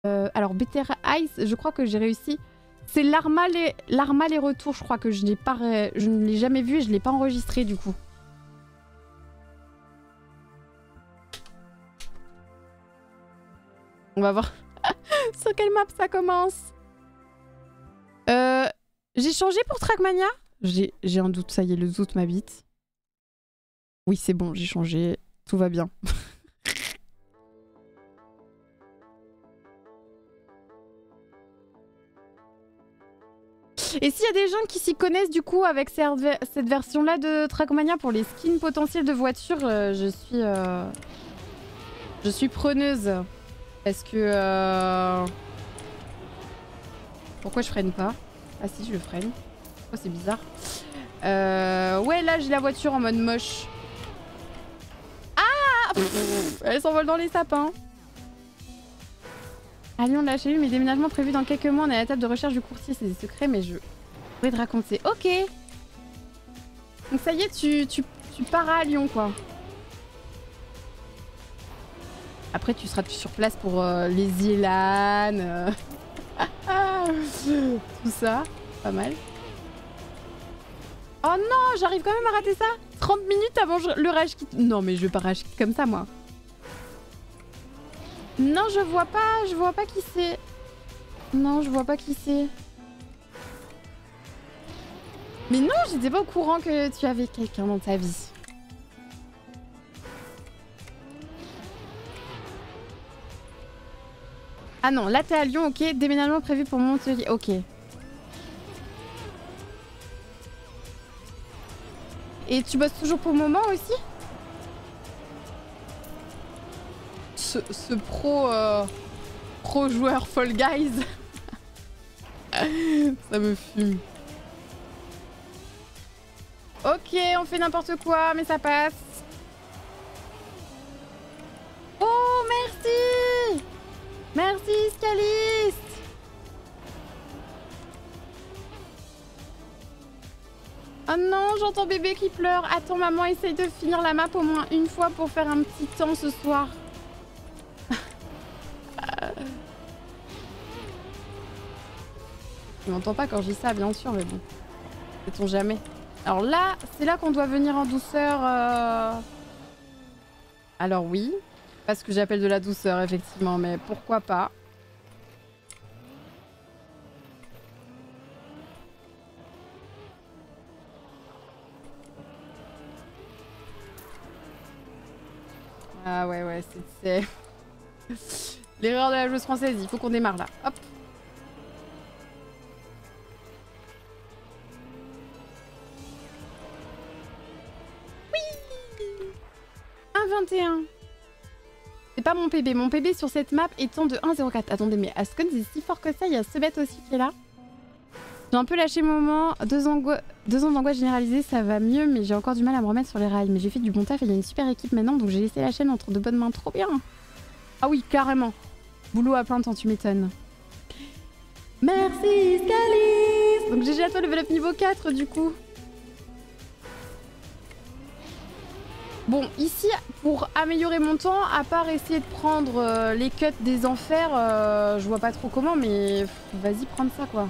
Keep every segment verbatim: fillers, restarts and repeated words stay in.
Euh, alors, Better Ice, je crois que j'ai réussi. C'est l'Arma les... l'Arma les retours, je crois que je, n'ai pas ré... je ne l'ai jamais vu et je ne l'ai pas enregistré du coup. On va voir sur quelle map ça commence. Euh, j'ai changé pour Trackmania. J'ai un doute, ça y est, le doute m'habite. Oui, c'est bon, j'ai changé. Tout va bien. Et s'il y a des gens qui s'y connaissent du coup avec cette version-là de Trackmania pour les skins potentiels de voitures, euh, je suis... Euh... Je suis preneuse. Parce que... Euh... Pourquoi je freine pas? Ah si, je le freine. Oh, c'est bizarre. Euh... Ouais, là, j'ai la voiture en mode moche. Ah pff, elle s'envole dans les sapins. À Lyon, là, j'ai eu mes déménagements prévus dans quelques mois. On est à la table de recherche du courtier. C'est des secrets, mais je pourrais te raconter. Ok. Donc ça y est, tu, tu, tu pars à Lyon, quoi. Après, tu seras plus sur place pour euh, les Ilan. Euh... Tout ça. Pas mal. Oh non, j'arrive quand même à rater ça. trente minutes avant le rage kit. Non, mais je vais pas rage kit comme ça, moi. Non, je vois pas, je vois pas qui c'est. Non, je vois pas qui c'est. Mais non, j'étais pas au courant que tu avais quelqu'un dans ta vie. Ah non, là t'es à Lyon, ok. Déménagement prévu pour Montpellier, ok. Et tu bosses toujours pour le moment aussi? Ce, ce pro... Euh, pro joueur Fall Guys. Ça me fume. Ok, on fait n'importe quoi, mais ça passe. Oh, merci! Merci, Scaliste! Oh non, j'entends bébé qui pleure. Attends, maman, essaye de finir la map au moins une fois pour faire un petit temps ce soir. Tu m'entends pas quand je dis ça, bien sûr, mais bon. Sait-on jamais. Alors là, c'est là qu'on doit venir en douceur. Euh... Alors oui, pas ce que j'appelle de la douceur, effectivement, mais pourquoi pas. Ah ouais, ouais, c'est... L'erreur de la joueuse française, il faut qu'on démarre là. Hop. Oui, un vingt et un. C'est pas mon P B. Mon P B sur cette map étant de un zéro quatre. Attendez, mais Ascon, c'est si fort que ça. Il y a ce bête aussi qui est là. J'ai un peu lâché mon moment. Deux, ango... Deux ans d'angoisse généralisée, ça va mieux, mais j'ai encore du mal à me remettre sur les rails. Mais j'ai fait du bon taf et il y a une super équipe maintenant, donc j'ai laissé la chaîne entre de bonnes mains. Trop bien. Ah oui, carrément. Boulot à plein temps, tu m'étonnes. Merci, Scalis. Donc G G à toi, level up niveau quatre, du coup. Bon, ici, pour améliorer mon temps, à part essayer de prendre euh, les cuts des enfers, euh, je vois pas trop comment, mais vas-y, prendre ça, quoi.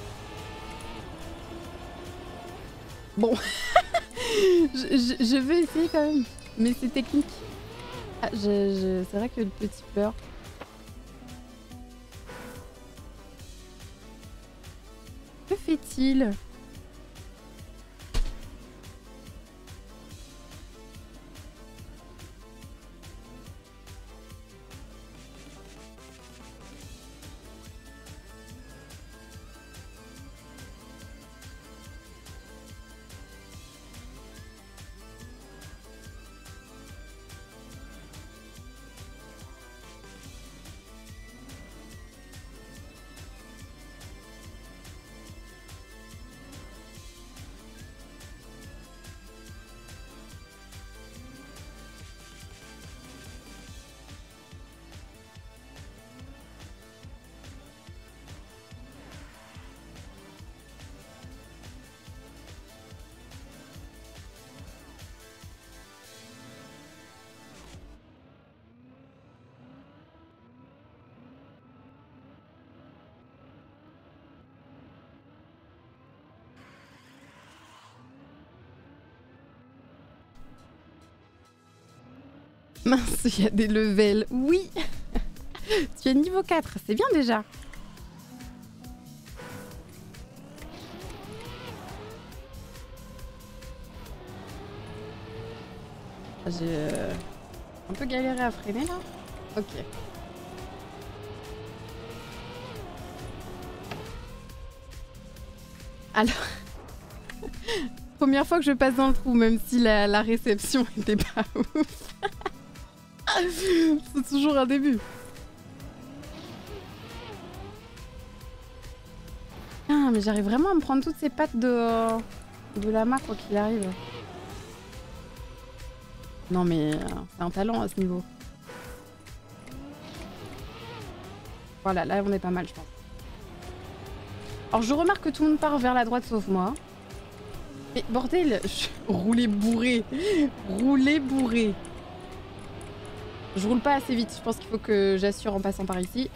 Bon, je, je, je veux essayer quand même, mais c'est technique. Ah, je, je... C'est vrai que le petit pleure. Que fait-il ? Mince, il y a des levels. Oui. Tu es niveau quatre, c'est bien déjà. J'ai euh, un peu galéré à freiner là. Ok. Alors, première fois que je passe dans le trou, même si la, la réception était pas ouf. C'est toujours un début. Ah, mais j'arrive vraiment à me prendre toutes ces pattes de, de la main quoi qu'il arrive. Non mais euh, c'est un talent à ce niveau. Voilà, là on est pas mal je pense. Alors je remarque que tout le monde part vers la droite sauf moi. Mais bordel, je... roulez bourré. Roulez bourré. Je roule pas assez vite, je pense qu'il faut que j'assure en passant par ici.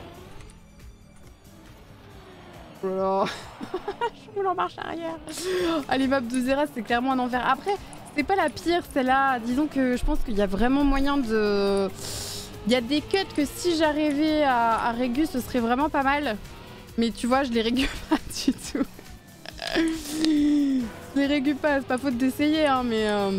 Oh. Je roule en marche arrière. Ah, les maps de Xerath c'est clairement un enfer. Après, c'est pas la pire celle-là. Disons que je pense qu'il y a vraiment moyen de... Il y a des cuts que si j'arrivais à, à régu, ce serait vraiment pas mal. Mais tu vois, je les régu pas du tout. Je les régu pas, c'est pas faute d'essayer, hein, mais... Euh...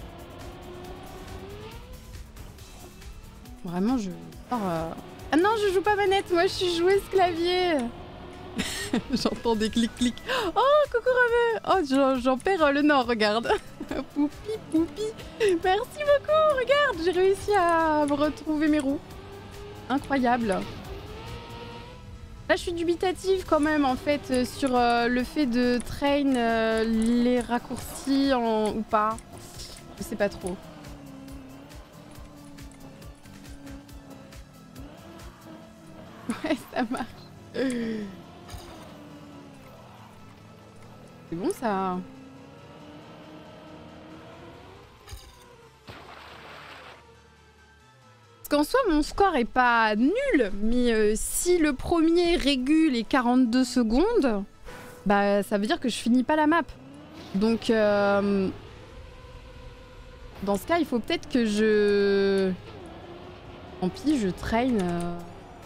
Vraiment, je... Oh, euh... Ah non, je joue pas manette, moi je suis joueuse clavier. J'entends des clics-clics. Oh, coucou Remeux. Oh, j'en perds le nord, regarde. Poupi, poupi. Merci beaucoup, regarde, j'ai réussi à retrouver mes roues. Incroyable. Là, je suis dubitative quand même, en fait, euh, sur euh, le fait de train euh, les raccourcis en... ou pas. Je sais pas trop. Ouais, ça marche. C'est bon, ça. Parce qu'en soi, mon score est pas nul, mais euh, si le premier régule les quarante-deux secondes, bah ça veut dire que je finis pas la map. Donc, euh, dans ce cas, il faut peut-être que je... Tant pis, je traîne... Euh...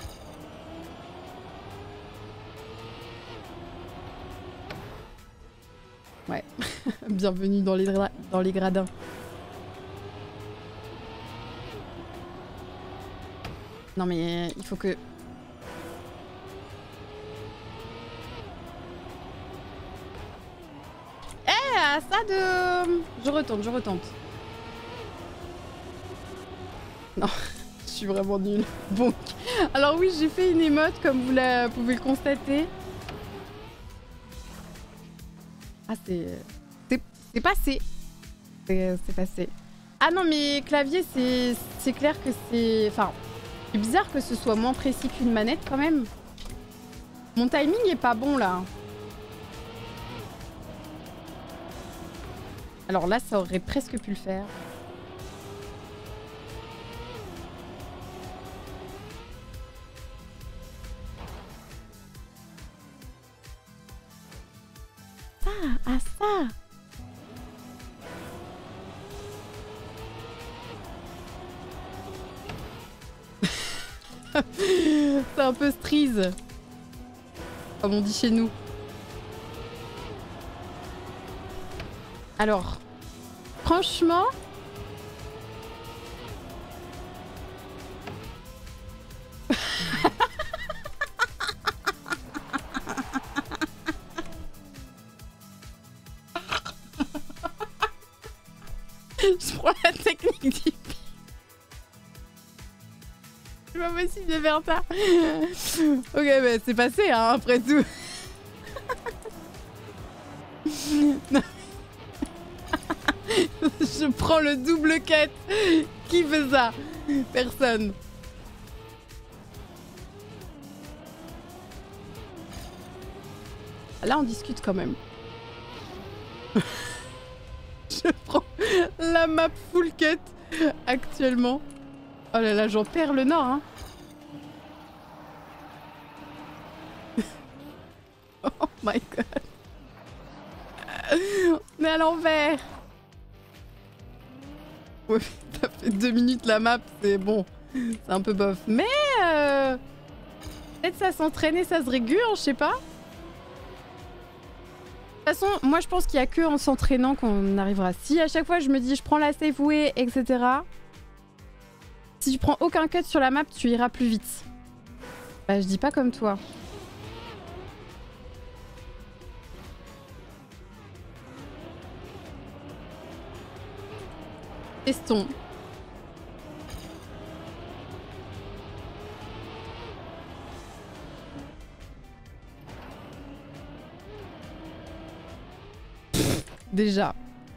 Ouais, bienvenue dans les, dans les gradins. Non mais il faut que... Eh, à ça de... Je retente, je retente. Non, je suis vraiment nulle. Bon, alors oui, j'ai fait une émote comme vous la pouvez le constater. Ah, c'est... C'est passé. C'est passé. Ah non, mais clavier, c'est clair que c'est... Enfin, c'est bizarre que ce soit moins précis qu'une manette quand même. Mon timing est pas bon là. Alors là, ça aurait presque pu le faire. Ah, ah ça. C'est un peu strise, comme on dit chez nous. Alors, franchement... Je prends la technique du pire. C'est pas possible de faire ça. Ok, bah c'est passé, hein, après tout. Je prends le double cut. Qui fait ça? Personne. Là, on discute quand même. Je prends la map full cut actuellement. Oh là là, j'en perds le nord, hein. Oh my god. On est à l'envers. Ouais, t'as fait deux minutes la map, c'est bon. C'est un peu bof. Mais euh... peut-être ça s'entraîner, ça se régule, je sais pas. De toute façon, moi je pense qu'il y a que en s'entraînant qu'on arrivera. Si à chaque fois je me dis je prends la safe way, et cetera. Si tu prends aucun cut sur la map, tu iras plus vite. Bah je dis pas comme toi. Testons. Déjà.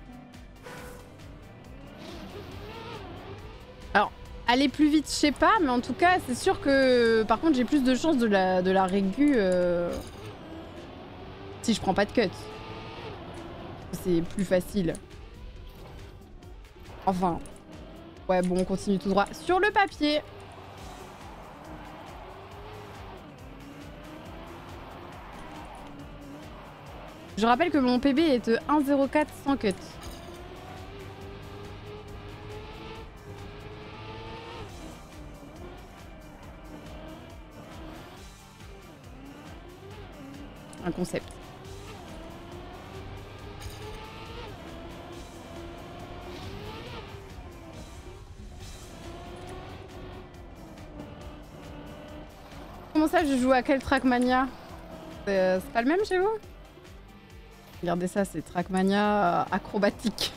Alors, aller plus vite, je sais pas, mais en tout cas, c'est sûr que... Par contre, j'ai plus de chances de la, de la régu... Euh... si je prends pas de cut. C'est plus facile. Enfin. Ouais, bon, on continue tout droit. Sur le papier. Je rappelle que mon P B est de un zéro quatre sans cut. Un concept. Comment ça, je joue à quel Trackmania? C'est pas le même chez vous? Regardez ça, c'est Trackmania euh, acrobatique.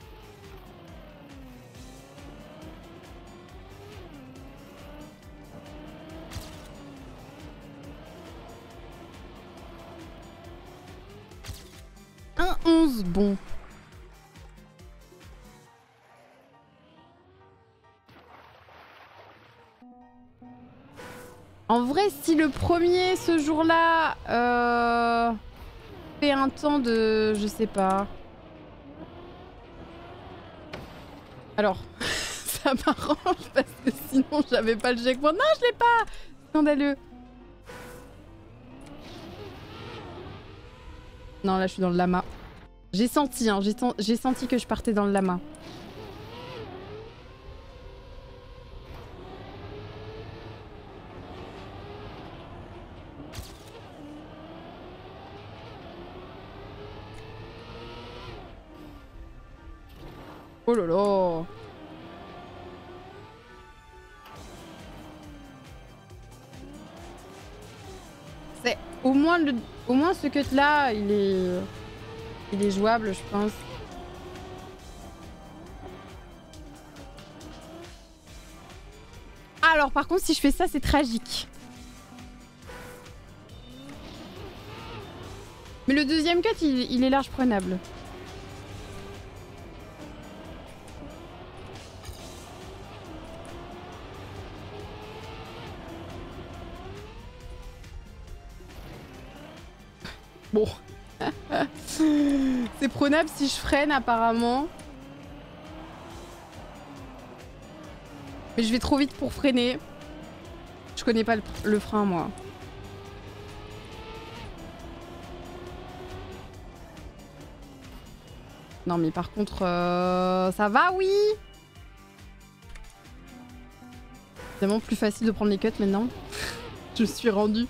un onze, bon. En vrai, si le premier, ce jour-là, euh, fait un temps de... je sais pas. Alors, ça m'arrange parce que sinon, j'avais pas le checkpoint. Non, je l'ai pas! Scandaleux. Non, là, je suis dans le lama. J'ai senti, hein, j'ai senti que je partais dans le lama. Oh là là. C'est au moins le, au moins ce cut là, il est, il est jouable, je pense. Alors par contre, si je fais ça, c'est tragique. Mais le deuxième cut, il, il est large prenable. Bon. C'est prenable si je freine apparemment. Mais je vais trop vite pour freiner. Je connais pas le, le frein moi. Non mais par contre, euh, ça va oui. C'est vraiment plus facile de prendre les cuts maintenant. Je suis rendue.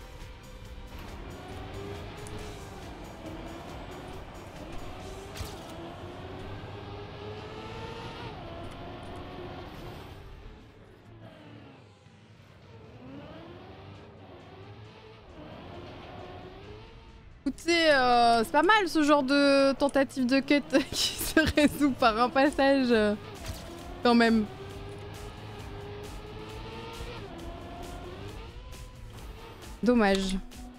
Écoutez, euh, c'est pas mal ce genre de tentative de cut qui se résout par un passage euh, quand même. Dommage.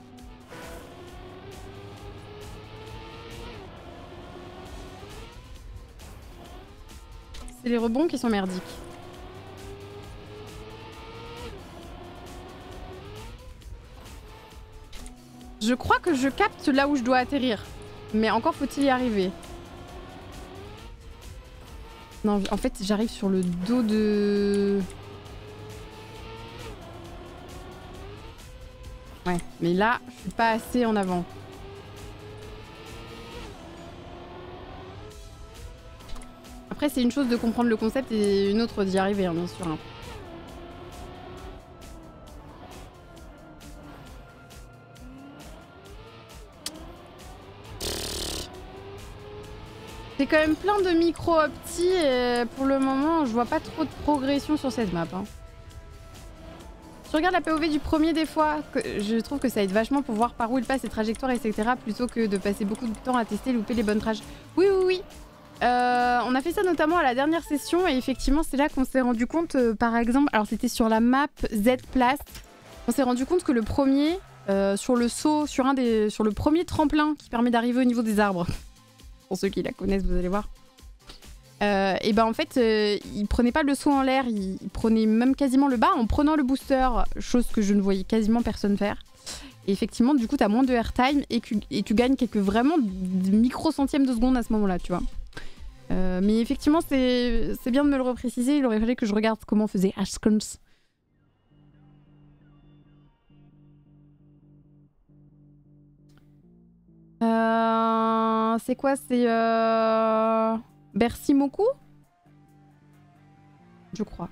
C'est les rebonds qui sont merdiques. Je crois que je capte là où je dois atterrir. Mais encore faut-il y arriver. Non, en fait, j'arrive sur le dos de... Ouais, mais là, je suis pas assez en avant. Après, c'est une chose de comprendre le concept et une autre d'y arriver, hein, bien sûr. Hein. C'est quand même plein de micro-optis et pour le moment, je vois pas trop de progression sur cette map. Hein. Je regarde la P O V du premier des fois, que je trouve que ça aide vachement pour voir par où il passe, ses trajectoires, et cetera. Plutôt que de passer beaucoup de temps à tester et louper les bonnes trages. Oui, oui, oui. Euh, on a fait ça notamment à la dernière session et effectivement c'est là qu'on s'est rendu compte, euh, par exemple, alors c'était sur la map Z-Place, on s'est rendu compte que le premier, euh, sur le saut, sur, un des, sur le premier tremplin qui permet d'arriver au niveau des arbres, pour ceux qui la connaissent vous allez voir, euh, et ben en fait euh, il prenait pas le saut en l'air, il, il prenait même quasiment le bas en prenant le booster, chose que je ne voyais quasiment personne faire. Et effectivement du coup t'as moins de airtime et, et tu gagnes quelques vraiment micro centièmes de seconde à ce moment là tu vois. Euh, mais effectivement, c'est bien de me le repréciser. Il aurait fallu que je regarde comment faisait Ashkons. Euh, c'est quoi? C'est euh... Bercy Moku? Je crois.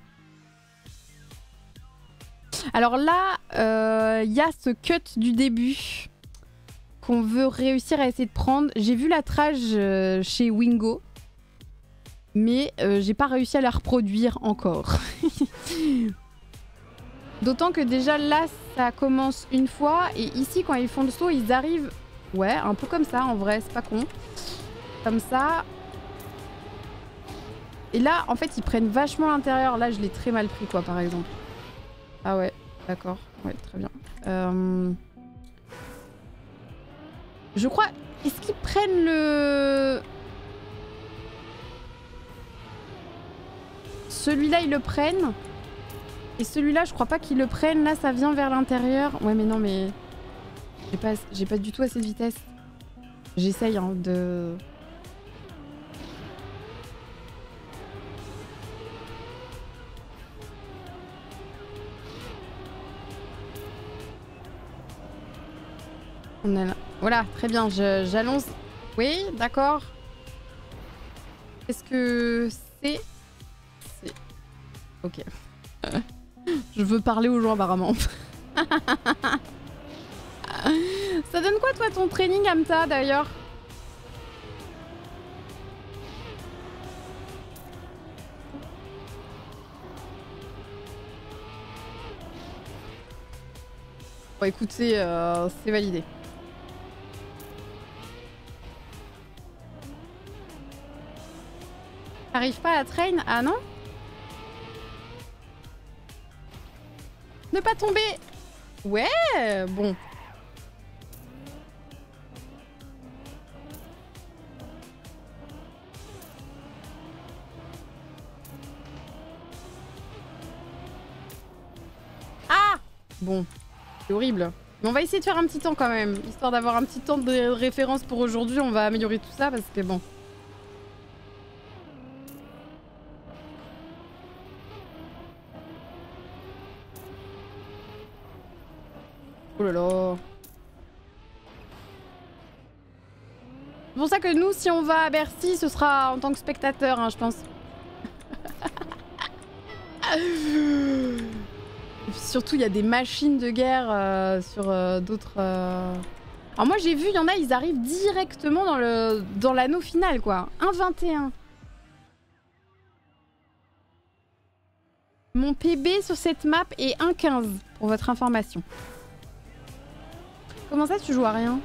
Alors là, il euh, y a ce cut du début qu'on veut réussir à essayer de prendre. J'ai vu la trage euh, chez Wingo. Mais euh, j'ai pas réussi à la reproduire encore. D'autant que déjà là, ça commence une fois. Et ici, quand ils font le saut, ils arrivent... Ouais, un peu comme ça, en vrai, c'est pas con. Comme ça. Et là, en fait, ils prennent vachement l'intérieur. Là, je l'ai très mal pris, quoi, par exemple. Ah ouais, d'accord. Ouais, très bien. Euh... Je crois... Est-ce qu'ils prennent le... Celui-là, ils le prennent. Et celui-là, je crois pas qu'ils le prennent. Là, ça vient vers l'intérieur. Ouais, mais non, mais... J'ai pas, j'ai pas du tout assez de vitesse. J'essaye, hein, de... On est là. Voilà, très bien. J'allonge. Oui, d'accord. Qu'est-ce que c'est? Ok. Euh, je veux parler aux gens apparemment. Ça donne quoi toi ton training Amta d'ailleurs? Bon écoutez, euh, c'est validé. T'arrives pas à train? Ah non? Ne pas tomber. Ouais, bon. Ah! Bon, c'est horrible. Mais on va essayer de faire un petit temps quand même. Histoire d'avoir un petit temps de référence pour aujourd'hui. On va améliorer tout ça parce que bon... Oh là là. C'est pour ça que nous, si on va à Bercy, ce sera en tant que spectateur, hein, je pense. Et puis surtout, il y a des machines de guerre euh, sur euh, d'autres... Euh... Alors moi, j'ai vu, il y en a, ils arrivent directement dans le dans l'anneau final, quoi. un vingt et un. Mon P B sur cette map est un quinze, pour votre information. Comment ça, tu joues à rien?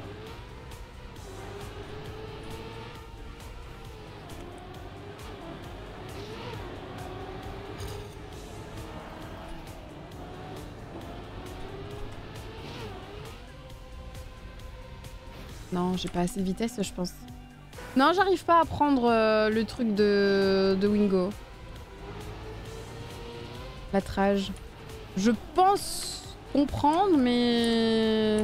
Non, j'ai pas assez de vitesse, je pense. Non, j'arrive pas à prendre euh, le truc de, de Wingo. La trage. Je pense comprendre, mais...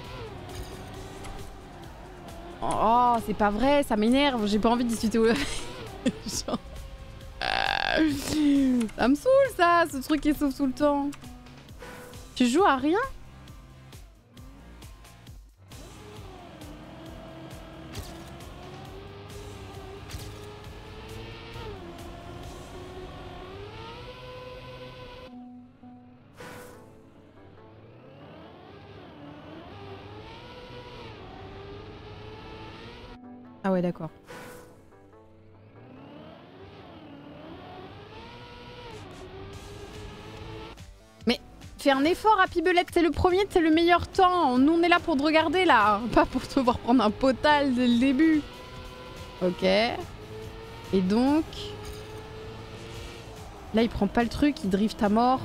Oh, c'est pas vrai, ça m'énerve. J'ai pas envie de discuter au... Genre... Ça me saoule, ça, ce truc qui sauve tout le temps. Tu joues à rien? Ah ouais, d'accord. Mais fais un effort, Happy Belette, c'est le premier, c'est le meilleur temps. Nous, on est là pour te regarder, là. Pas pour te voir prendre un potal dès le début. Ok. Et donc... Là, il prend pas le truc, il drift à mort.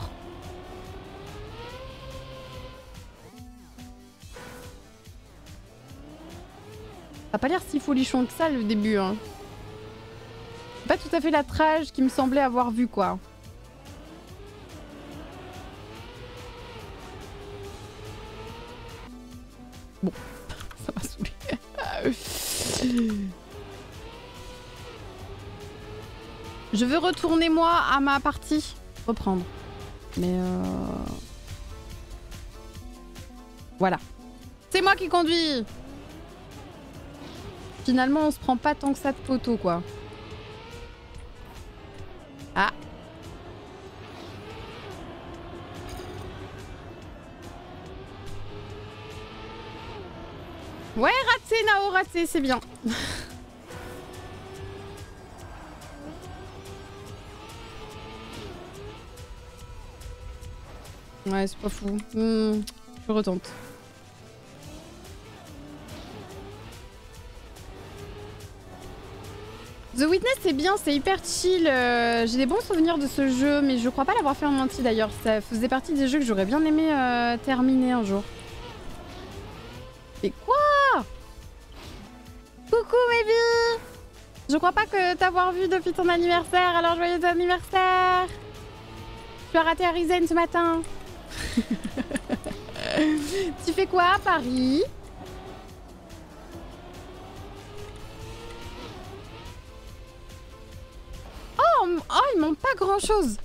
Ça a pas l'air si folichon que ça, le début, hein. Pas tout à fait la trage qu'il me semblait avoir vu, quoi. Bon, ça m'a saoulé. Je veux retourner, moi, à ma partie. Reprendre. Mais euh... Voilà. C'est moi qui conduis. Finalement, on se prend pas tant que ça de poteau, quoi. Ah. Ouais, raté, Nao, raté, c'est bien. Ouais, c'est pas fou. Mmh, je retente. The Witness, c'est bien, c'est hyper chill. Euh, J'ai des bons souvenirs de ce jeu, mais je crois pas l'avoir fait en entier d'ailleurs. Ça faisait partie des jeux que j'aurais bien aimé euh, terminer un jour. Mais quoi? Coucou, baby! Je crois pas que t'avoir vu depuis ton anniversaire, alors joyeux anniversaire! Tu as raté Arizen ce matin. Tu fais quoi à Paris? Oh, oh, il manque pas grand chose.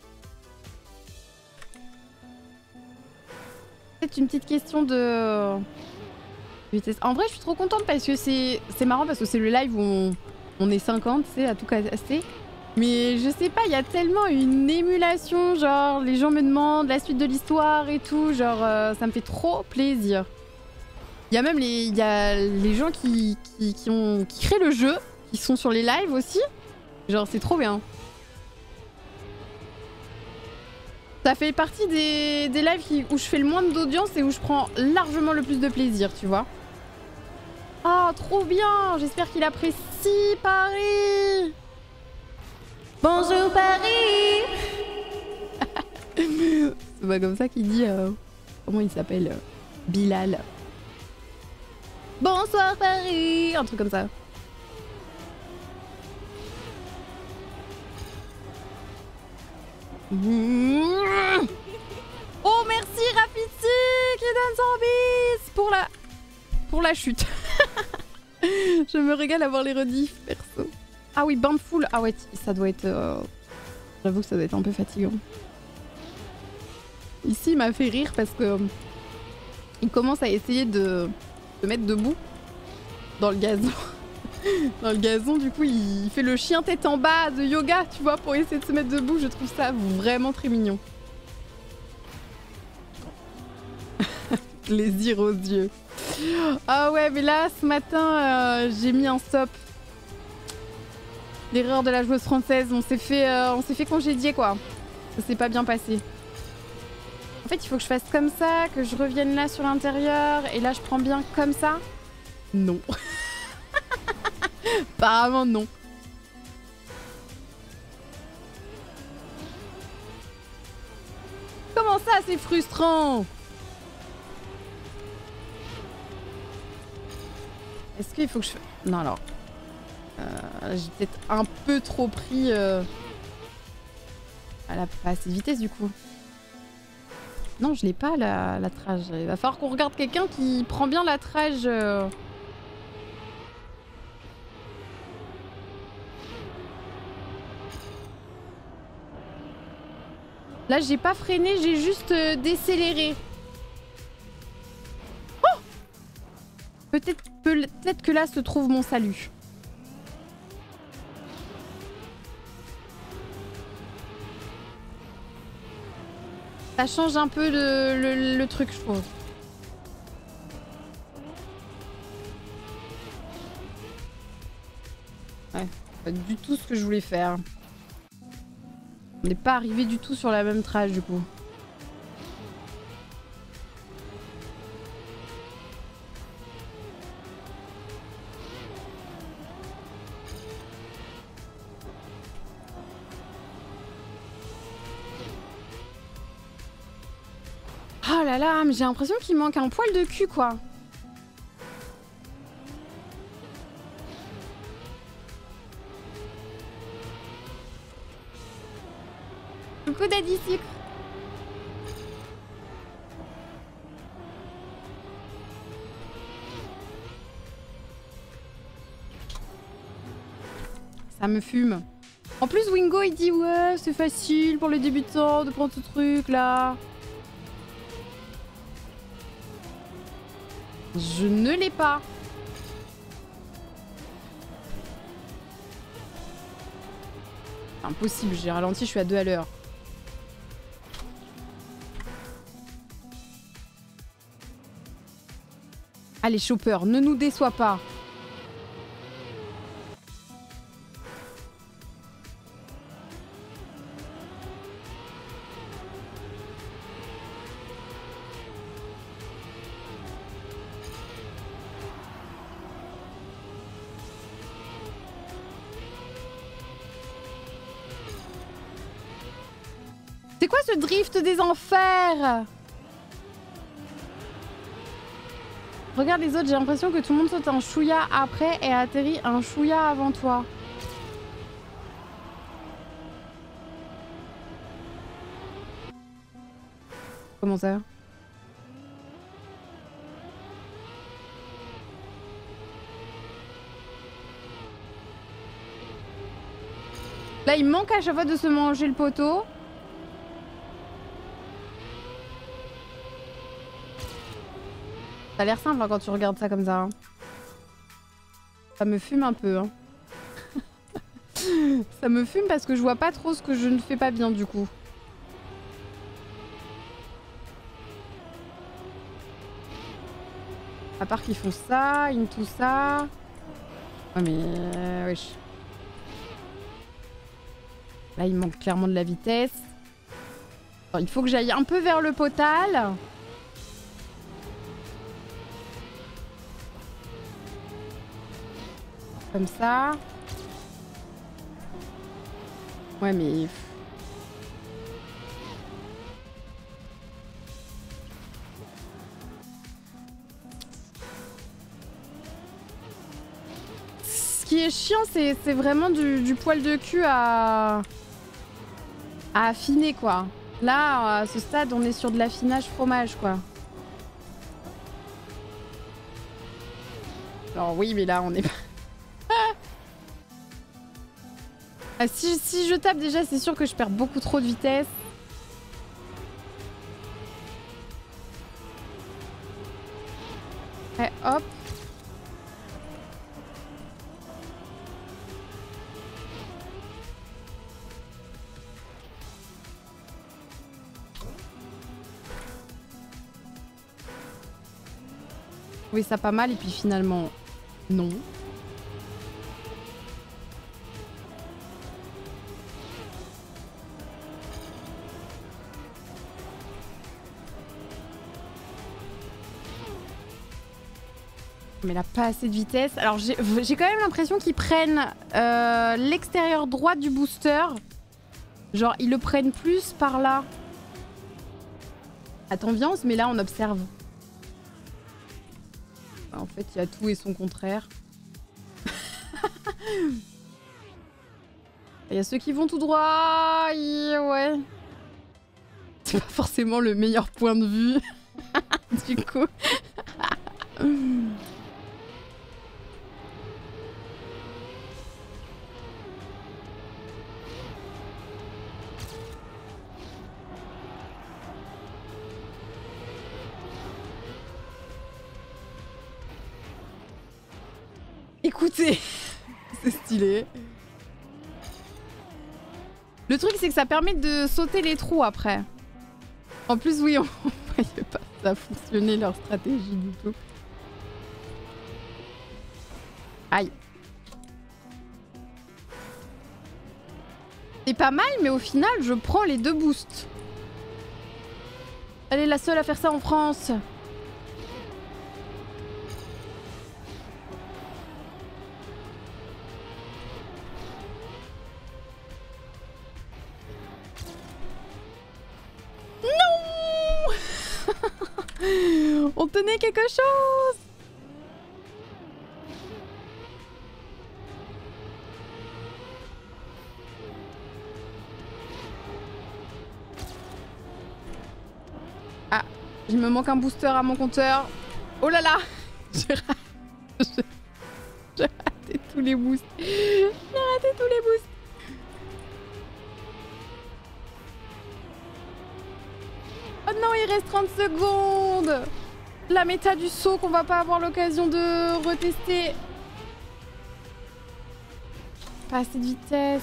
C'est une petite question de... En vrai, je suis trop contente parce que c'est marrant parce que c'est le live où on, on est cinquante, c'est à tout casser. Mais je sais pas, il y a tellement une émulation, genre les gens me demandent la suite de l'histoire et tout, genre euh, ça me fait trop plaisir. Il y a même les, y a les gens qui, qui, qui, ont, qui créent le jeu, qui sont sur les lives aussi. Genre c'est trop bien. Ça fait partie des, des lives qui, où je fais le moins d'audience et où je prends largement le plus de plaisir, tu vois. Ah, trop bien! J'espère qu'il apprécie Paris! Bonjour Paris! C'est pas comme ça qu'il dit... Euh, comment il s'appelle? Bilal. Bonsoir Paris! Un truc comme ça. Mmh. Oh merci Rafiti qui donne cent bis pour la... pour la chute. Je me régale à voir les rediffs perso. Ah oui, Bountiful. Ah ouais, ça doit être... Euh... J'avoue que ça doit être un peu fatigant. Ici, il m'a fait rire parce que... Euh, il commence à essayer de se mettre debout dans le gazon. Dans le gazon, du coup, il fait le chien tête en bas de yoga, tu vois, pour essayer de se mettre debout. Je trouve ça vraiment très mignon. Plaisir aux yeux. Ah ouais, mais là, ce matin, euh, j'ai mis un stop. L'erreur de la joueuse française, on s'est fait, euh, on s'est fait congédier, quoi. Ça s'est pas bien passé. En fait, il faut que je fasse comme ça, que je revienne là sur l'intérieur, et là, je prends bien comme ça. Non. Apparemment, non. Comment ça, c'est frustrant? Est-ce qu'il faut que je... Non, alors... Euh, j'ai peut-être un peu trop pris... Euh... à la... pas assez de vitesse, du coup. Non, je l'ai pas, la, la trage. Il va falloir qu'on regarde quelqu'un qui prend bien la trage... Euh... Là, j'ai pas freiné, j'ai juste euh, décéléré. Oh! Peut-être peut-être que là se trouve mon salut. Ça change un peu le, le, le truc, je trouve. Pas du tout ce que je voulais faire. On n'est pas arrivé du tout sur la même trace du coup. Oh là là, mais j'ai l'impression qu'il manque un poil de cul quoi. Coucou Daddy Sucre. Ça me fume. En plus Wingo il dit ouais c'est facile pour les débutants de prendre ce truc là. Je ne l'ai pas. Impossible, j'ai ralenti, je suis à deux à l'heure. Allez, Chopper, ne nous déçois pas. C'est quoi ce drift des enfers? Regarde les autres, j'ai l'impression que tout le monde saute un chouïa après et atterrit un chouïa avant toi. Comment ça? Là, il manque à chaque fois de se manger le poteau. Ça a l'air simple hein, quand tu regardes ça comme ça. Hein. Ça me fume un peu. Hein. Ça me fume parce que je vois pas trop ce que je ne fais pas bien du coup. À part qu'ils font ça, ils tout ça. Ouais mais... Euh, wesh. Là il manque clairement de la vitesse. Alors, il faut que j'aille un peu vers le potal. Comme ça. Ouais mais... Ce qui est chiant, c'est vraiment du, du poil de cul à... à affiner quoi. Là, à ce stade, on est sur de l'affinage fromage quoi. Alors oui, mais là, on est pas... Ah, si, si je tape déjà, c'est sûr que je perds beaucoup trop de vitesse. Et hop. Oui, ça pas mal et puis finalement, non. Mais elle a pas assez de vitesse. Alors j'ai quand même l'impression qu'ils prennent euh, l'extérieur droit du booster. Genre ils le prennent plus par là. Attends, viens, on se met là, on observe. En fait, il y a tout et son contraire. Il y a ceux qui vont tout droit. Et ouais. C'est pas forcément le meilleur point de vue. Du coup. Écoutez, c'est stylé. Le truc, c'est que ça permet de sauter les trous après. En plus, oui, on voyait pas ça fonctionner leur stratégie du tout. Aïe. C'est pas mal, mais au final, je prends les deux boosts. Elle est la seule à faire ça en France. Non. On tenait quelque chose. Ah, il me manque un booster à mon compteur. Oh là là. J'ai ra... J'ai raté tous les boosts. J'ai raté tous les boosts. Oh non, il reste trente secondes. La méta du saut qu'on va pas avoir l'occasion de retester. Pas assez de vitesse.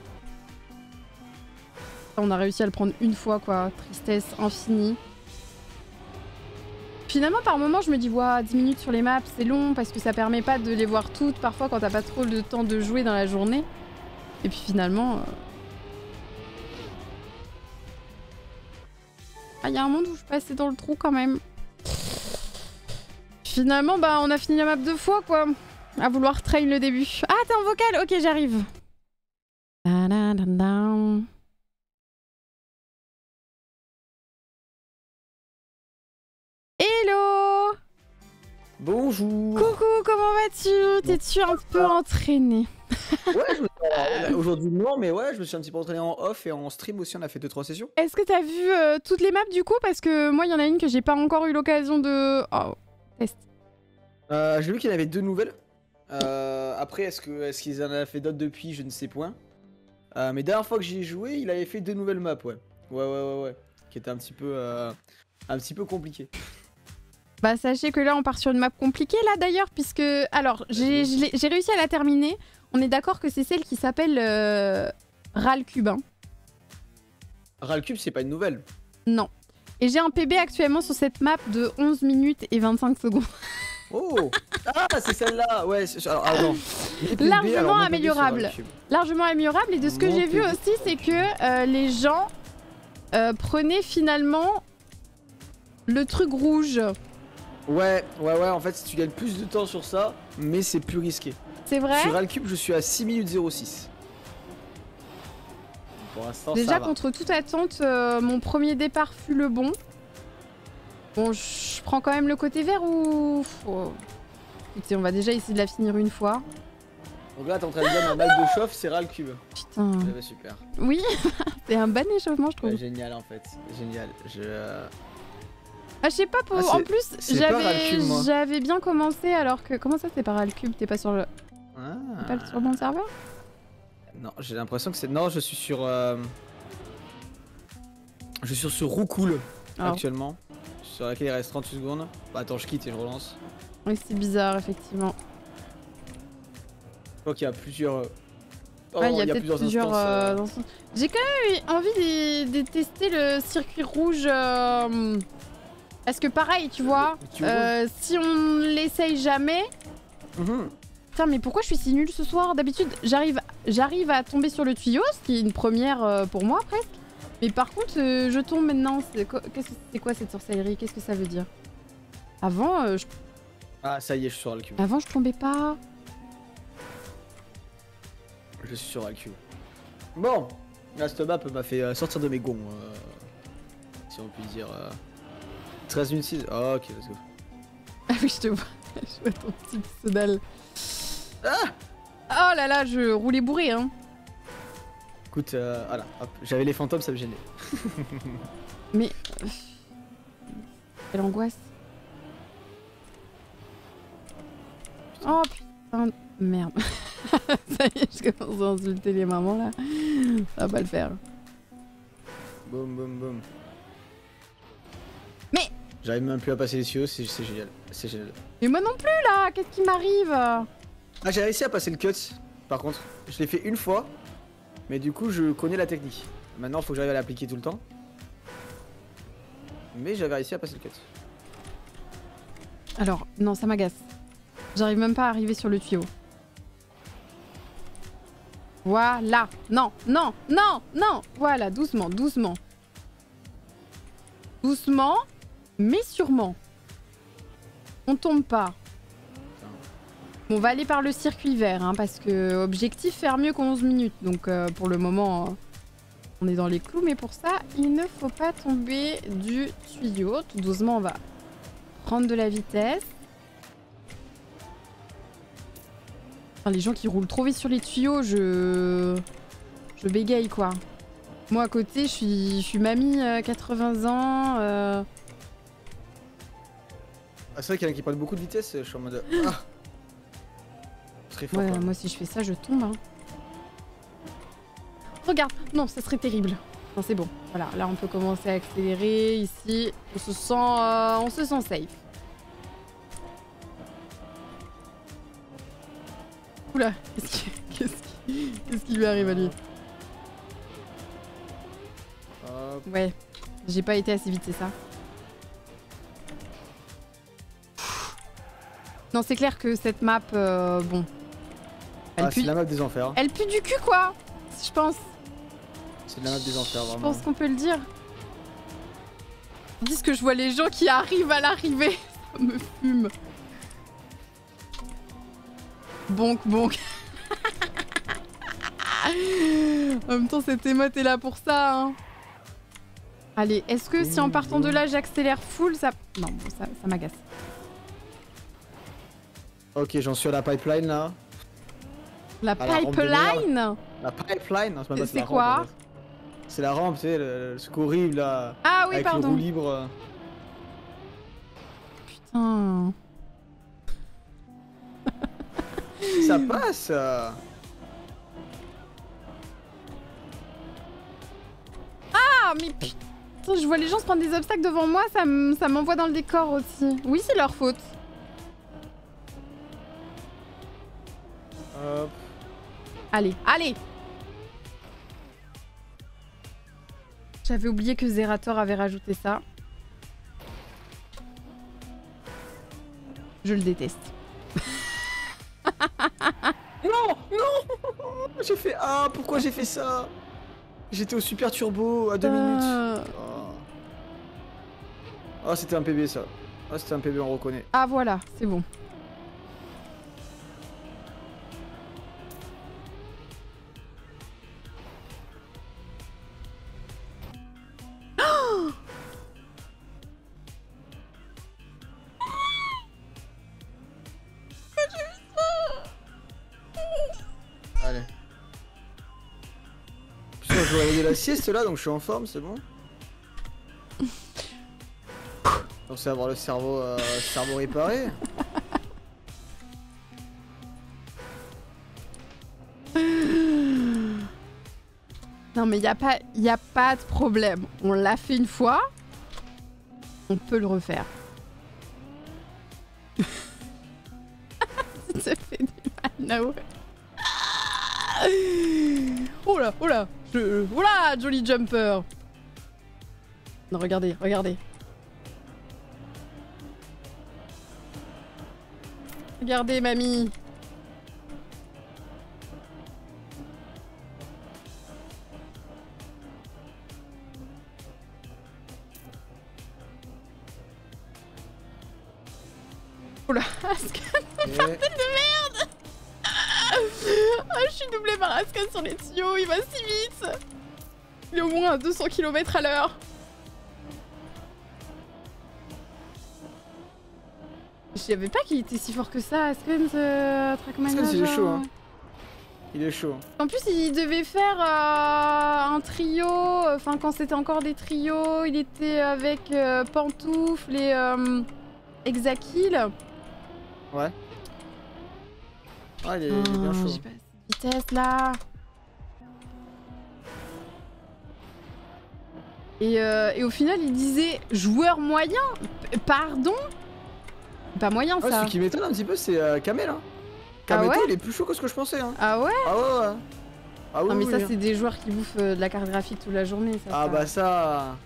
On a réussi à le prendre une fois, quoi. Tristesse infinie. Finalement, par moment, je me dis, ouais, dix minutes sur les maps, c'est long parce que ça permet pas de les voir toutes parfois quand t'as pas trop le temps de jouer dans la journée. Et puis finalement... Euh... Ah, il y a un monde où je passais dans le trou quand même. Finalement, bah, on a fini la map deux fois, quoi. À vouloir train le début. Ah, t'es en vocal? Ok, j'arrive. Hello! Bonjour! Coucou, comment vas-tu? T'es-tu un peu entraîné? Ouais, je me... euh, aujourd'hui non, mais ouais, je me suis un petit peu entraîné en off et en stream aussi, on a fait deux trois sessions. Est-ce que t'as vu euh, toutes les maps du coup? Parce que moi, il y en a une que j'ai pas encore eu l'occasion de... Oh, test. Euh, j'ai vu qu'il y en avait deux nouvelles. Euh, après, est-ce que est-ce qu'ils en ont fait d'autres depuis? Je ne sais point. Euh, mais dernière fois que j'y ai joué, il avait fait deux nouvelles maps, ouais. Ouais, ouais, ouais, ouais. Qui était un petit peu... Euh, un petit peu compliqué. Bah sachez que là on part sur une map compliquée là d'ailleurs puisque... Alors j'ai réussi à la terminer. On est d'accord que c'est celle qui s'appelle euh, Ralcube. Hein. Ralcube c'est pas une nouvelle. Non. Et j'ai un P B actuellement sur cette map de onze minutes et vingt-cinq secondes. Oh. Ah c'est celle-là. Ouais, alors attends. Largement alors, améliorable. Largement améliorable et de ce que j'ai vu aussi c'est que euh, les gens euh, prenaient finalement le truc rouge. Ouais, ouais, ouais, en fait, tu gagnes plus de temps sur ça, mais c'est plus risqué. C'est vrai? Sur Ralcube, je suis à six minutes zéro six. Pour l'instant, ça va. Déjà, contre toute attente, euh, mon premier départ fut le bon. Bon, je prends quand même le côté vert ou... Oh. Écoutez, on va déjà essayer de la finir une fois. Donc là, t'es en train de dire un mal de chauffe, c'est Ralcube. Putain. Eh ben, super. Oui, c'est un bon échauffement, je trouve. Ouais, génial, en fait. Génial. Je... Ah, je sais pas, pour... ah, en plus, j'avais bien commencé alors que... Comment ça, c'est pas Ralcube? T'es pas sur le... Ah. T'es pas sur mon serveur? Non, j'ai l'impression que c'est... Non, je suis sur... Euh... Je suis sur Roucool, oh. actuellement. Sur laquelle il reste trente-huit secondes. Bah attends, je quitte et je relance. Oui, c'est bizarre, effectivement. Je crois qu'il y a plusieurs... Oh, ouais, il y a, a peut-être plusieurs... plusieurs euh... euh... J'ai quand même eu envie de, de tester le circuit rouge... Euh... Parce que pareil, tu vois, euh, si on l'essaye jamais... Mmh. Putain, mais pourquoi je suis si nulle ce soir? D'habitude, j'arrive j'arrive à tomber sur le tuyau, ce qui est une première euh, pour moi presque. Mais par contre, euh, je tombe maintenant. C'est quoi, -ce quoi cette sorcellerie? Qu'est-ce que ça veut dire? Avant, euh, je... Ah, ça y est, je suis sur Ralcube. Avant, je tombais pas. Je suis sur Ralcube. Bon, là, cette map m'a fait euh, sortir de mes gonds. Euh, si on peut dire... Euh... treize minutes six. Oh, ok, let's go. Ah oui, je te vois. Je vois ton petit pseudal. Ah! Oh là là, je roulais bourré, hein. Écoute, euh, voilà, hop, j'avais les fantômes, ça me gênait. Mais... Euh... Quelle angoisse. Putain. Oh putain, merde. Ça y est, je commence à insulter les mamans, là. Ça va pas le faire. Boum, boum, boum. Mais... J'arrive même plus à passer les tuyaux, c'est génial. C'est génial. Mais moi non plus là, qu'est-ce qui m'arrive? Ah, j'ai réussi à passer le cut, par contre. Je l'ai fait une fois, mais du coup je connais la technique. Maintenant il faut que j'arrive à l'appliquer tout le temps. Mais j'avais réussi à passer le cut. Alors, non, ça m'agace. J'arrive même pas à arriver sur le tuyau. Voilà. Non, non, non, non. Voilà, doucement, doucement. Doucement, mais sûrement. On tombe pas. Bon, on va aller par le circuit vert, hein, parce que objectif faire mieux qu'en onze minutes. Donc euh, pour le moment, euh, on est dans les clous. Mais pour ça, il ne faut pas tomber du tuyau. Tout doucement, on va prendre de la vitesse. Enfin, les gens qui roulent trop vite sur les tuyaux, je... Je bégaye, quoi. Moi, à côté, je suis, je suis mamie, euh, quatre-vingts ans. Euh... Ah, c'est vrai qu'il y en a qui prennent beaucoup de vitesse, je suis en mode... Ah très fort, Ouais, quoi. moi, si je fais ça, je tombe. Hein. Regarde, non, ça serait terrible. Non, c'est bon. Voilà, là, on peut commencer à accélérer. Ici, on se sent, euh, on se sent safe. Oula, qu'est-ce qui, qu'est-ce qui, qu'est-ce qui lui arrive à lui? Hop. Ouais, j'ai pas été assez vite, c'est ça. Non, c'est clair que cette map, euh, bon... Elle Ah, pue... c'est la map des enfers. Elle pue du cul, quoi. Je pense. C'est la map des enfers, Je vraiment. pense qu'on peut le dire. Dis que je vois les gens qui arrivent à l'arrivée. Ça me fume. Bonk, bonk. En même temps, cette émote est là pour ça. Hein. Allez, est-ce que si en partant de là, j'accélère full, ça... Non, bon, ça, ça m'agace. Ok, j'en suis à la pipeline, là. La À la rampe de pipeline. La pipeline non, c'est, C'est la quoi? rampe, en fait. C'est la rampe, tu sais, le, le truc horrible, là. Ah oui, avec pardon. le roue libre. Putain. Ça passe euh. Ah, mais putain, je vois les gens se prendre des obstacles devant moi, ça m'envoie dans le décor aussi. Oui, c'est leur faute. Hop. Allez, allez. J'avais oublié que Zerator avait rajouté ça. Je le déteste. Non, non. J'ai fait... Ah, pourquoi j'ai fait ça? J'étais au super turbo à deux minutes. Oh, oh c'était un P B, ça. Ah, c'était un P B, on reconnaît. Ah, voilà, c'est bon. Allez. Putain, je vais réveiller la sieste là, donc je suis en forme, c'est bon. Donc c'est avoir le cerveau, euh, le cerveau réparé. Non mais y a pas, y a pas de problème. On l'a fait une fois, on peut le refaire. Ça fait du mal, Nao. Oh là, oh là, je... oh là, Jolly Jumper. Non, regardez, regardez. Regardez, mamie. Oh là, Ascan, Et... bordel de merde. Ah, je suis doublée par Ascan sur les tuyaux, il va si vite. Il est au moins à deux cents kilomètres à l'heure. Je savais pas qu'il était si fort que ça, Ascan, ce Trackmania. Ascan, il est genre. chaud, hein. Il est chaud. En plus, il devait faire euh, un trio, enfin quand c'était encore des trios, il était avec euh, Pantoufle et euh, Exakill. Ouais. Ah, il est, Oh, il est bien chaud. j'ai pas assez de vitesse là. Et, euh, et au final, il disait joueur moyen. P pardon? Pas moyen Ah, ça. ce qui m'étonne un petit peu, c'est euh, Kamel. Hein. Ah Kameto, ouais il est plus chaud que ce que je pensais. Hein. Ah ouais? Ah ouais, ouais. Ah oui, Non mais oui, ça, oui. c'est des joueurs qui bouffent euh, de la carte graphique toute la journée. Ça, Ah ça. bah ça...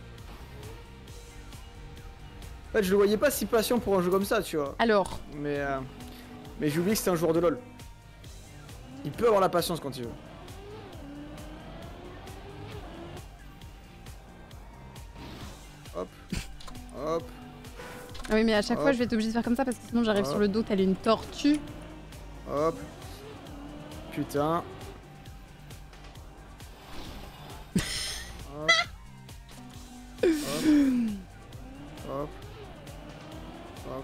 En fait, je le voyais pas si patient pour un jeu comme ça, tu vois. Alors, Mais, euh... mais j'ai oublié que c'était un joueur de LoL. Il peut avoir la patience quand il veut. Ah oui, mais à chaque Hop. fois, je vais être obligée de faire comme ça parce que sinon, j'arrive Hop. sur le dos, telle une tortue. Hop. Putain. Hop. Hop. Hop. Hop.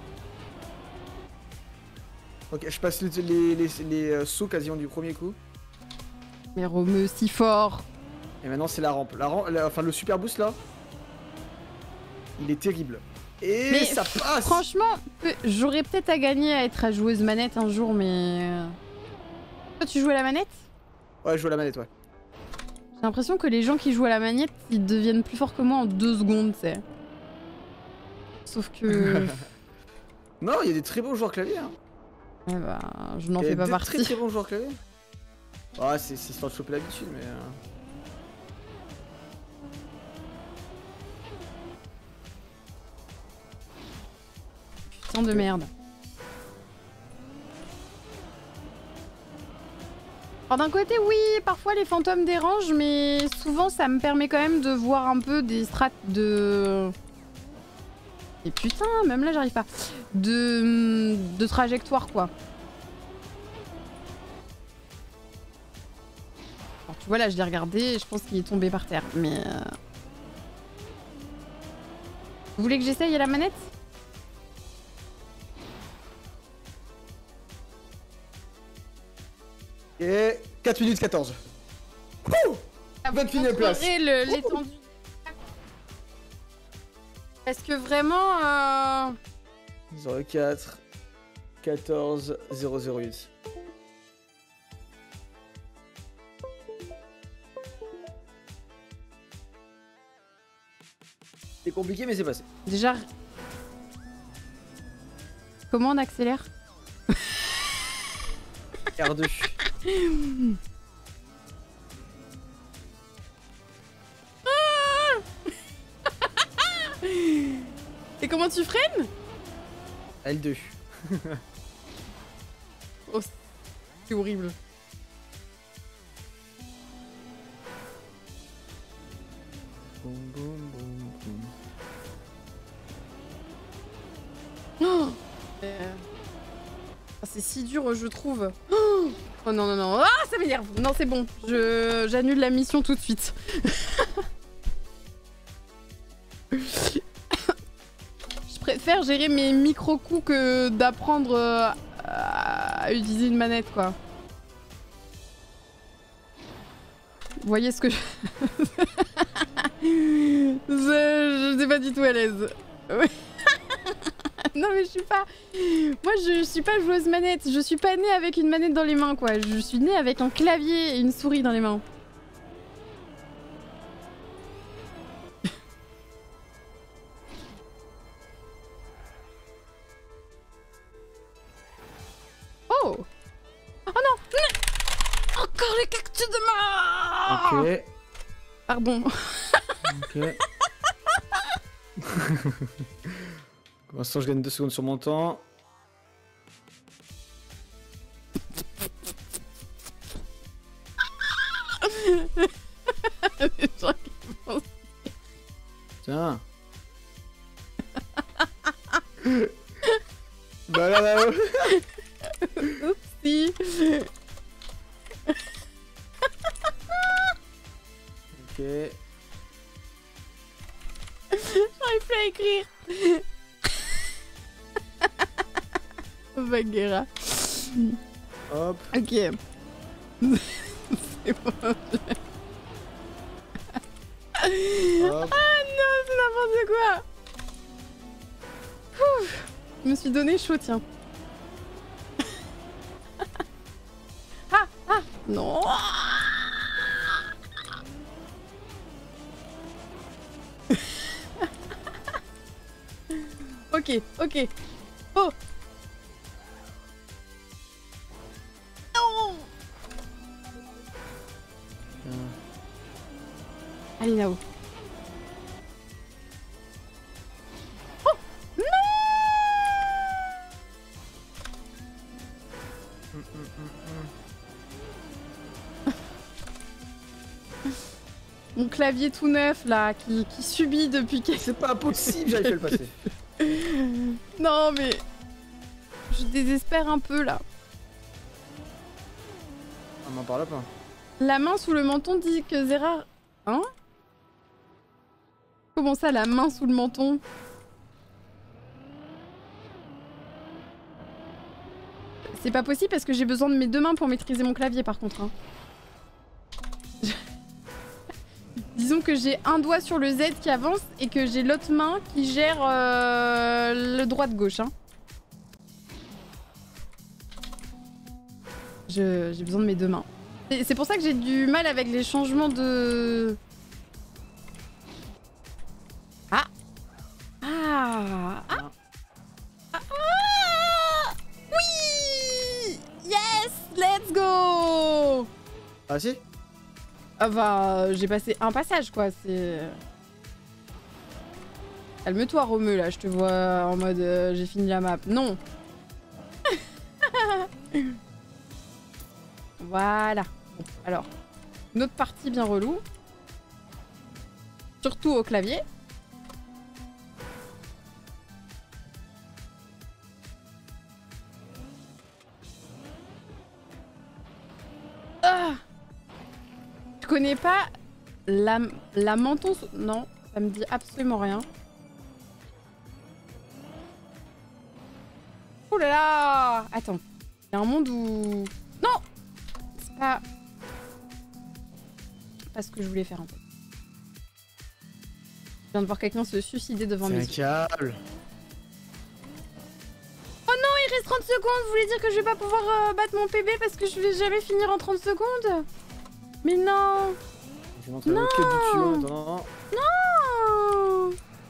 Ok, je passe les, les, les, les euh, sauts quasiment du premier coup. Mais Romeu, si fort. Et maintenant c'est la rampe. La rampe la, enfin le super boost là. Il est terrible. Et Mais ça passe. Franchement, peu- j'aurais peut-être à gagner à être à joueuse manette un jour, mais... euh, Toi, tu joues à la manette? Ouais, je joue à la manette, ouais. J'ai l'impression que les gens qui jouent à la manette, ils deviennent plus forts que moi en deux secondes, tu sais. Sauf que... Non, il y a des très bons joueurs clavier. Hein. Ouais, bah, je n'en Il y a fais pas des partie. très très bons joueurs clavier. Ah, c'est c'est histoire de choper l'habitude, mais... Euh... Putain de merde. Alors d'un côté, oui, parfois les fantômes dérangent, mais souvent ça me permet quand même de voir un peu des strates de... Et putain, même là j'arrive pas. De... de trajectoire, quoi. Alors, tu vois, là je l'ai regardé et je pense qu'il est tombé par terre, mais... euh, Vous voulez que j'essaye à la manette? Et quatre minutes quatorze. Wouh vingt-et-unième place. Le- l'étendue. Parce que vraiment... Euh... zéro quatre quatorze zéro zéro huit. C'est compliqué mais c'est passé. Déjà... Comment on accélère? R deux. Et comment tu freines? L deux. Oh, c'est horrible. Boum, boum, boum, boum. Oh, euh... ah, c'est si dur, je trouve. Oh, oh non, non, non. Ah, ça m'énerve. Non, c'est bon. Je... J'annule la mission tout de suite. Je préfère gérer mes micro-coups que d'apprendre euh, à utiliser une manette, quoi. Vous voyez ce que je... je... Je suis pas du tout à l'aise. Non mais je suis pas... Moi je suis pas joueuse manette. Je suis pas née avec une manette dans les mains, quoi. Je suis née avec un clavier et une souris dans les mains. Oh. Oh non. Encore les cactus de mort. Ok. Pardon. Ok. Pour l'instant, je gagne deux secondes sur mon temps. Les gens qui pensent- Tiens. Bah là, là, là. Oupsie. Ok. J'arrive plus à écrire. Bagheera. Hop. Ok. C'est bon. Hop. Ah non, c'est n'importe quoi. Ouf. Je me suis donné chaud, tiens. Ah, ah, non. Ok, ok. Oh. Non. Allez, là-haut. Oh non. Hum, hum, hum, hum. Mon clavier tout neuf, là, qui, qui subit depuis quelques... C'est pas possible, j'avais fait le passer. Non mais... Je désespère un peu là. On m'en parle pas. La main sous le menton dit que Zera... Hein? Comment ça, la main sous le menton? C'est pas possible parce que j'ai besoin de mes deux mains pour maîtriser mon clavier par contre. Hein. Disons que j'ai un doigt sur le Z qui avance et que j'ai l'autre main qui gère euh, le droit-gauche. Hein. J'ai besoin de mes deux mains. C'est pour ça que j'ai du mal avec les changements de... Ah Ah Ah, ah, ah Oui Yes Let's go. Ah si. Ah bah, j'ai passé un passage quoi, c'est... Calme-toi Romeu là, je te vois en mode euh, j'ai fini la map. Non. Voilà. Bon, alors, une autre partie bien relou. Surtout au clavier. Ah, je connais pas la, la menton... Non, ça me dit absolument rien. Oh là là. Attends, il y a un monde où... Non, c'est pas... pas ce que je voulais faire en fait. Je viens de voir quelqu'un se suicider devant mes yeux. C'est un câble. Oh non, il reste trente secondes. Vous voulez dire que je vais pas pouvoir euh, battre mon P B parce que je vais jamais finir en trente secondes? Mais non. Je vais montrer le cut du tuyau maintenant. Non.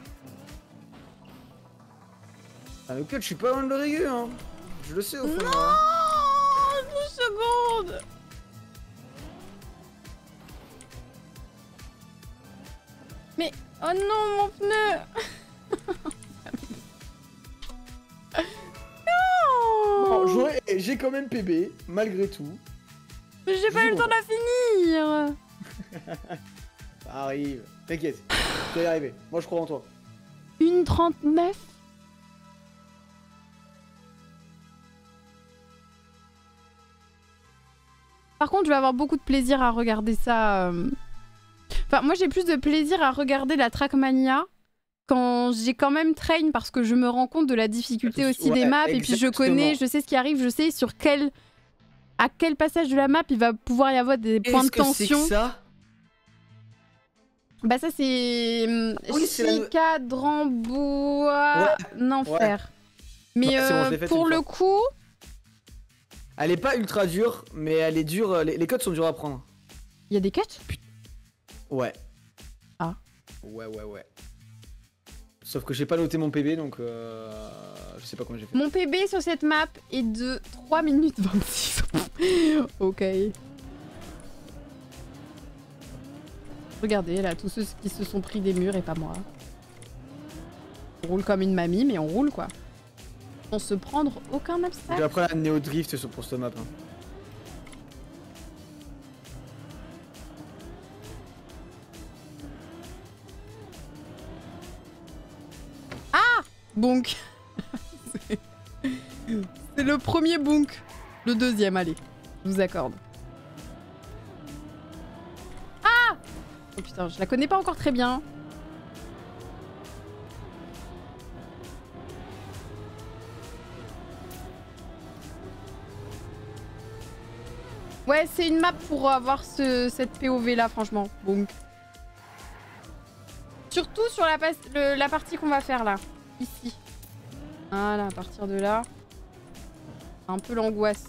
Ah, le cut, je suis pas loin de le régu, hein. Je le sais au fond. Non, hein. douze secondes. Mais oh non, mon pneu. Bon, j'aurais- j'ai quand même P B, malgré tout. Mais j'ai pas eu le temps de la finir. Ça arrive. T'inquiète, tu vas y arriver. Moi, je crois en toi. Une trente-neuf. Par contre, je vais avoir beaucoup de plaisir à regarder ça. euh. Enfin, moi, j'ai plus de plaisir à regarder la Trackmania quand j'ai quand même train parce que je me rends compte de la difficulté aussi Ouais, des maps et puis je connais, exactement. je sais ce qui arrive, je sais sur quel à quel passage de la map il va pouvoir y avoir des points de Qu'est-ce que c'est tension. que ça? Bah ça c'est hum, Oui, c'est la- Chica, Drambois, Nanfer. Mais Ouais, c'est bon, euh, je l'ai faite pour une le fois. coup, Elle est pas ultra dure, mais elle est dure. Les, les codes sont durs à prendre. il y a des cuts. Ouais. Ah. Ouais, ouais, ouais. Sauf que j'ai pas noté mon P B, donc euh, je sais pas comment j'ai fait. Mon P B sur cette map est de trois minutes vingt-six. Ok. Regardez là, tous ceux qui se sont pris des murs et pas moi. On roule comme une mamie, mais on roule quoi. Sans se prendre aucun Je obstacle. vais apprendre la Néo Drift sur- pour cette map. Hein. Bonk. C'est- C'est le premier bonk. Le deuxième, allez. Je vous accorde. Ah! Oh putain, je la connais pas encore très bien. Ouais, c'est une map pour avoir ce, cette P O V là, franchement. Bonk. Surtout sur la, pas- le- la partie qu'on va faire là. Ici. Voilà, à partir de là. Un peu l'angoisse.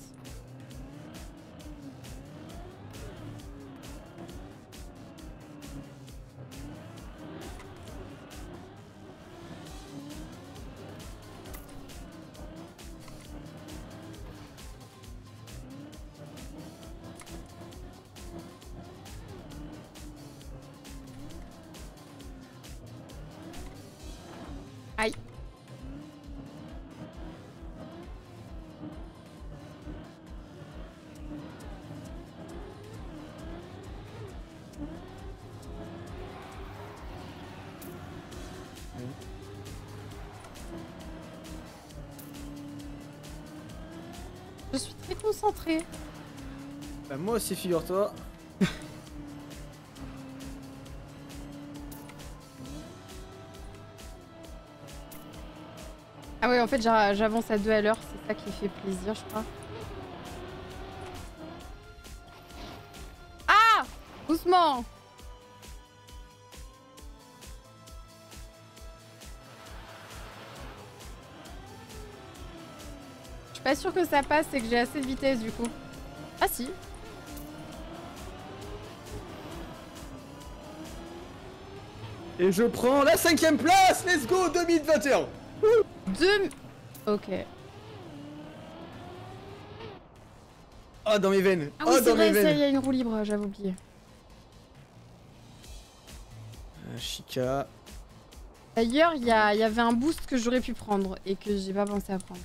Aïe. Je suis très concentrée. Bah, moi aussi, figure-toi. Ah ouais, en fait, j'avance à deux à l'heure. C'est ça qui fait plaisir, je crois. Ah! Doucement! Je suis pas sûre que ça passe et que j'ai assez de vitesse du coup. Ah si. Et je prends la cinquième place. Let's go deux mille vingt et un. Deux... Ok. Oh, dans mes veines. Ah oui, oh, c'est dans vrai, mes ça, veines. il y a une roue libre, j'avais oublié. Euh, Chica. D'ailleurs, il y, a... y avait un boost que j'aurais pu prendre et que j'ai pas pensé à prendre.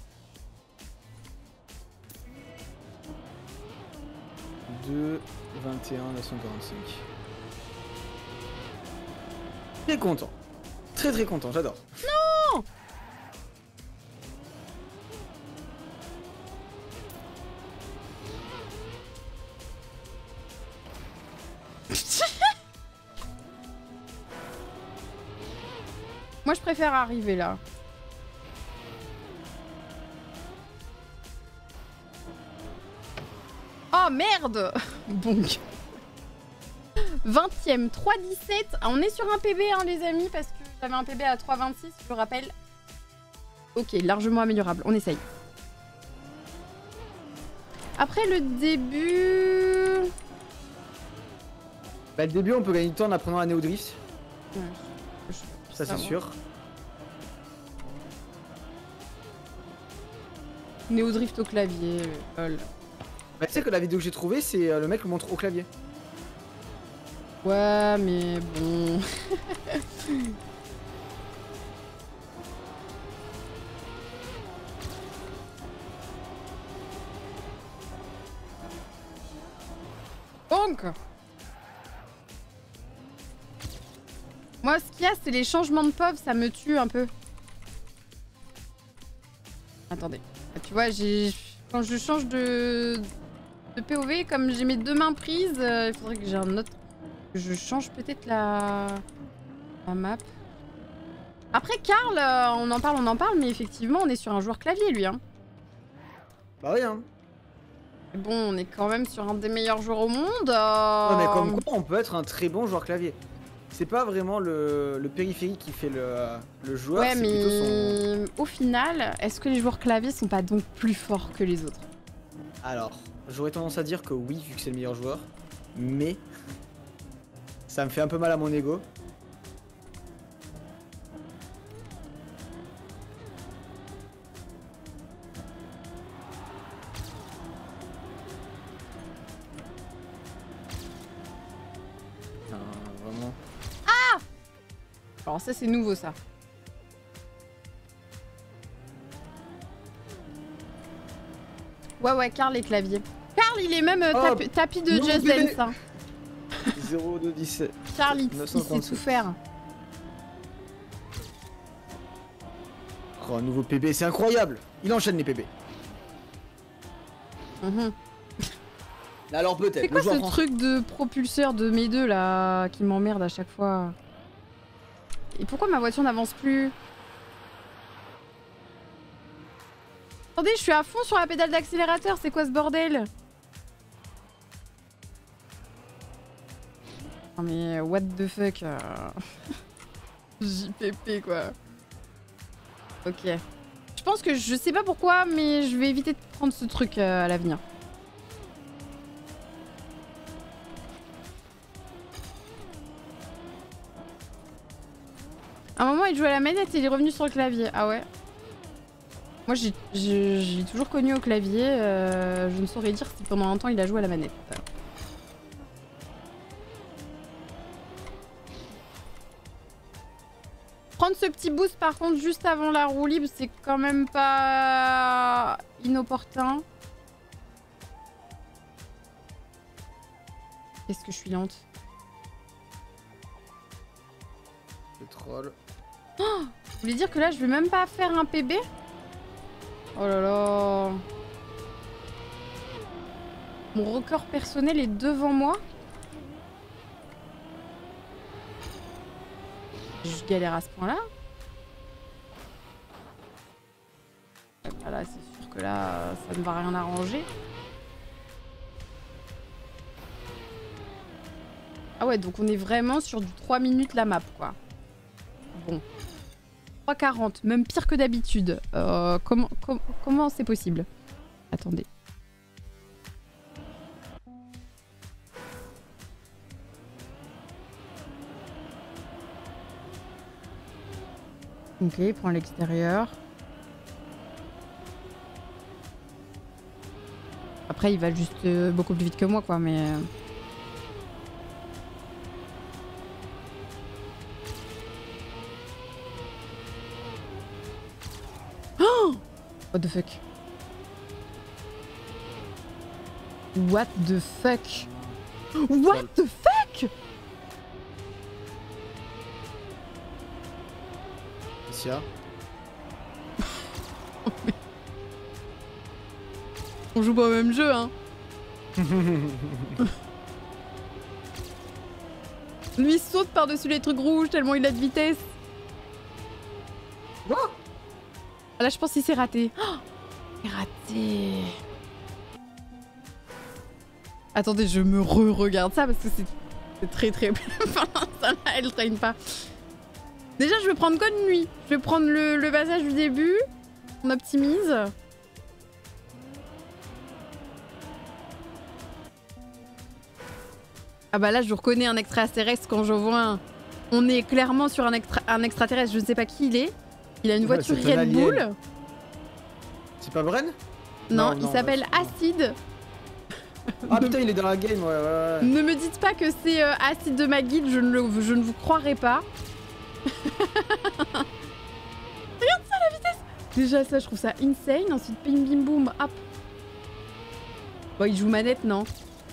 deux, vingt et un, neuf cent quarante-cinq. Très content. Très très content, j'adore. Non! Moi, je préfère arriver là. Oh merde! Bon. vingtième, trois dix-sept. On est sur un P B, hein, les amis, parce que j'avais un P B à trois vingt-six, je le rappelle. Ok, largement améliorable. On essaye. Après le début... Bah, le début, on peut gagner du temps en apprenant à Néo Drift. Ouais, je- je- Ça, c'est sûr. Néo drift au clavier. euh, lol. Bah, tu sais que la vidéo que j'ai trouvée, c'est euh, le mec le montre au clavier. Ouais, mais bon. Donc, moi, ce qu'il y a, c'est les changements de P O V, ça me tue un peu. Attendez. Tu vois, j'ai quand je change de, de P O V, comme j'ai mes deux mains prises, euh, il faudrait que j'ai un autre. Je change peut-être la... la map. Après, Karl, euh, on en parle, on en parle, mais effectivement, on est sur un joueur clavier, lui. Hein. Bah oui, hein. Bon, on est quand même sur un des meilleurs joueurs au monde. Euh... Non, mais comme quoi, on peut être un très bon joueur clavier. C'est pas vraiment le, le périphérique qui fait le, le joueur, Ouais, c'est mais plutôt son... au final, est-ce que les joueurs clavier sont pas donc plus forts que les autres? Alors, j'aurais tendance à dire que oui, vu que c'est le meilleur joueur, mais ça me fait un peu mal à mon ego. Non, vraiment. Alors ça, c'est nouveau, ça. Ouais, ouais, Karl les claviers. Karl, il est même euh, Oh, tapi, tapis de non, Just bébé. Dance. Hein. zéro deux dix-sept. Karl, il, il neuf cent sait trente-sept. tout faire. Oh, un nouveau P B, c'est incroyable. Il enchaîne les P B. Mhm. Alors C'est peut-être. quoi le joueur ce français. truc de propulseur de mes deux là qui m'emmerde à chaque fois? Et pourquoi ma voiture n'avance plus? Attendez, je suis à fond sur la pédale d'accélérateur, c'est quoi ce bordel? Non mais what the fuck euh... J P P quoi. Ok. Je pense que je sais pas pourquoi, mais je vais éviter de prendre ce truc euh, à l'avenir. À un moment, il jouait à la manette et il est revenu sur le clavier. Ah ouais? Moi, j'ai j'ai toujours connu au clavier. Euh, je ne saurais dire si pendant un temps il a joué à la manette. Prendre ce petit boost par contre juste avant la roue libre, c'est quand même pas inopportun. Qu'est-ce que je suis lente? Le troll. Oh, vous voulez dire que là je vais même pas faire un P B? Oh là là. Mon record personnel est devant moi. Je galère à ce point-là. Voilà, c'est sûr que là, ça ne va rien arranger. Ah ouais, donc on est vraiment sur du trois minutes la map, quoi. Bon. trois quarante, même pire que d'habitude. Euh, comment com comment c'est possible? Attendez. Ok, il prend l'extérieur. Après, il va juste euh, beaucoup plus vite que moi, quoi, mais... Euh... Oh! What the fuck? What the fuck? What the fuck? Sia. On joue pas au même jeu, hein. Lui saute par-dessus les trucs rouges tellement il a de vitesse. Quoi? Là, je pense qu'il s'est raté. Oh, il s'est raté. Attendez, je me re-regarde ça parce que c'est très très... Enfin, ça là, elle traîne pas. Déjà, je vais prendre code nuit. Je vais prendre le, le passage du début. On optimise. Ah bah là, je reconnais un extraterrestre quand je vois un... On est clairement sur un, extra... un extraterrestre, je ne sais pas qui il est. Il a une voiture ouais, Red Bull. C'est pas Bren? Non, non, il non s'appelle bah, Acid. Ah putain, il est dans la game, ouais, ouais, ouais. Ne me dites pas que c'est euh, Acid de ma guide, je ne, le... je ne vous croirai pas. Regarde ça, la vitesse. Déjà, ça, je trouve ça insane. Ensuite, bim bim boum, hop. Bon, il joue manette, non?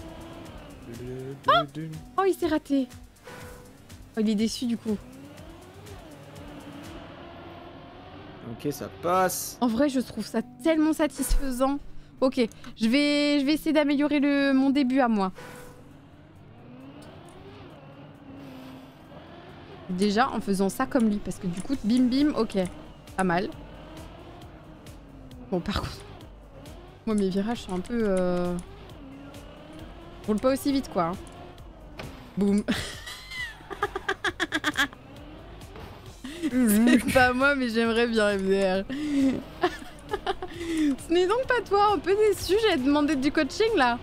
Oh, oh, il s'est raté. Oh, il est déçu du coup. Ok, ça passe. En vrai, je trouve ça tellement satisfaisant. Ok, je vais, je vais essayer d'améliorer le mon début à moi. Déjà, en faisant ça comme lui, parce que du coup, bim bim, ok, pas mal. Bon, par contre, moi mes virages sont un peu... Euh... Je roule pas aussi vite, quoi. Hein. Boum. C'est pas moi, mais j'aimerais bien F D R. Ce n'est donc pas toi, un peu déçu, j'ai demandé du coaching là.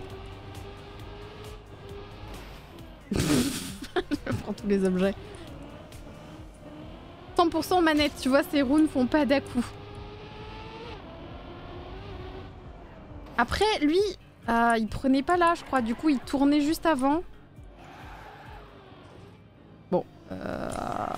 Je prends tous les objets. cent pour cent manette, tu vois, ces roues ne font pas d'à-coup. Après, lui, euh, il prenait pas là, je crois, du coup, il tournait juste avant. Bon, euh...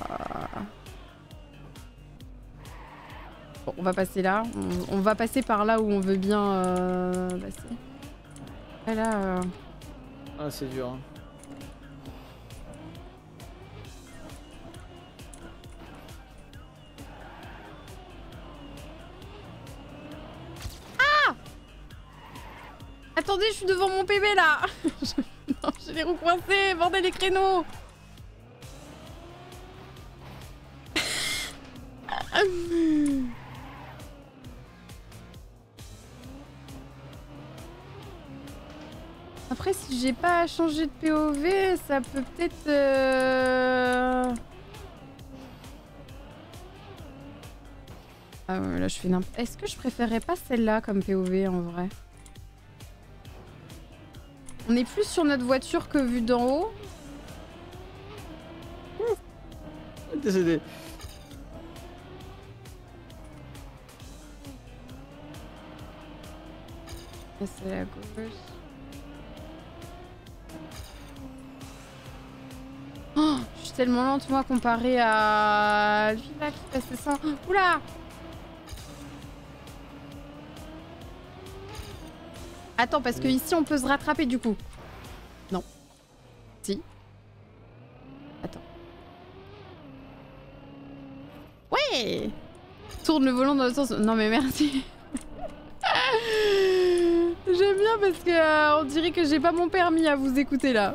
Bon, on va passer là. On, on va passer par là où on veut bien euh, passer. Et là... Euh... Ah, c'est dur. Hein. Ah! Attendez, je suis devant mon P B là. Non, j'ai les roues coincées, bordel les créneaux. Après, si j'ai pas changé de P O V, ça peut peut-être... Euh... Ah ouais, là je fais n'importe... Est-ce que je préférerais pas celle-là comme P O V en vrai? On est plus sur notre voiture que vu d'en haut. Désolé. Là c'est à gauche. Oh, je suis tellement lente moi comparé à lui là qui passe ça. Oula! Attends, parce que ici on peut se rattraper du coup. Non. Si. Attends. Ouais! Tourne le volant dans le sens... Non mais merci. J'aime bien parce que euh, on dirait que j'ai pas mon permis à vous écouter là.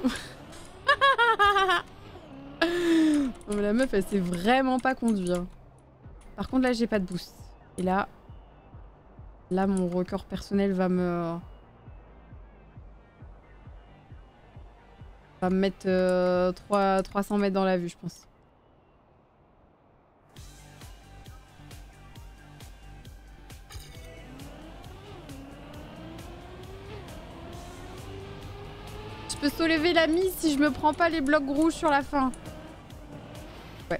Non, mais la meuf elle sait vraiment pas conduire. Par contre là j'ai pas de boost. Et là... Là mon record personnel va me... Va me mettre euh, trois cents mètres dans la vue je pense. Je peux soulever la mise si je me prends pas les blocs rouges sur la fin. Ouais.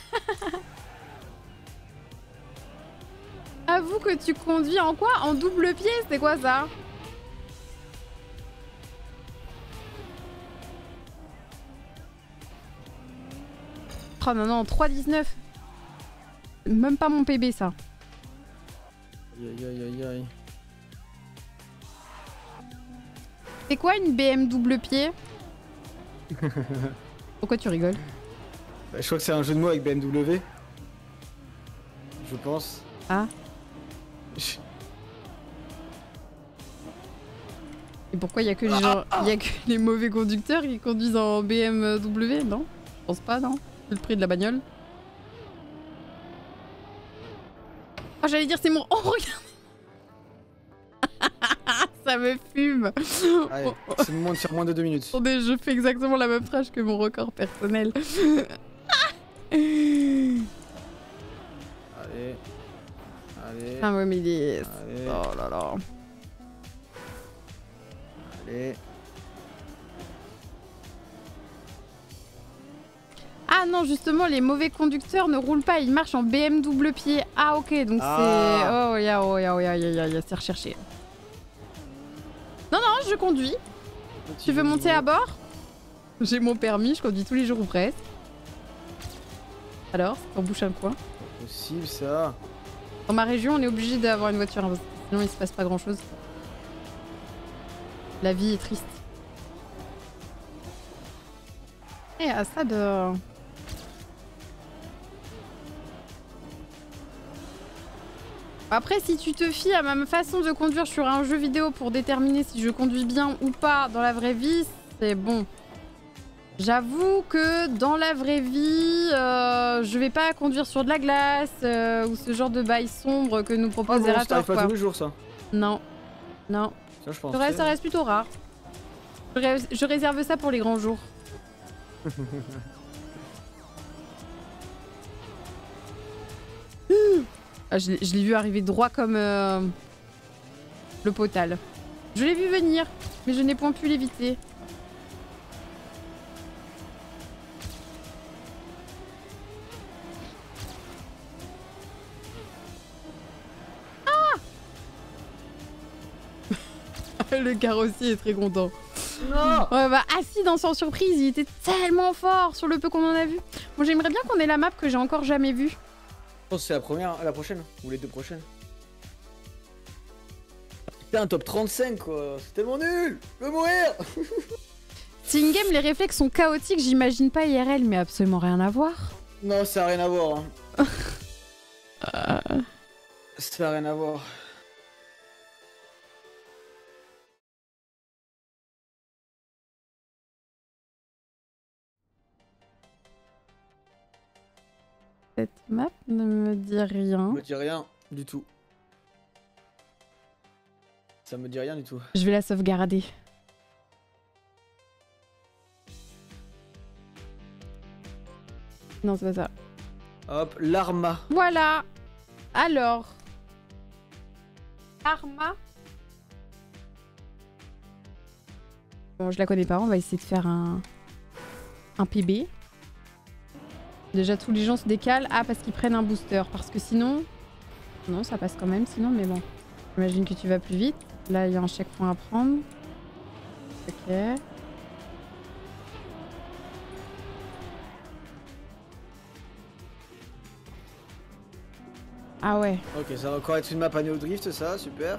Avoue que tu conduis en quoi? En double pied? C'est quoi ça? Oh non non, trois dix-neuf. Même pas mon P B ça. Aïe aïe aïe aïe aïe. C'est quoi une B M double pied? Pourquoi tu rigoles? Bah, je crois que c'est un jeu de mots avec B M W. Je pense. Ah. Je... Et pourquoi il y a que les gens, il y a que les mauvais conducteurs qui conduisent en B M W? Non? Je pense pas, non? C'est le prix de la bagnole. Oh, j'allais dire c'est mon... Oh, regarde. Ça me fume. Allez, c'est le moment de faire moins de deux minutes. Attendez, je fais exactement la même phrase que mon record personnel. Allez. Allez. Ah ouais, mais il est... Allez. Oh là là. Allez. Ah non, justement, les mauvais conducteurs ne roulent pas, ils marchent en B M double pied. Ah ok, donc Ah. c'est... Oh ya, oh ya, oh ya, ya, ya, ya, c'est recherché. Non, non, je conduis. Tu veux monter à bord? J'ai mon permis, je conduis tous les jours ou presque. Alors, on bouche un coin. Pas possible ça. Dans ma région, on est obligé d'avoir une voiture, hein, parce que sinon il se passe pas grand chose. La vie est triste. Et à ça de... Après, si tu te fies à ma façon de conduire sur un jeu vidéo pour déterminer si je conduis bien ou pas dans la vraie vie, c'est bon. J'avoue que dans la vraie vie, euh, je vais pas conduire sur de la glace euh, ou ce genre de bail sombre que nous propose Ah bon, ça arrive pas tous les jours ça. Non, non. Ça, je pense. Ça reste, ça reste plutôt rare. Je, ré je réserve ça pour les grands jours. Ah, je l'ai vu arriver droit comme euh, le potal. Je l'ai vu venir, mais je n'ai point pu l'éviter. Ah! Le carrossier est très content. Non! Ouais, bah acide en sans surprise, il était tellement fort sur le peu qu'on en a vu. Bon, j'aimerais bien qu'on ait la map que j'ai encore jamais vue. Je pense que c'est la première, la prochaine, ou les deux prochaines. Putain, un top trente-cinq quoi, c'est tellement nul! Je veux mourir! Si in-game les réflexes sont chaotiques, j'imagine pas I R L, mais absolument rien à voir. Non, ça a rien à voir. Hein. euh... Ça a rien à voir. Cette map ne me dit rien. Ça me dit rien du tout. Ça me dit rien du tout. Je vais la sauvegarder. Non, c'est pas ça. Hop, l'Arma. Voilà. Alors. Arma. Bon, je la connais pas, on va essayer de faire un... un P B. Déjà, tous les gens se décalent. Ah, parce qu'ils prennent un booster. Parce que sinon... Non, ça passe quand même, sinon, mais bon. J'imagine que tu vas plus vite. Là, il y a un checkpoint à prendre. Ok. Ah ouais. Ok, ça va encore être une map à Neo Drift, ça, super.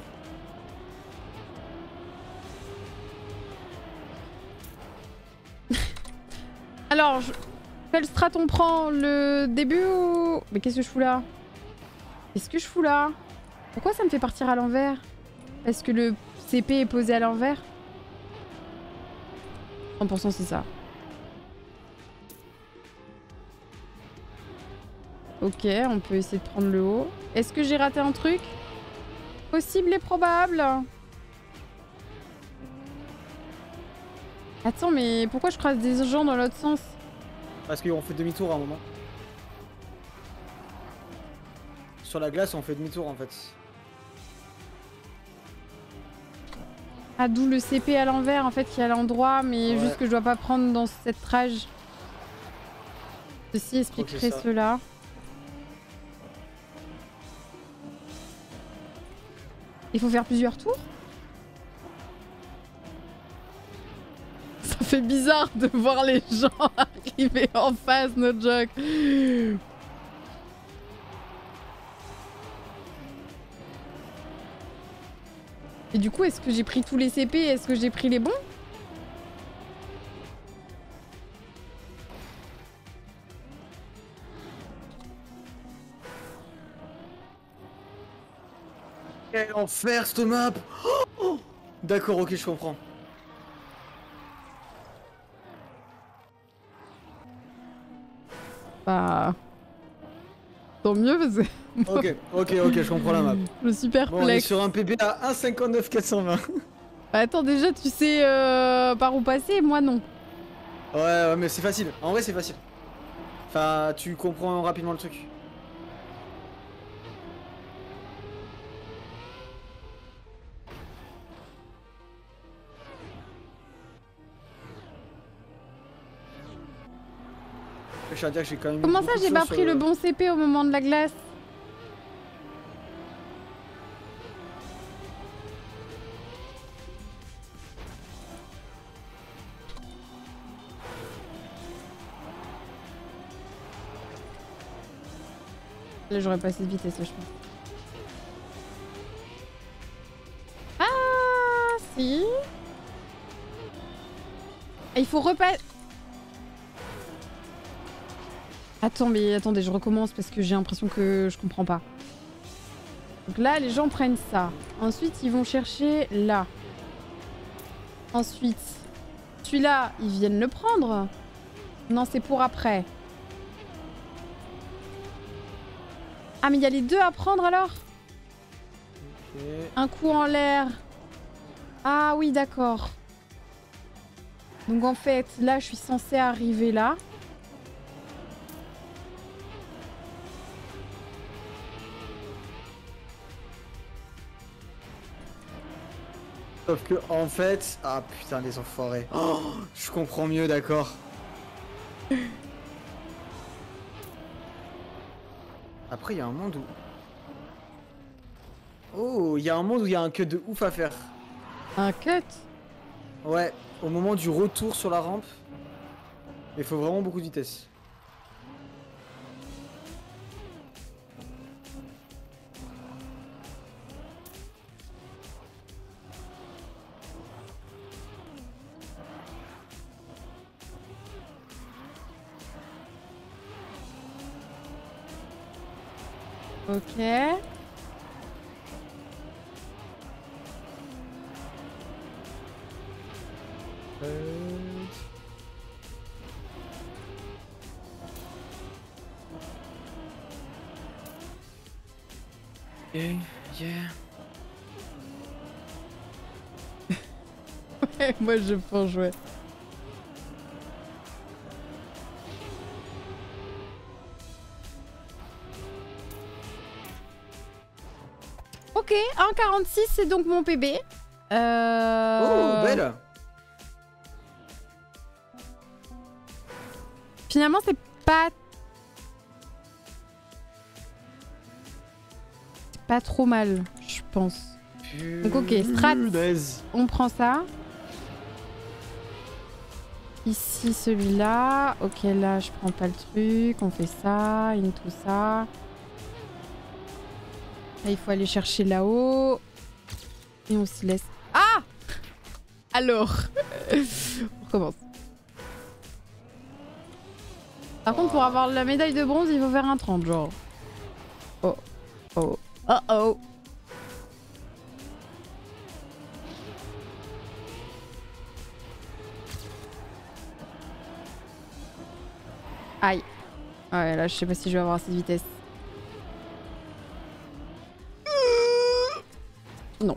Alors, je... quel strat on prend? Le début ou... Mais qu'est-ce que je fous là? Qu'est-ce que je fous là? Pourquoi ça me fait partir à l'envers? Parce que le C P est posé à l'envers. cent pour cent c'est ça. Ok, on peut essayer de prendre le haut. Est-ce que j'ai raté un truc? Possible et probable. Attends, mais pourquoi je croise des gens dans l'autre sens? Parce qu'on fait demi-tour à un moment. Sur la glace, on fait demi-tour en fait. Ah, d'où le C P à l'envers en fait qui est à l'endroit, mais Ouais. juste que je dois pas prendre dans cette rage. Ceci expliquerait cela. Il faut faire plusieurs tours? Ça fait bizarre de voir les gens arriver en face, no joke. Et du coup, est-ce que j'ai pris tous les C P? Est-ce que j'ai pris les bons? Quel enfer cette map. Oh, d'accord, ok, je comprends. Bah... Tant mieux parce que... Ok, ok, ok, je comprends la map. Je suis perplexe. Bon, on est sur un P B à un cinquante-neuf quatre cent vingt. Bah, attends, déjà, tu sais euh, par où passer? Moi, non. Ouais, ouais, mais c'est facile. En vrai, c'est facile. Enfin, tu comprends rapidement le truc. Je tiens à dire que j'ai quand même. Comment ça, j'ai pas pris le bon C P au moment de la glace? Là, j'aurais passé de vitesse, là, je pense. Ah, si. Il faut repasser. Attends, mais attendez, je recommence parce que j'ai l'impression que je comprends pas. Donc là, les gens prennent ça. Ensuite, ils vont chercher là. Ensuite, celui-là, ils viennent le prendre. Non, c'est pour après. Ah, mais il y a les deux à prendre alors? Okay. Un coup en l'air. Ah oui, d'accord. Donc en fait, là, je suis censée arriver là. Sauf que, en fait... Ah putain, les enfoirés. Oh, je comprends mieux, d'accord. Après, il y a un monde où... Oh, il y a un monde où il y a un cut de ouf à faire. Un cut? Ouais, au moment du retour sur la rampe. Il faut vraiment beaucoup de vitesse. Ok. Euh... Yeah, yeah. Moi, je pense, ouais. Ok, un quarante-six, c'est donc mon P B. Euh... Oh, belle. Finalement, c'est pas... C'est pas trop mal, je pense. Donc ok, strat, on prend ça. Ici, celui-là. Ok, là, je prends pas le truc. On fait ça, in tout ça. Là, il faut aller chercher là-haut. Et on s'y laisse. Ah! Alors. On recommence. Par contre, pour avoir la médaille de bronze, il faut faire un trente, genre. Oh. Oh. Oh oh. Aïe. Ouais, là, je sais pas si je vais avoir cette vitesse. Non.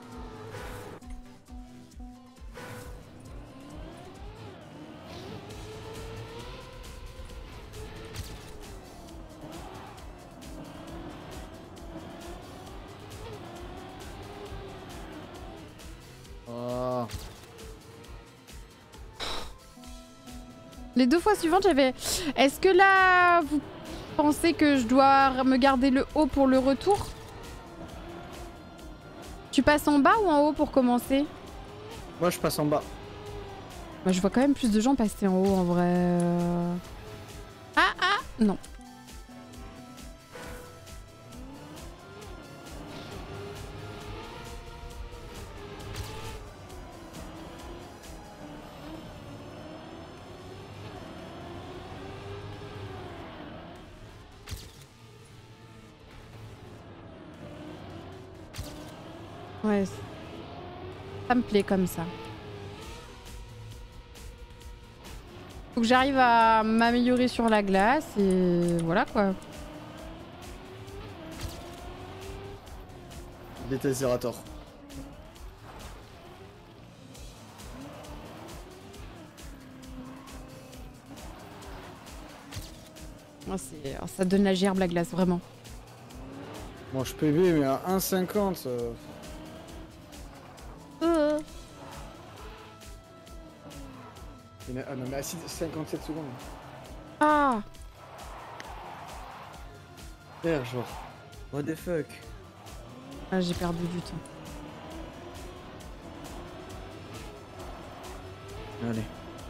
Oh. Les deux fois suivantes, j'avais... Est-ce que là, vous pensez que je dois me garder le haut pour le retour? Tu passes en bas ou en haut pour commencer? Moi, je passe en bas. Bah, je vois quand même plus de gens passer en haut, en vrai. Ah, ah, non. Ouais, ça me plaît comme ça. Faut que j'arrive à m'améliorer sur la glace et voilà quoi. Déteste Zerator. Oh, oh, ça donne la gerbe la glace, vraiment. Bon, je P B, mais à un cinquante. Euh... Euh. Il a... Ah non, mais à cinquante-sept secondes. Ah. Merde, genre. What the fuck. Ah, j'ai perdu du temps. Allez.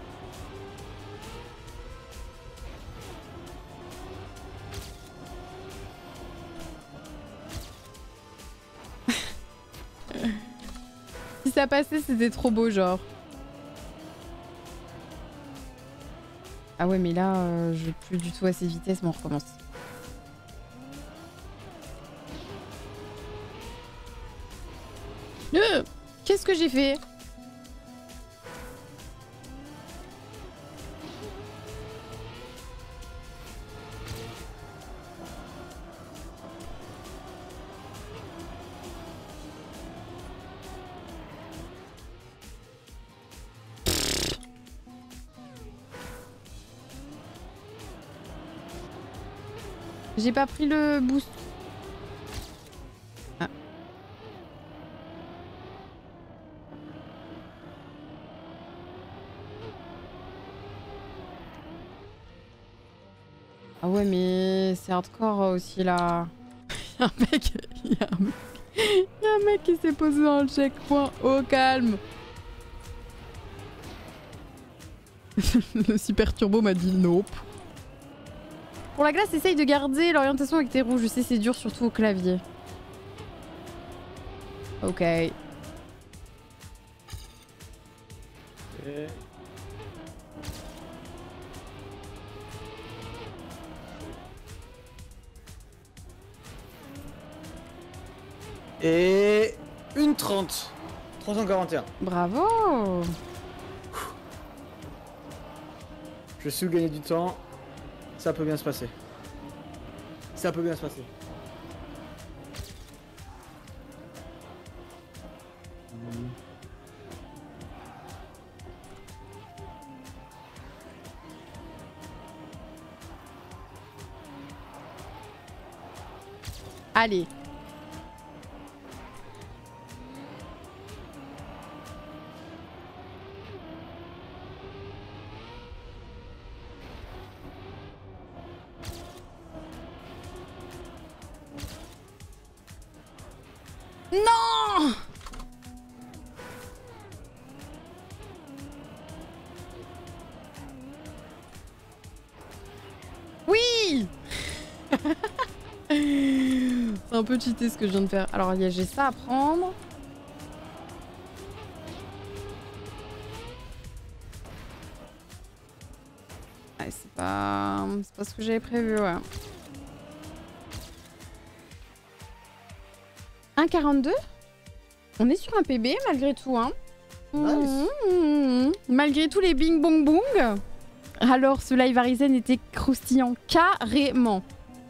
Si ça passait, c'était trop beau, genre. Ah ouais, mais là, euh, je vais plus du tout à cette vitesse, mais on recommence. Euh, Qu'est-ce que j'ai fait? J'ai pas pris le boost. Ah. Ah ouais, mais c'est hardcore aussi là. Y'a un mec, y'a un mec, y'a un mec qui s'est posé dans le checkpoint. Au calme. Le super turbo m'a dit nope. Pour la glace, essaye de garder l'orientation avec tes roues. Je sais, c'est dur, surtout au clavier. Ok. Et... Et... Une trente. trois cent quarante et un. Bravo. Je suis gagner du temps. Ça peut bien se passer. Ça peut bien se passer. Mmh. Allez. Non! Oui! C'est un peu cheaté ce que je viens de faire. Alors j'ai ça à prendre. Ah, c'est pas... c'est pas ce que j'avais prévu, ouais. un quarante-deux? On est sur un P B malgré tout, hein. Nice. Mmh, mmh, mmh. Malgré tous les bing bong bong. Alors, ce live Arisen était croustillant, carrément.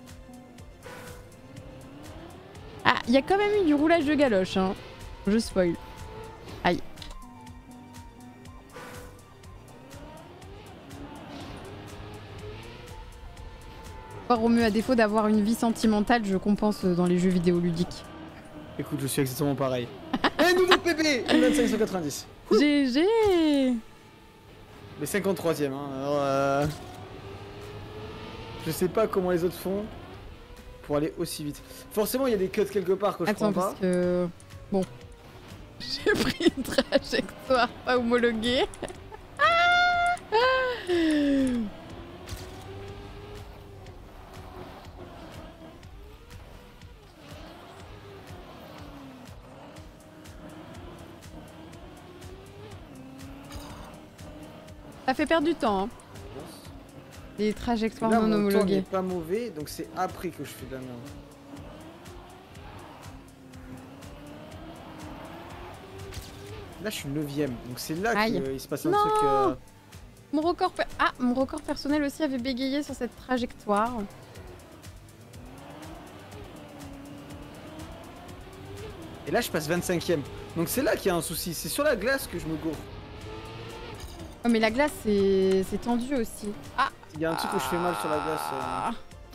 Ah, il y a quand même eu du roulage de galoche, hein. Je spoil. Aïe. Romeu, à défaut d'avoir une vie sentimentale, je compense dans les jeux vidéo ludiques. Écoute, je suis exactement pareil. Et nouveau P P vingt-cinq cent quatre-vingt-dix. G G. Mais cinquante-troisième, hein. Alors, euh... je sais pas comment les autres font pour aller aussi vite. Forcément, il y a des cuts quelque part que je Attends, prends pas. parce que... Bon. J'ai pris une trajectoire pas homologuée. Ça fait perdre du temps, hein. Les trajectoires là, non mon temps homologuées. n'est pas mauvais, donc c'est après que je fais de la merde. Là, je suis neuvième, donc c'est là qu'il se passe un non truc... Euh... Mon record... Per... Ah, mon record personnel aussi avait bégayé sur cette trajectoire. Et là, je passe vingt-cinquième. Donc c'est là qu'il y a un souci. C'est sur la glace que je me gourre. Oh, mais la glace, c'est tendu aussi. Ah. Il y a un truc où je fais mal sur la glace. Euh...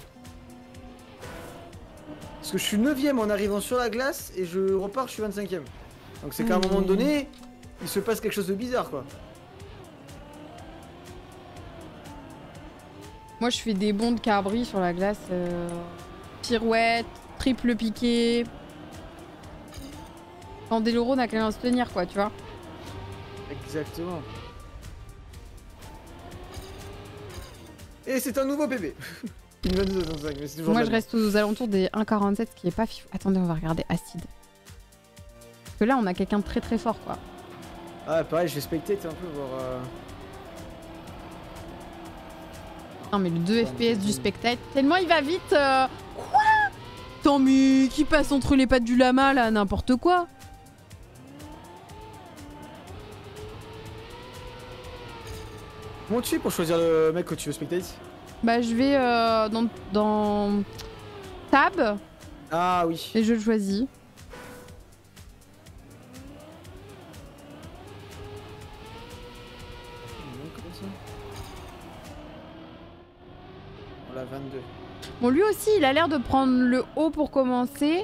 Parce que je suis neuvième en arrivant sur la glace et je repars, je suis vingt-cinquième. Donc c'est qu'à un moment donné, il se passe quelque chose de bizarre, quoi. Moi, je fais des bonds de cabri sur la glace. Euh... Pirouette, triple piqué. Candeloro n'a qu'à se tenir, quoi, tu vois. Exactement. Et c'est un nouveau bébé. Une vingt-deux soixante-cinq, mais c'est toujours Moi, je reste aux alentours des un quarante-sept, ce qui est pas fif. Attendez, on va regarder Acide. Parce que là, on a quelqu'un de très très fort, quoi. Ah, pareil, je vais spectate un peu, voir... Euh... Non, mais le deux F P S du spectate, tellement il va vite. Euh... Quoi? Attends, mais qui passe entre les pattes du lama, là? N'importe quoi. Comment tu fais pour choisir le mec que tu veux spectate? Bah, je vais euh, dans, dans Tab. Ah oui. Et je le choisis. On l'a vingt-deux. Bon, lui aussi, il a l'air de prendre le haut pour commencer.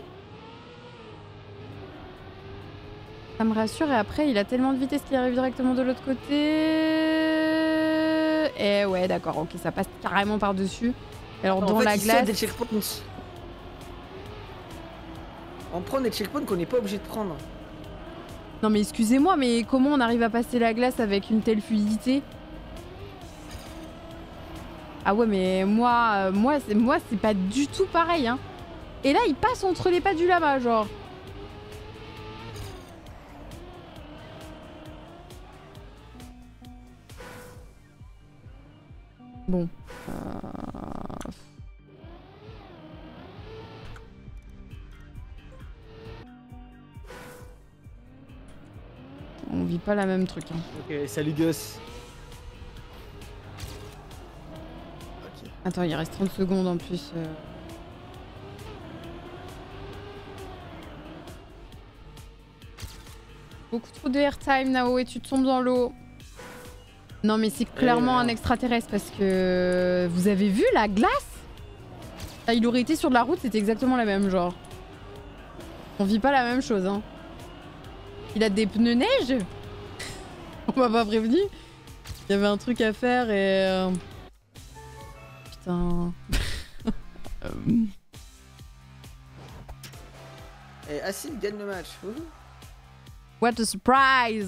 Ça me rassure. Et après, il a tellement de vitesse qu'il arrive directement de l'autre côté. Et ouais, d'accord, ok, ça passe carrément par-dessus. Alors, non, dans en fait, la il glace... des checkpoints. On prend des checkpoints qu'on n'est pas obligé de prendre. Non mais excusez-moi, mais comment on arrive à passer la glace avec une telle fluidité? Ah ouais, mais moi, euh, moi, c'est moi, c'est pas du tout pareil, hein. Et là, il passe entre les pattes du lama, genre. Bon. Euh... On vit pas la même truc. Hein. Ok, salut Gus. Ok. Attends, il reste trente secondes en plus. Euh... Beaucoup trop de airtime, Nao, et tu tombes dans l'eau. Non, mais c'est clairement un extraterrestre parce que... Vous avez vu la glace? Ah, il aurait été sur de la route, c'était exactement la même, genre. On vit pas la même chose, hein. Il a des pneus neige. On m'a pas prévenu. Il y avait un truc à faire et... Euh... Putain... Et Acide gagne le match. Ouh. What a surprise!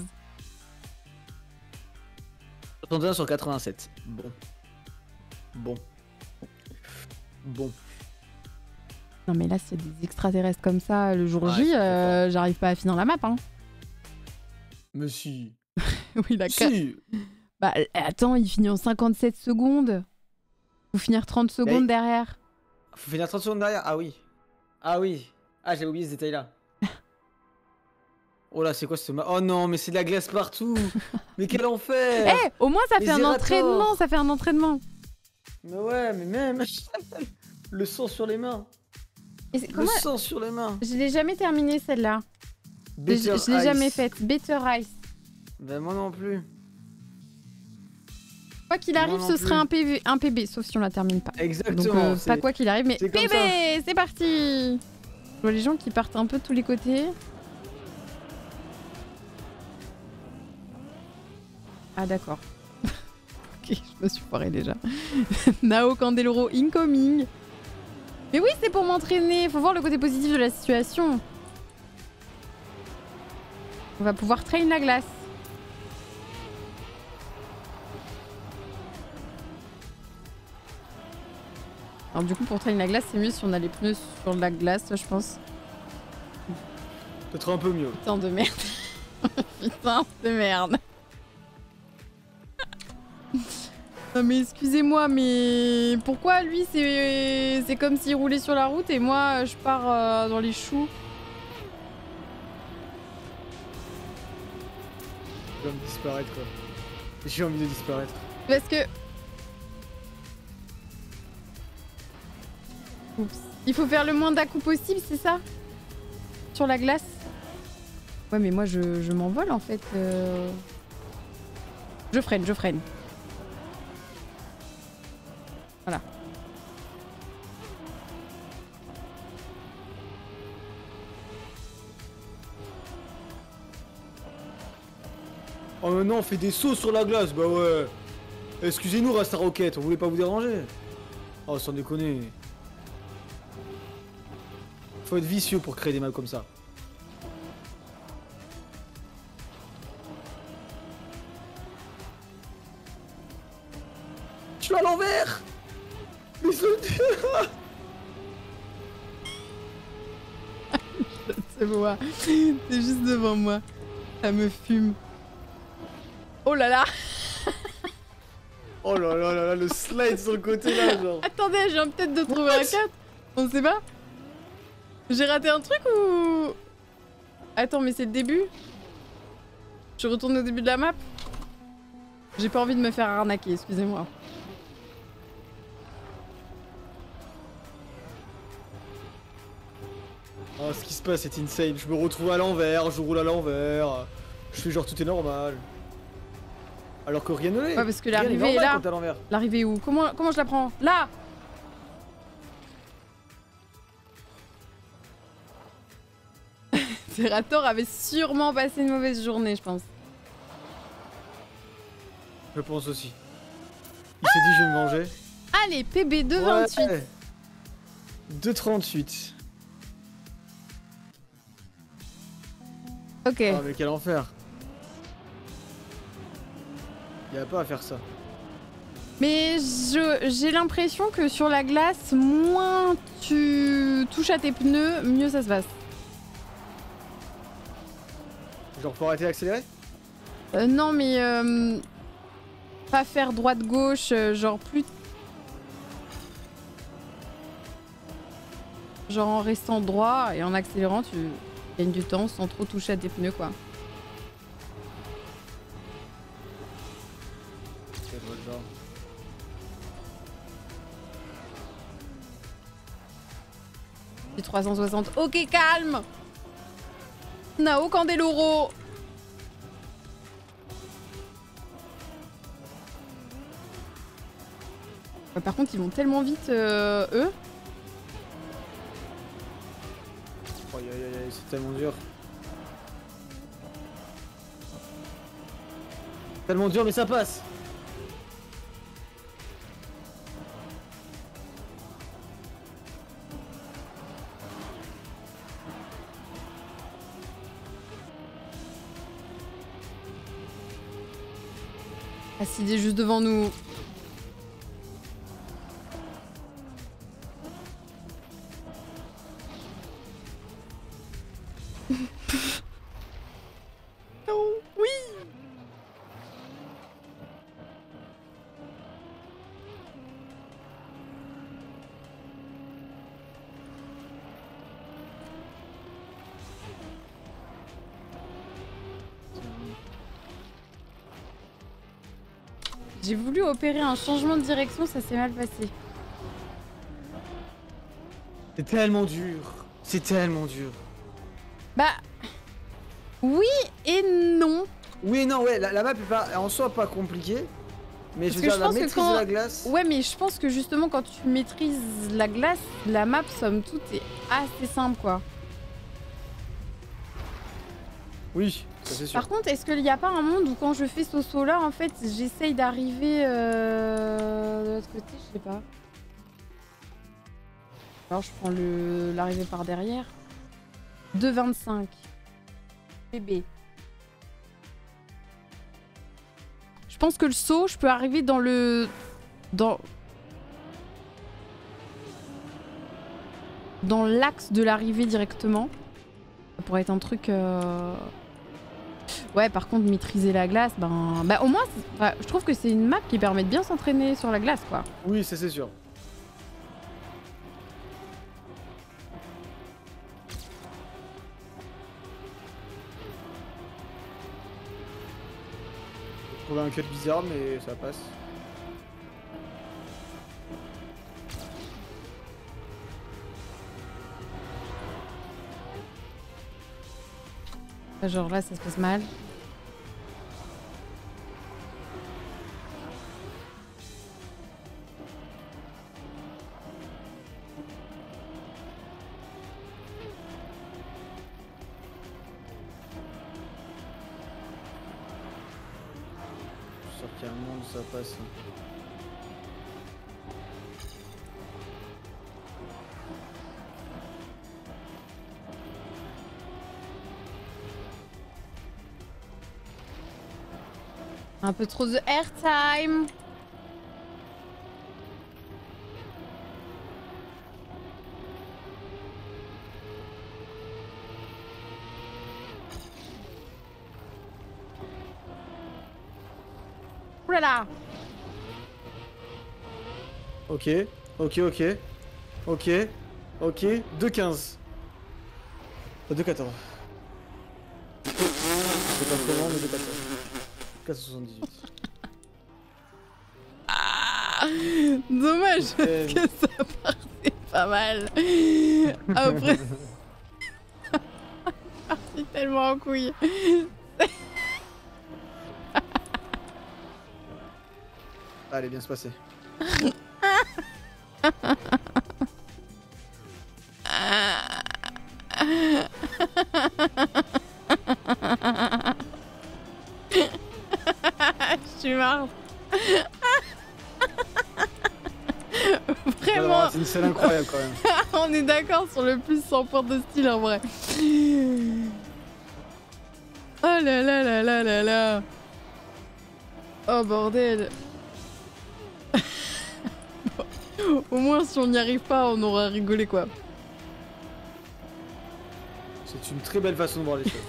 soixante et un sur quatre-vingt-sept. Bon. Bon. Bon. Non mais là, s'il y a des extraterrestres comme ça, le jour Ouais, J, euh, j'arrive pas à finir la map, hein. Mais si. Oui, d'accord. Si. Bah attends, il finit en cinquante-sept secondes. Faut finir trente secondes Mais... derrière. Faut finir trente secondes derrière. Ah oui. Ah oui. Ah, j'avais oublié ce détail-là. Oh là, c'est quoi ce ma... Oh non, mais c'est de la glace partout. Mais quel enfer. Eh, hey, au moins ça Les fait un Zerator. entraînement, ça fait un entraînement. Mais ouais, mais même... Le sang sur les mains. Et Le comment... sang sur les mains. Je l'ai jamais terminé celle-là. Je, Better je l'ai Ice. jamais faite. Better Ice. Ben moi non plus. Quoi qu'il Moi arrive, non ce plus. serait un P V, un P B, sauf si on la termine pas. Exactement. Donc euh, c'est- pas quoi qu'il arrive, mais c'est comme P B, c'est parti. Je vois les gens qui partent un peu de tous les côtés. Ah d'accord. Ok, je me suis foirée déjà. Nao Candeloro incoming. Mais oui, c'est pour m'entraîner. Faut voir le côté positif de la situation. On va pouvoir train la glace. Alors du coup, pour train la glace, c'est mieux si on a les pneus sur la glace, je pense. Peut-être un peu mieux. Putain de merde. Putain de merde. Non mais excusez-moi, mais pourquoi lui c'est c'est comme s'il roulait sur la route et moi je pars euh, dans les choux. Je vais me disparaître quoi. J'ai envie de disparaître. Parce que... Oups. Il faut faire le moins d'à-coups possible, c'est ça? Sur la glace? Ouais mais moi je, je m'envole en fait. euh. Je freine, je freine. Voilà. Oh mais non, on fait des sauts sur la glace, bah ouais. Excusez-nous, Rasta Rocket, on voulait pas vous déranger. Oh, sans déconner. Faut être vicieux pour créer des maps comme ça. Je suis à l'envers. Mais c'est... C'est moi. C'est juste devant moi. Ça me fume. Oh là là. Oh là là là là, le slide sur le côté là, genre. Attendez, je viens peut-être de trouver un quatre. On sait pas. J'ai raté un truc ou... Attends, mais c'est le début. Je retourne au début de la map. J'ai pas envie de me faire arnaquer, excusez-moi. Oh, ce qui se passe, c'est insane. Je me retrouve à l'envers, je roule à l'envers. Je fais genre tout est normal. Alors que rien ne l'est. Ouais, parce que Rien n'est l'arrivée est normal là. quand t'es à l'envers. L'arrivée où? Comment, comment je la prends? Là. Zerator avait sûrement passé une mauvaise journée, je pense. Je pense aussi. Il s'est dit je vais me venger. Allez, P B deux vingt-huit. Ouais. deux trente-huit. Ok. Ah mais quel enfer. Il y a pas à faire ça. Mais je- j'ai l'impression que sur la glace, moins tu touches à tes pneus, mieux ça se passe. Genre pour arrêter d'accélérer? Euh, non, mais euh, pas faire droite-gauche, euh, genre plus. Genre en restant droit et en accélérant, tu gagnes du temps sans trop toucher à tes pneus, quoi. Ça doit être genre. J'ai trois cent soixante. Ok, calme! Nao Candeloro! Ouais, par contre, ils vont tellement vite, euh, eux. Oh, aïe, aïe, aïe, c'est tellement dur. Tellement dur, mais ça passe. Acide est juste devant nous. Non, oui. J'ai voulu opérer un changement de direction, ça s'est mal passé. C'est tellement dur. C'est tellement dur. Bah... Oui et non. Oui et non, ouais, la, la map est pas, en soi pas compliquée. Mais je veux dire, la maîtrise quand... de la glace... Ouais, mais je pense que justement, quand tu maîtrises la glace, la map, somme toute, est assez simple, quoi. Oui, ça c'est sûr. Par contre, est-ce qu'il n'y a pas un monde où quand je fais ce saut-là, en fait, j'essaye d'arriver euh... de l'autre côté, je sais pas. Alors, je prends le l'arrivée par derrière. deux vingt-cinq. B B. Je pense que le saut, je peux arriver dans le... Dans... Dans l'axe de l'arrivée directement. Ça pourrait être un truc... Euh... Ouais, par contre, maîtriser la glace, ben... Bah au moins, enfin, je trouve que c'est une map qui permet de bien s'entraîner sur la glace, quoi. Oui, ça c'est sûr. J'ai trouvé un cut bizarre, mais ça passe. Genre là, ça se passe mal. Je suis sûr qu'il y a un monde où ça passe. Un peu trop de airtime. Ouh là là. Ok, ok, ok. Ok, ok. deux quinze. deux quatorze. Je sais pas comment, mais deux quatorze. quatre soixante-dix-huit. Ah, dommage Euh... que ça partait pas mal. Après, c'est parti tellement en couille. Allez, bien se passer. Je suis morte. Vraiment. C'est une scène incroyable quand même. On est d'accord sur le plus cent points de style en vrai. Oh là là là là là là. Oh bordel. Bon, au moins si on n'y arrive pas, on aura rigolé quoi. C'est une très belle façon de voir les choses.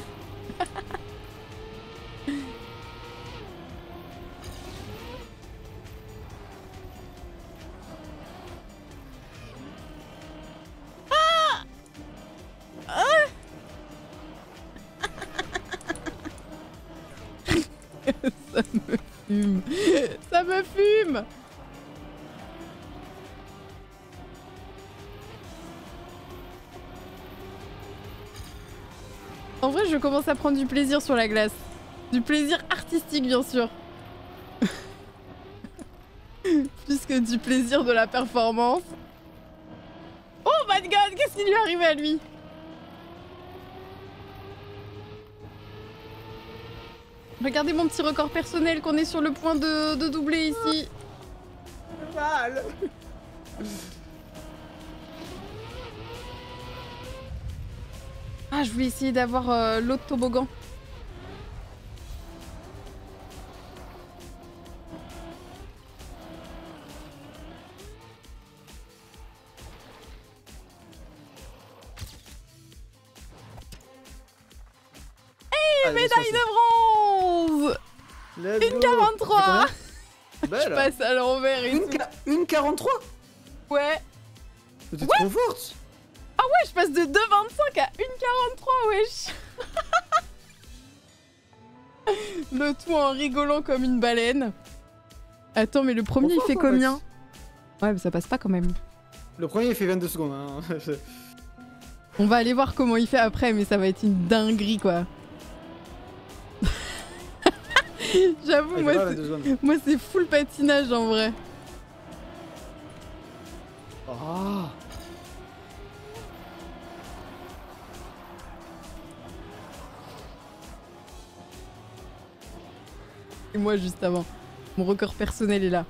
Ça me fume. Ça me fume. En vrai, je commence à prendre du plaisir sur la glace. Du plaisir artistique, bien sûr. Plus que du plaisir de la performance. Oh my god, qu'est-ce qui lui est arrivé à lui? Regardez mon petit record personnel qu'on est sur le point de, de doubler ici. Mal. Ah, je voulais essayer d'avoir euh, l'autre toboggan. Hey, médaille de bronze. Une quarante-trois. Je passe à l'envers et une tout. Une quarante-trois. Ouais. T'es trop forte. Ah ouais, je passe de deux vingt-cinq à une quarante-trois, wesh. Le tout en rigolant comme une baleine. Attends, mais le premier il fait combien? Ouais, mais ça passe pas quand même. Le premier il fait vingt-deux secondes. Hein. On va aller voir comment il fait après, mais ça va être une dinguerie quoi. J'avoue, ah, moi, moi c'est full patinage en vrai. Oh. Et moi juste avant. Mon record personnel est là.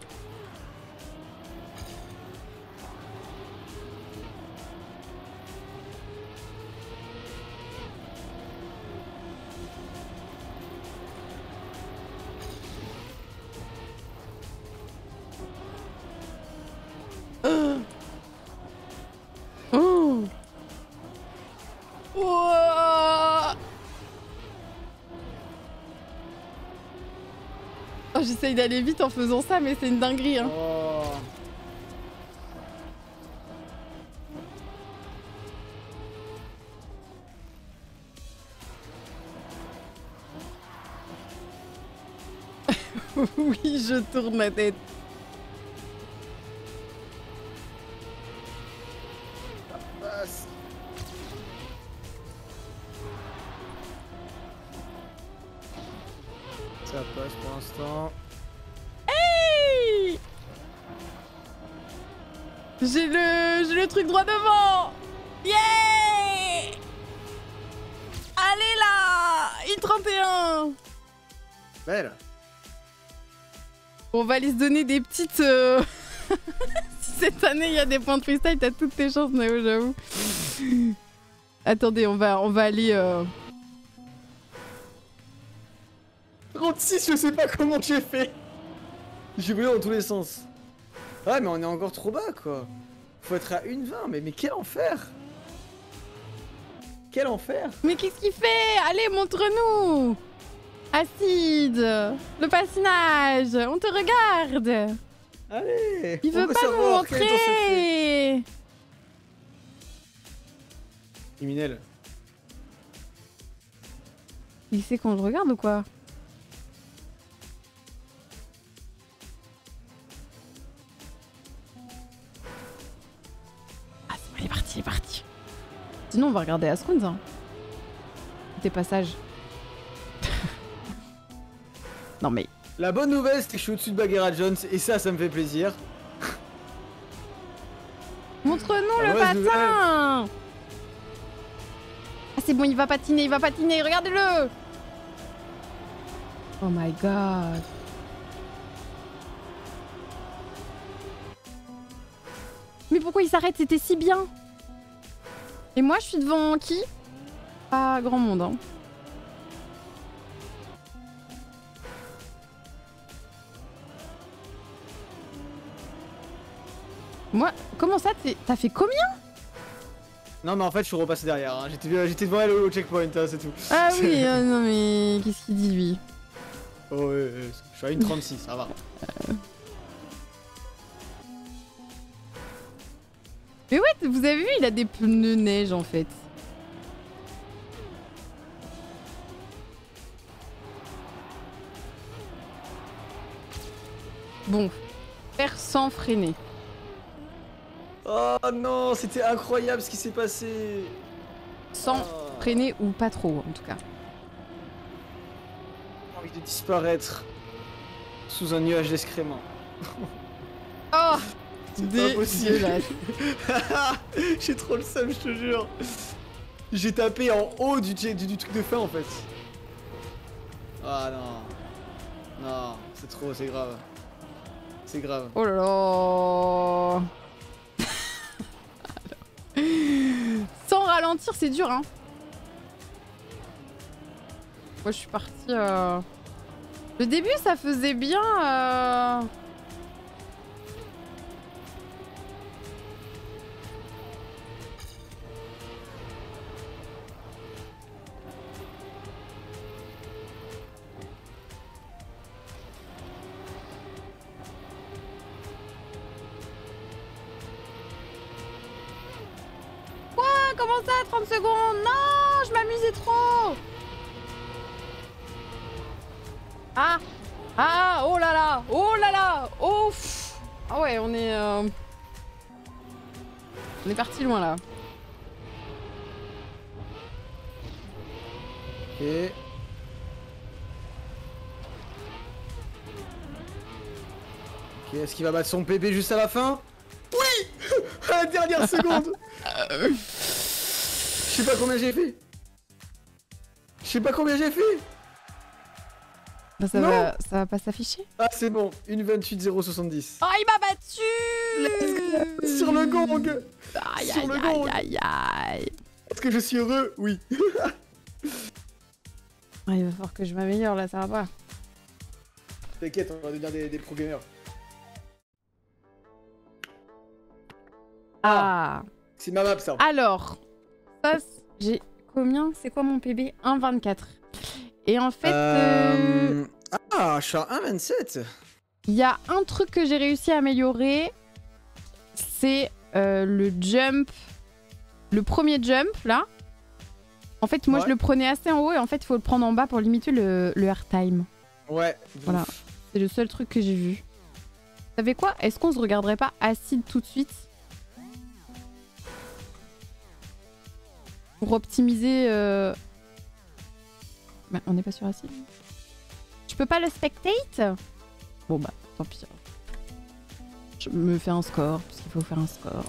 J'essaye d'aller vite en faisant ça, mais c'est une dinguerie. Hein. Oh. Oui, je tourne ma tête. Ça passe pour l'instant. Hey! J'ai le... J'ai le truc droit devant. Yeah! Allez là! I trente et un. Belle. On va aller se donner des petites... Euh... si cette année il y a des points de freestyle, t'as toutes tes chances, Nao, j'avoue. Attendez, on va, on va aller... Euh... trente-six, je sais pas comment j'ai fait. J'ai brûlé dans tous les sens. Ouais, mais on est encore trop bas, quoi. Faut être à une vingt, mais, mais quel enfer. Quel enfer. Mais qu'est-ce qu'il fait? Allez, montre-nous. Acide, le patinage, on te regarde. Allez. Il veut pas nous montrer. Criminel. Il sait qu'on le regarde ou quoi? Il est parti, il est parti. Sinon, on va regarder Ascoons. Hein. Des passages. Non mais... La bonne nouvelle, c'est que je suis au-dessus de Bagheera Jones et ça, ça me fait plaisir. Montre-nous le patin. Ah c'est bon, il va patiner, il va patiner, regardez-le. Oh my god. Mais pourquoi il s'arrête? C'était si bien. Et moi, je suis devant qui? Pas grand monde, hein. Moi, comment ça? T'as fait combien? Non, mais en fait, je suis repassé derrière. Hein. J'étais devant elle au checkpoint, hein, c'est tout. Ah oui, euh, non, mais qu'est-ce qu'il dit, lui? Oh, ouais, ouais, je suis à une trente-six, ça va. Euh... Mais ouais, vous avez vu, il a des pneus neige en fait. Bon, faire sans freiner. Oh non, c'était incroyable ce qui s'est passé. Sans oh. freiner ou pas trop en tout cas. J'ai envie de disparaître sous un nuage d'excréments. Oh! C'est pas possible. J'ai trop le seum, je te jure. J'ai tapé en haut du, du, du truc de fin en fait. Ah non. Non, c'est trop, c'est grave. C'est grave. Oh là là. Sans ralentir, c'est dur hein. Moi je suis partie... Euh... Le début ça faisait bien... Euh... Comment ça, trente secondes? Non, je m'amusais trop. Ah, Ah, oh là là, oh là là, oh. Pff. Ah ouais, on est, euh... on est parti loin là. Ok. Ok, est-ce qu'il va battre son P P juste à la fin? Oui. À la dernière seconde. Je sais pas combien j'ai fait. Je sais pas combien j'ai fait. Bah ça, va, ça va pas s'afficher. Ah c'est bon, une vingt-huit zéro soixante-dix. Oh il m'a battu. Sur le gong. Aïe Sur aïe le aïe gong. aïe aïe. Est-ce que je suis heureux? Oui. Ah, il va falloir que je m'améliore là, ça va pas. T'inquiète, on va devenir des, des pro gamers. Ah. C'est ma map ça. Alors, ça j'ai combien? C'est quoi mon P B? un virgule vingt-quatre. Et en fait, Euh... euh... Ah, je suis à un virgule vingt-sept. il y a un truc que j'ai réussi à améliorer, c'est euh, le jump, le premier jump là. En fait, moi Ouais. je le prenais assez en haut et en fait, il faut le prendre en bas pour limiter le, le airtime. Ouais. Voilà, c'est le seul truc que j'ai vu. Vous savez quoi? Est-ce qu'on se regarderait pas Acid tout de suite? Pour optimiser... Euh... Bah, on n'est pas sur Acid. Je peux pas le spectate? Bon bah, tant pis. Je me fais un score, parce qu'il faut faire un score.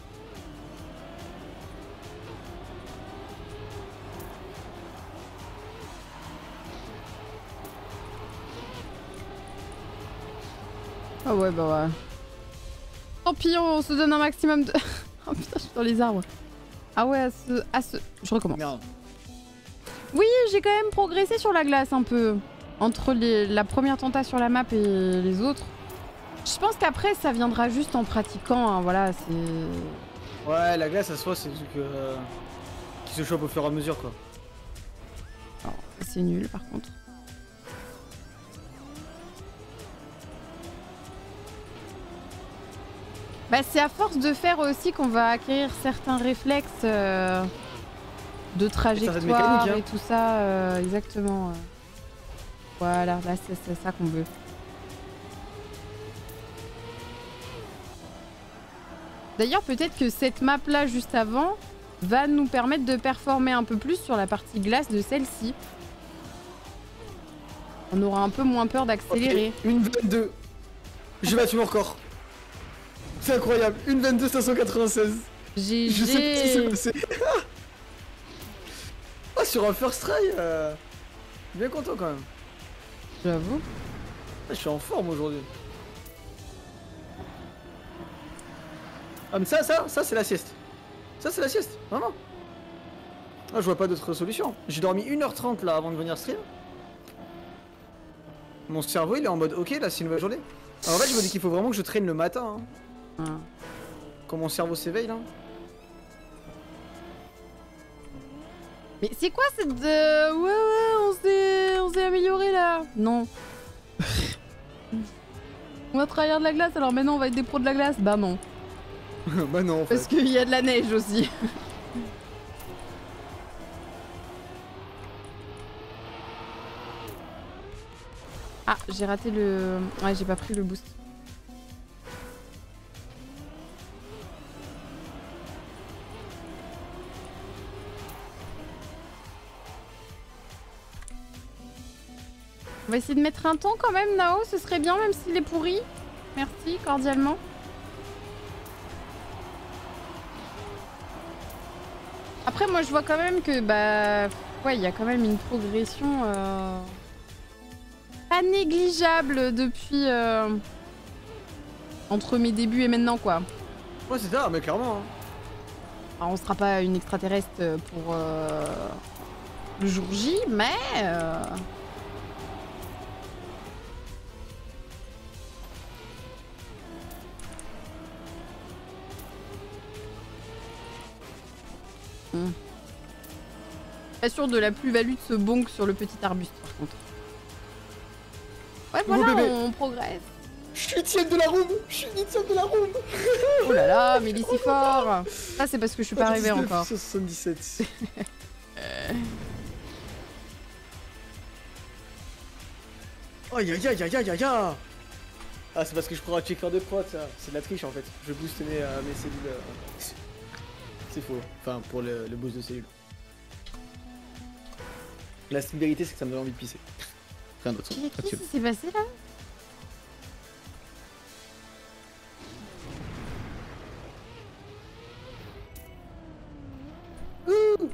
Ah ouais, bah ouais. Tant pis, on se donne un maximum de... Oh putain, je suis dans les arbres. Ah ouais, à ce... À ce... Je recommence. Merde. Oui, j'ai quand même progressé sur la glace un peu. Entre les... la première tenta sur la map et les autres. Je pense qu'après, ça viendra juste en pratiquant, hein, voilà, c'est... Ouais, la glace, à soi, c'est le truc euh, qui se chope au fur et à mesure, quoi. Alors, c'est nul, par contre. Bah, c'est à force de faire aussi qu'on va acquérir certains réflexes euh, de trajectoire mécanique, hein. et tout ça, euh, exactement. euh. Voilà, là c'est c'est ça qu'on veut. D'ailleurs, peut-être que cette map là juste avant va nous permettre de performer un peu plus sur la partie glace de celle-ci. On aura un peu moins peur d'accélérer. Ok, une vingt-deux. J'ai battu mon record. C'est incroyable. Une vingt-deux cinq cent quatre-vingt-seize. G G. Je sais pas ce que c'est. Ah, sur un first try, euh... bien content quand même. J'avoue. Ah, je suis en forme aujourd'hui. Ah mais ça, ça, ça c'est la sieste. Ça c'est la sieste, vraiment. Ah, je vois pas d'autre solution. J'ai dormi une heure trente là avant de venir stream. Mon cerveau il est en mode ok là c'est une nouvelle journée. Alors, en fait je me dis qu'il faut vraiment que je traîne le matin. Hein. Ah. Quand mon cerveau s'éveille là. Mais c'est quoi cette... Euh... Ouais ouais, on s'est on s'est amélioré là. Non. On va trahir de la glace alors maintenant on va être des pros de la glace. Bah non. Bah non en fait. Parce qu'il y a de la neige aussi. Ah, j'ai raté le... Ouais, j'ai pas pris le boost. On va essayer de mettre un temps quand même, Nao, ce serait bien même s'il est pourri. Merci, cordialement. Après, moi, je vois quand même que, bah... Ouais, il y a quand même une progression... Euh... pas négligeable depuis... Euh... entre mes débuts et maintenant, quoi. Ouais c'est ça, mais clairement. Hein. Alors, on sera pas une extraterrestre pour euh... le jour J, mais... Euh... Hmm. Pas sûr de la plus-value de ce bonk sur le petit arbuste, par contre. Ouais, voilà, bébé. on progresse. Je suis huitième de la room. Je suis huitième de la room. Oh là là, mais il est si fort. Ça, c'est parce que je suis pas arrivée encore. soixante-dix-sept. Aïe aïe aïe aïe aïe aïe aïe. Ah, c'est parce que je prends un checker de prod, ça. C'est de la triche en fait. Je booste mes, euh, mes cellules. Euh... C'est faux. Enfin, pour le, le boost de cellules. La vérité, c'est que ça me donne envie de pisser. Rien d'autre. Qu'est-ce qui s'est passé là? Ouh.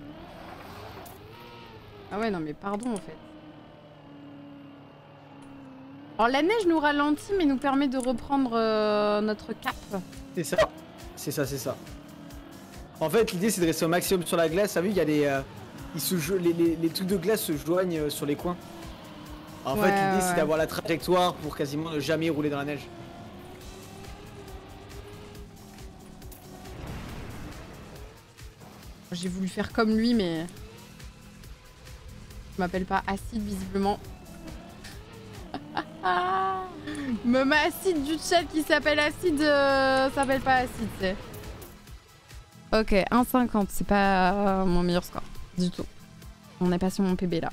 Ah ouais, non mais pardon en fait. Alors la neige nous ralentit mais nous permet de reprendre euh, notre cap. C'est ça. C'est ça, c'est ça. En fait, l'idée c'est de rester au maximum sur la glace. T'as vu, il y a des, euh, ils se jo les, les, les trucs de glace se joignent euh, sur les coins. En ouais, fait, l'idée ouais. c'est d'avoir la trajectoire pour quasiment ne jamais rouler dans la neige. J'ai voulu faire comme lui mais... Je m'appelle pas Acide visiblement. Même Acide du chat qui s'appelle Acide euh, s'appelle pas Acide, c'est. Ok, un cinquante, c'est pas euh, mon meilleur score du tout. On est pas sur mon P B là.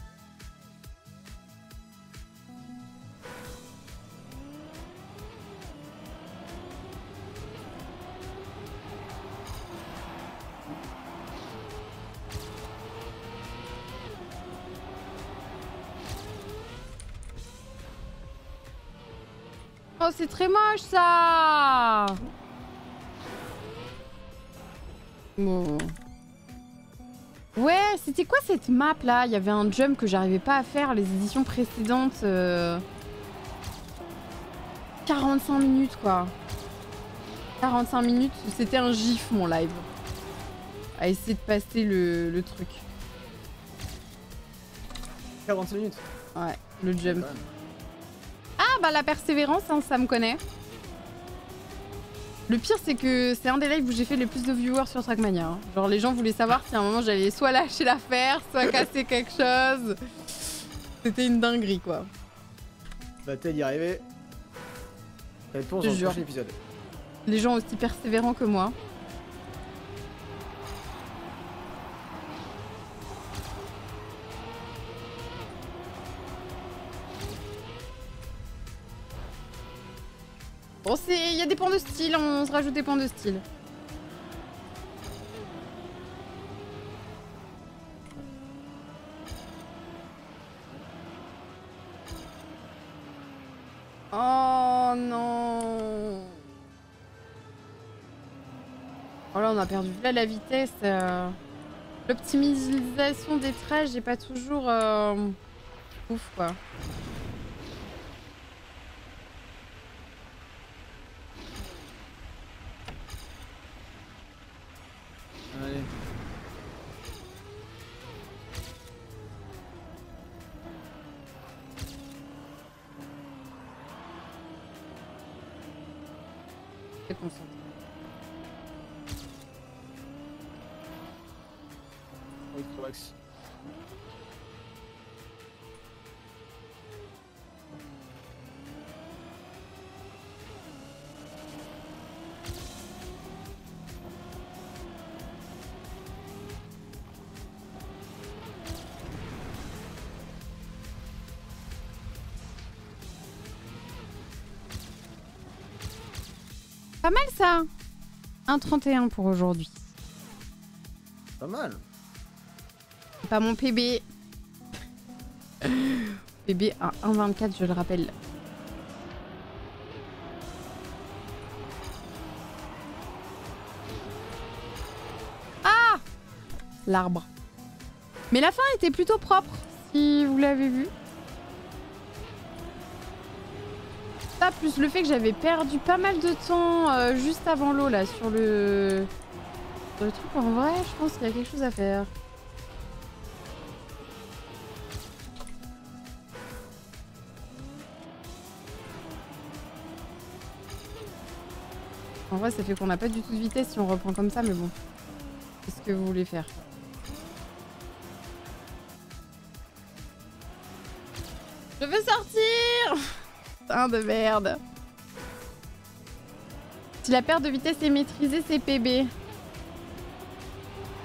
Oh, c'est très moche ça! Bon. Ouais, c'était quoi cette map là? Il y avait un jump que j'arrivais pas à faire les éditions précédentes. Euh... quarante-cinq minutes quoi. quarante-cinq minutes, c'était un gif mon live. À essayer de passer le, le truc. quarante minutes. Ouais, le jump. Ah bah la persévérance, hein, ça me connaît. Le pire c'est que c'est un des lives où j'ai fait le plus de viewers sur Trackmania. Hein. Genre les gens voulaient savoir si à un moment j'allais soit lâcher l'affaire, soit casser quelque chose. C'était une dinguerie quoi. Va-t-elle y arriver? Réponse dans le prochain épisode. Les gens aussi persévérants que moi. Bon, c'est... il y a des points de style, on se rajoute des points de style. Oh non. Oh là, on a perdu là la vitesse. Euh... L'optimisation des traits, j'ai pas toujours euh... ouf quoi. Allez. Très concentré. Oui, relax. Pas mal ça. un trente et un pour aujourd'hui. Pas mal. C'est pas mon P B. P B à un vingt-quatre, je le rappelle. Ah! L'arbre. Mais la fin était plutôt propre, si vous l'avez vu. Ça, plus le fait que j'avais perdu pas mal de temps euh, juste avant l'eau, là, sur le... sur le truc. En vrai, je pense qu'il y a quelque chose à faire. En vrai, ça fait qu'on n'a pas du tout de vitesse si on reprend comme ça, mais bon. Qu'est-ce que vous voulez faire? Je veux sortir! Putain de merde. Si la perte de vitesse est maîtrisée, c'est P B.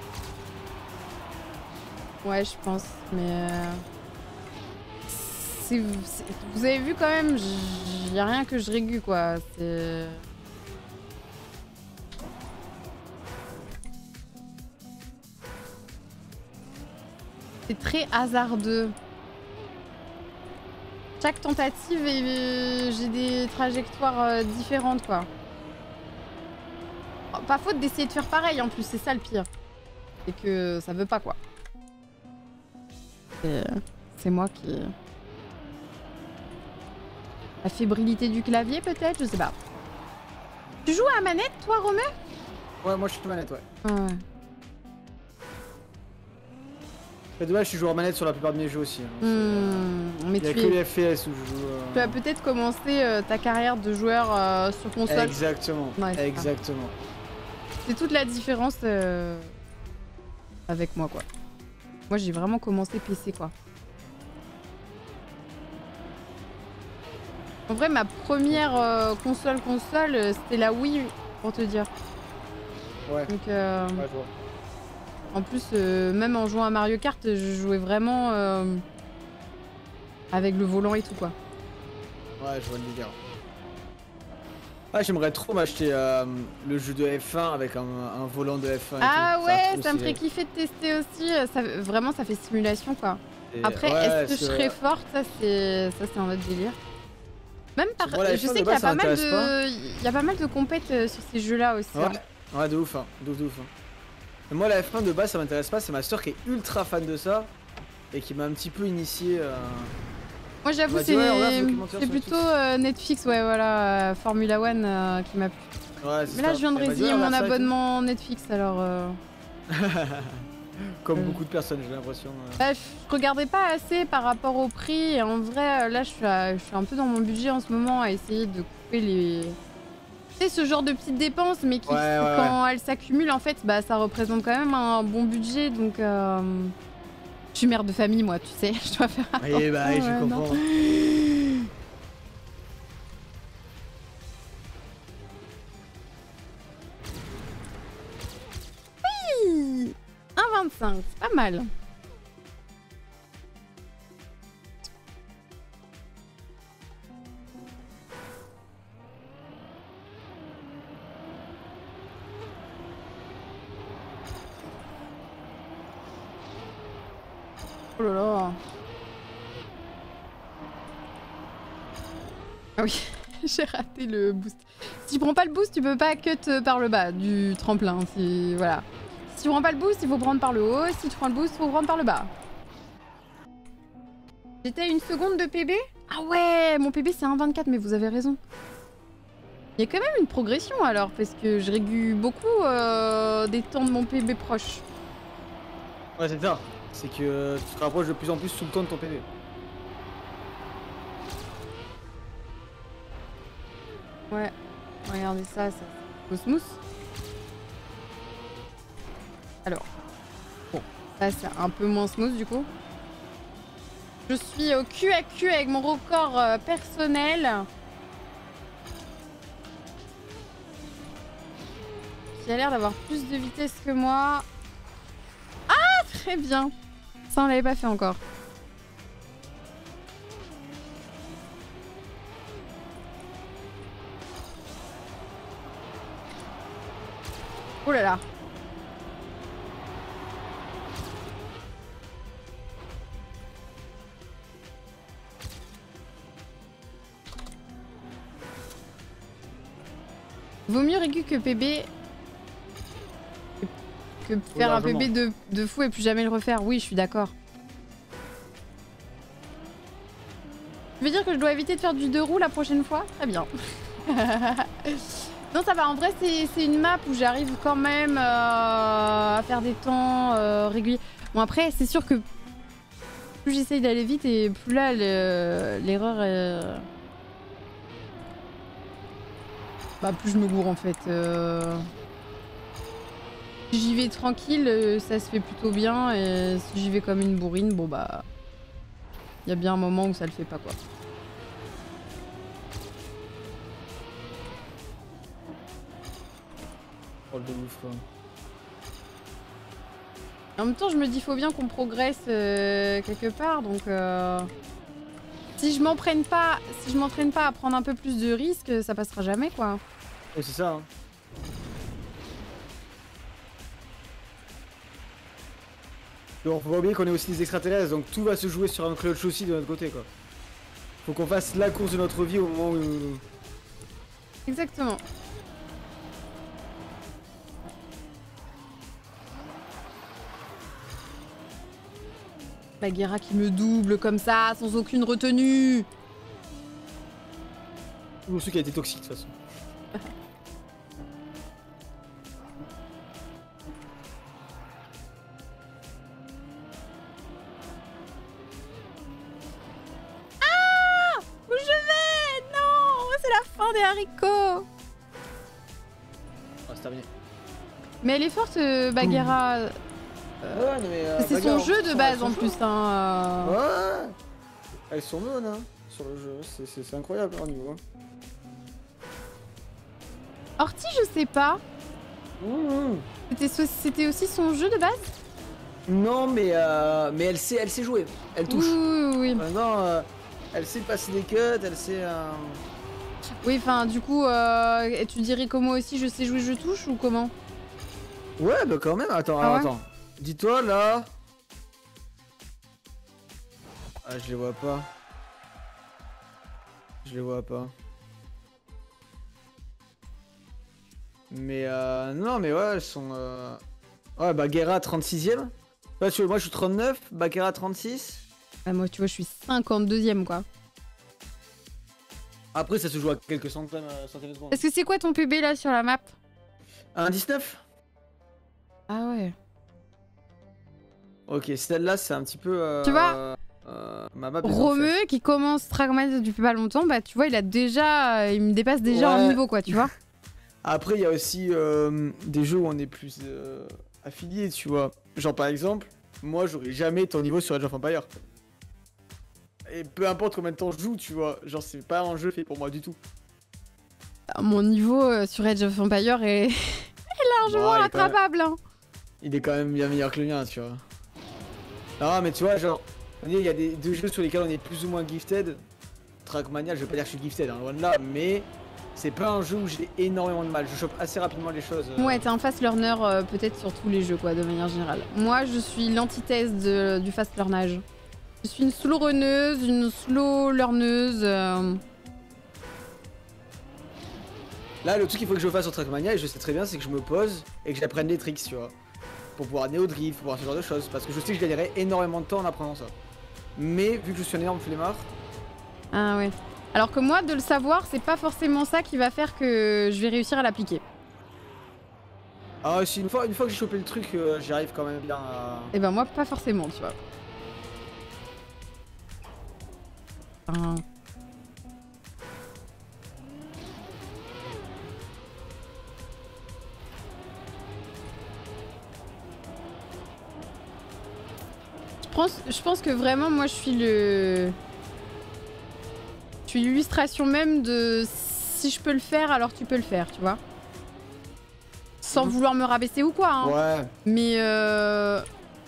Ouais, je pense, mais... Euh... c'est, vous avez vu quand même, il y a rien que je régule quoi. C'est... C'est très hasardeux. Chaque tentative, et j'ai des trajectoires euh, différentes quoi. Oh, pas faute d'essayer de faire pareil en plus, c'est ça le pire. C'est que ça veut pas quoi. C'est moi qui... La fébrilité du clavier peut-être, je sais pas. Tu joues à manette toi Romain? Ouais, moi je suis manette, ouais. Ah ouais. C'est dommage, je suis joueur manette sur la plupart de mes jeux aussi. Hein. Mmh, mais il y a tu que es... les F P S où je joue. Euh... Tu as peut-être commencé euh, ta carrière de joueur euh, sur console. Exactement, ouais, exactement. C'est toute la différence euh, avec moi quoi. Moi j'ai vraiment commencé P C quoi. En vrai ma première euh, console console euh, c'était la Wii pour te dire. Ouais. Donc euh, ouais, je vois. En plus euh, même en jouant à Mario Kart je jouais vraiment euh, avec le volant et tout quoi. Ouais je vois le délire. Ah j'aimerais trop m'acheter euh, le jeu de F un avec un, un volant de F un. Ah et ouais, ça, ça me ferait kiffer de tester aussi. Ça, vraiment, ça fait simulation quoi. Et Après, ouais, est-ce que je serais forte? Ça, c'est ça, c'est un autre délire. Même par, voilà, je sais qu'il y a pas mal de, il y a pas mal de compètes euh, sur ces jeux-là aussi. Ouais, hein. ouais, de ouf, hein. de ouf, de ouf. Hein. Et moi, la F un de base, ça m'intéresse pas. C'est ma soeur qui est ultra fan de ça et qui m'a un petit peu initié. Euh... Moi j'avoue c'est ouais, plutôt euh, Netflix, ouais voilà, euh, Formula One euh, qui m'a plu. Ouais, mais là ça. Je viens de résilier mon abonnement Netflix alors... Euh... Comme euh... beaucoup de personnes j'ai l'impression. Euh... Bah, je regardais pas assez par rapport au prix et en vrai là je suis, à, je suis un peu dans mon budget en ce moment à essayer de couper les... Tu sais ce genre de petites dépenses mais qui ouais, ouais, quand ouais. elles s'accumulent en fait bah ça représente quand même un bon budget donc... Euh... Je suis mère de famille, moi, tu sais, je dois faire attention. Oui, bah, ouais, je comprends. Oui, un vingt-cinq, c'est pas mal. Oh là là. Ah oui, j'ai raté le boost. Si tu prends pas le boost, tu peux pas cut par le bas du tremplin. Si... Voilà. Si tu prends pas le boost, il faut prendre par le haut. Si tu prends le boost, il faut prendre par le bas. J'étais à une seconde de P B? Ah ouais, mon P B c'est un vingt-quatre, mais vous avez raison. Il y a quand même une progression alors, parce que je régule beaucoup euh, des temps de mon P B proche. Ouais, c'est ça. C'est que tu te rapproches de plus en plus sous le temps de ton P B. Ouais, regardez ça, ça c'est smooth. Alors, bon, ça c'est un peu moins smooth du coup. Je suis au cul à cul avec mon record euh, personnel. Qui a l'air d'avoir plus de vitesse que moi. Ah, très bien. Ça, on l'avait pas fait encore. Oh là là. Vaut mieux régu que P B. Que faire oh, un P B de, de fou et plus jamais le refaire. Oui, je suis d'accord. Tu veux dire que je dois éviter de faire du deux roues la prochaine fois? Très bien. Non, ça va. En vrai, c'est une map où j'arrive quand même euh, à faire des temps euh, réguliers. Bon, après, c'est sûr que plus j'essaye d'aller vite et plus là, l'erreur est... Bah, plus je me gourre en fait. Euh... Si j'y vais tranquille, ça se fait plutôt bien. Et si j'y vais comme une bourrine, bon bah... Il y a bien un moment où ça le fait pas quoi. Oh, de ouf, quoi. En même temps, je me dis faut bien qu'on progresse euh, quelque part, donc... Euh... Si je m'entraîne pas, si je m'entraîne pas à prendre un peu plus de risques, ça passera jamais quoi. Ouais, c'est ça. Hein. Donc faut pas oublier qu'on est aussi des extraterrestres, donc tout va se jouer sur un clutch aussi de notre côté quoi. Faut qu'on fasse la course de notre vie au moment où... Exactement. Bagheera qui me double comme ça, sans aucune retenue. Ou celui qui a été toxique de toute façon. Ah! Où je vais? Non! C'est la fin des haricots! Ah, c'est terminé. Mais elle est forte, euh, Bagheera. Euh, Ouais, non, mais, euh, c'est son Bagheera, jeu de son- base son en jeu. plus. Hein, euh. Ouais. Elles sont bonnes hein, sur le jeu, c'est- c'est c'est incroyable leur niveau. Horty, je sais pas. Mmh. C'était so- c'était aussi son jeu de base? Non mais euh, mais elle sait elle sait jouer, elle touche. Oui, oui, oui. Maintenant euh, elle sait passer des cuts, elle sait. Euh... Oui, enfin, du coup, euh, tu dirais que moi aussi je sais jouer, je touche ou comment? Ouais bah quand même. Attends Ah alors, ouais attends. Dis-toi là. Ah je les vois pas. Je les vois pas. Mais euh, non mais ouais elles sont. Euh... Ouais Bagheera trente-sixième. Bah, tu vois, moi je suis trente-neuf, Bagheera trente-six. Ah, moi, tu vois, je suis cinquante-deuxième quoi. Après ça se joue à quelques centaines, euh, centaines de secondes. Est-ce que c'est quoi ton P B là sur la map? Un dix-neuf. Ah ouais. Ok, celle-là c'est un petit peu. Euh, Tu vois euh, ma map des enfers. Romeu qui commence Trackmania depuis pas longtemps, bah tu vois, il a déjà. Il me dépasse déjà Ouais. en niveau quoi, tu vois. Après, il y a aussi euh, des jeux où on est plus euh, affilié, tu vois. Genre par exemple, moi j'aurais jamais ton niveau sur Age of Empires. Et peu importe combien de temps je joue, tu vois. Genre, c'est pas un jeu fait pour moi du tout. Mon niveau euh, sur Age of Empires est, est largement Bon, il est quand même- rattrapable. Hein. Il est quand même bien meilleur que le mien, tu vois. Non, mais tu vois, genre, il y a des deux jeux sur lesquels on est plus ou moins gifted. Trackmania, je vais pas dire que je suis gifted, hein, loin de là, mais c'est pas un jeu où j'ai énormément de mal. Je chope assez rapidement les choses. euh. Ouais, t'es un fast learner euh, peut-être sur tous les jeux quoi, de manière générale. Moi, je suis l'antithèse de- du fast learnage. Je suis une slow runneuse, une slow learneuse. euh. Là, le truc qu'il faut que je fasse sur Trackmania, et je sais très bien, c'est que je me pose et que j'apprenne les tricks, tu vois. Pour pouvoir néo-drift, pour pouvoir ce genre de choses. Parce que je sais que je gagnerai énormément de temps en apprenant ça. Mais vu que je suis un énorme flemmard. Ah ouais. Alors que moi, de le savoir, c'est pas forcément ça qui va faire que je vais réussir à l'appliquer. Ah, si une fois, une fois que j'ai chopé le truc, euh, j'y arrive quand même bien à. Et ben moi, pas forcément, tu vois. Enfin, Je pense, je pense que vraiment, moi, je suis le... Je suis l'illustration même de si je peux le faire, alors tu peux le faire, tu vois. Sans Mhm. vouloir me rabaisser ou quoi, hein. Ouais. Mais euh...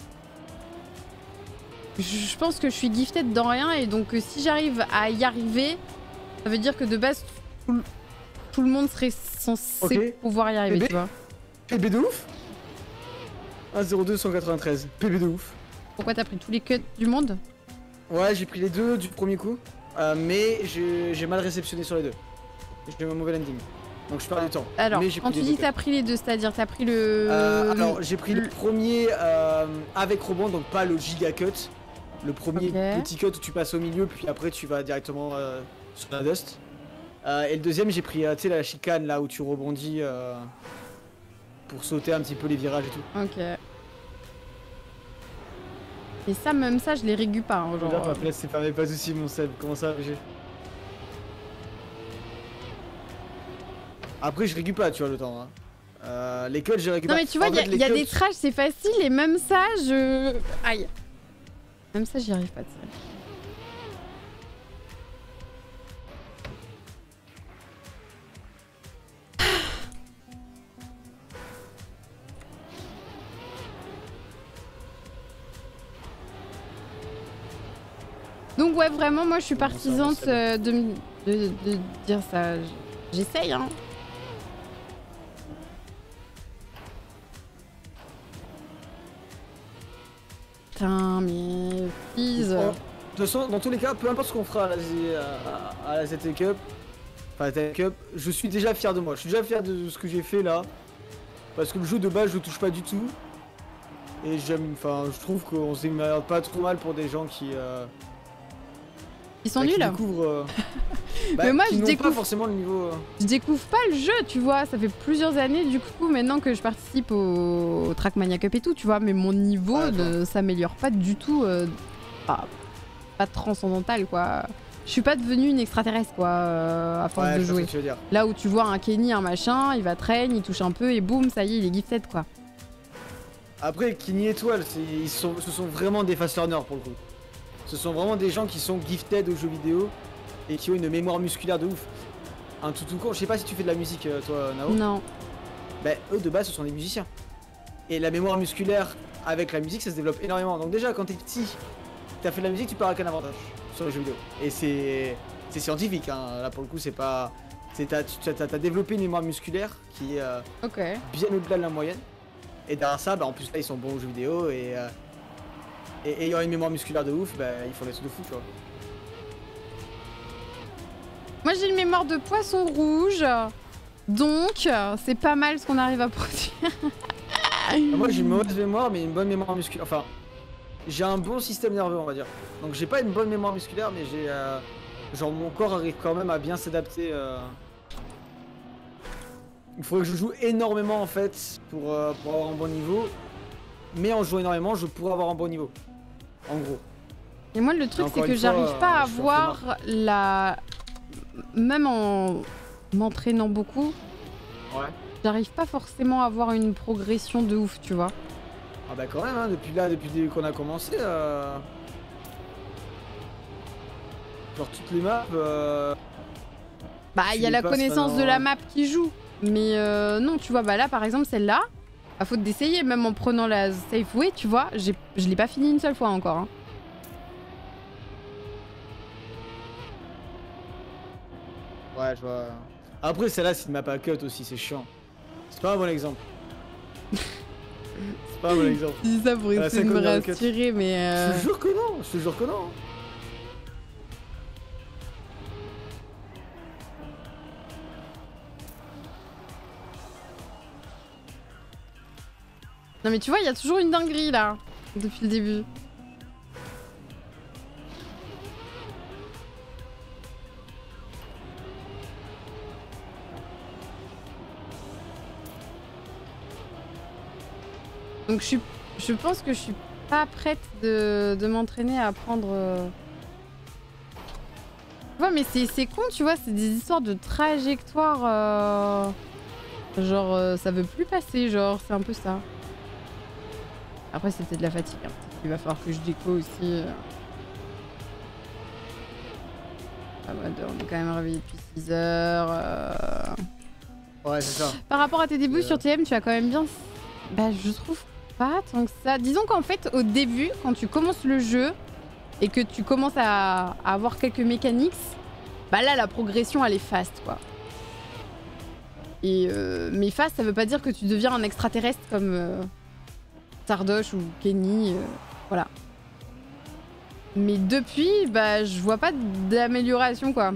je je pense que je suis gifted dans rien et donc euh, si j'arrive à y arriver, ça veut dire que de base, tout, le- tout le monde serait censé Ok. pouvoir y arriver, Bébé. tu vois. P B de ouf. un zéro deux cent quatre-vingt-treize. P B de ouf. Pourquoi t'as pris tous les cuts du monde? Ouais, j'ai pris les deux du premier coup. euh, mais j'ai j'ai mal réceptionné sur les deux. J'ai eu un mauvais landing. Donc je perds du temps. Alors, mais j'ai quand pris tu les dis deux que t'as pris les deux, c'est-à-dire t'as pris le... Euh, alors j'ai pris le le- premier euh, avec rebond, donc pas le giga cut. Le premier Ok. petit cut où tu passes au milieu, puis après tu vas directement euh, sur la dust. Euh, et le deuxième j'ai pris euh, tu sais la chicane là où tu rebondis euh, pour sauter un petit peu les virages et tout. Ok. Et ça, même ça, je les régu pas, hein, genre... Là, euh, ma place c'est fermé, pas de soucis mon Seb, comment ça j'ai. Après je régu pas tu vois le temps. Hein. Euh, les cuts j'ai régu Non pas. mais tu vois, En il y a, fait, les y a des cuts- trashs, c'est facile, et même ça, je... Aïe. Même ça, j'y arrive pas, tu sais. Donc ouais, vraiment, moi je suis Bon, ça avance, partisante c'est bien. euh, de, m- de, de dire ça. J'essaye, hein. Putain, mais... Please. Bon, de toute façon, dans tous les cas, peu importe ce qu'on fera à la, Z- à, à la Z T Cup, enfin la Z T Cup, je suis déjà fier de moi. Je suis déjà fier de ce que j'ai fait là. Parce que le jeu de base, je le touche pas du tout. Et j'aime, enfin, je trouve qu'on se démerde pas trop mal pour des gens qui, euh, Ils sont bah, qui nuls. découvrent, euh, bah, Mais moi, qui je n'ont découvre- pas forcément le niveau. euh. Je découvre pas le jeu, tu vois. Ça fait plusieurs années, du coup, maintenant que je participe au, au Trackmania Cup et tout, tu vois. Mais mon niveau Ouais, je ne s'améliore pas du tout. Euh, pas, pas transcendantal, quoi. Je suis pas devenue une extraterrestre, quoi, euh, à force Ouais, de je vois ce jouer. que tu veux dire. Là où tu vois un Kenny, un machin, il va train, il touche un peu et boum, ça y est, il est gifted, quoi. Après, Kini Étoile, c'est- ils sont, ce sont vraiment des fast learners pour le coup. Ce sont vraiment des gens qui sont gifted aux jeux vidéo et qui ont une mémoire musculaire de ouf. Un tout tout court, je sais pas si tu fais de la musique euh, toi Nao. Non. Bah eux de base ce sont des musiciens. Et la mémoire musculaire avec la musique ça se développe énormément. Donc déjà quand t'es petit, t'as fait de la musique, tu pars avec un avantage sur les jeux vidéo. Et c'est c'est scientifique, hein. Là pour le coup c'est pas... c'est T'as t'as- t'as développé une mémoire musculaire qui est euh, Ok. bien au-delà de la moyenne. Et derrière ça, bah en plus là ils sont bons aux jeux vidéo et... euh, et ayant une mémoire musculaire de ouf, bah ils font des trucs de fou tu vois. Moi, j'ai une mémoire de poisson rouge. Donc, euh, c'est pas mal ce qu'on arrive à produire. Ah, moi j'ai une mauvaise mémoire mais une bonne mémoire musculaire. Enfin, j'ai un bon système nerveux on va dire. Donc j'ai pas une bonne mémoire musculaire mais j'ai... euh, genre mon corps arrive quand même à bien s'adapter. Euh... Il faudrait que je joue énormément en fait pour, euh, pour avoir un bon niveau. Mais en jouant énormément je pourrais avoir un bon niveau. En gros. Et moi, le truc, encore c'est que une fois, j'arrive pas à euh, je suis en voir la... Même en m'entraînant beaucoup, Ouais. j'arrive pas forcément à avoir une progression de ouf, tu vois. Ah bah quand même hein, depuis là, depuis qu'on a commencé... Euh... Genre toutes les maps... Euh... Bah, Tu il y a les la passes connaissance de pendant- la map qui joue. Mais euh, non, tu vois, bah là, par exemple, celle-là, à faute d'essayer, même en prenant la safe way, tu vois, j'ai- je l'ai pas fini une seule fois encore. Hein. Ouais je vois... Après celle-là c'est une map à cut aussi, c'est chiant. C'est pas un bon exemple. C'est pas un bon exemple. Je dis ça pour Ah, essayer de c'est me comme dans le cut. rassurer, mais... euh, Je te jure que non, je te jure que non. Non mais tu vois, il y a toujours une dinguerie là, depuis le début. Donc je, suis, je pense que je suis pas prête de, de m'entraîner à apprendre... euh, Tu vois, mais c'est c'est con, tu vois, c'est des histoires de trajectoire. euh, Genre, euh, ça veut plus passer, genre, c'est un peu ça. Après, c'était de la fatigue. Hein. Il va falloir que je déco aussi. euh. Ah bah, on est quand même réveillé depuis six heures. euh. Ouais c'est ça. Par rapport à tes débuts Euh. sur T M, tu as quand même bien... Bah, je trouve pas tant que ça. Disons qu'en fait, au début, quand tu commences le jeu et que tu commences à, à avoir quelques mécaniques, bah là, la progression, elle est fast, quoi. Et euh, mais fast, ça veut pas dire que tu deviens un extraterrestre comme euh, Sardoche ou Kenny, euh, voilà. Mais depuis, bah, je vois pas d'amélioration, quoi.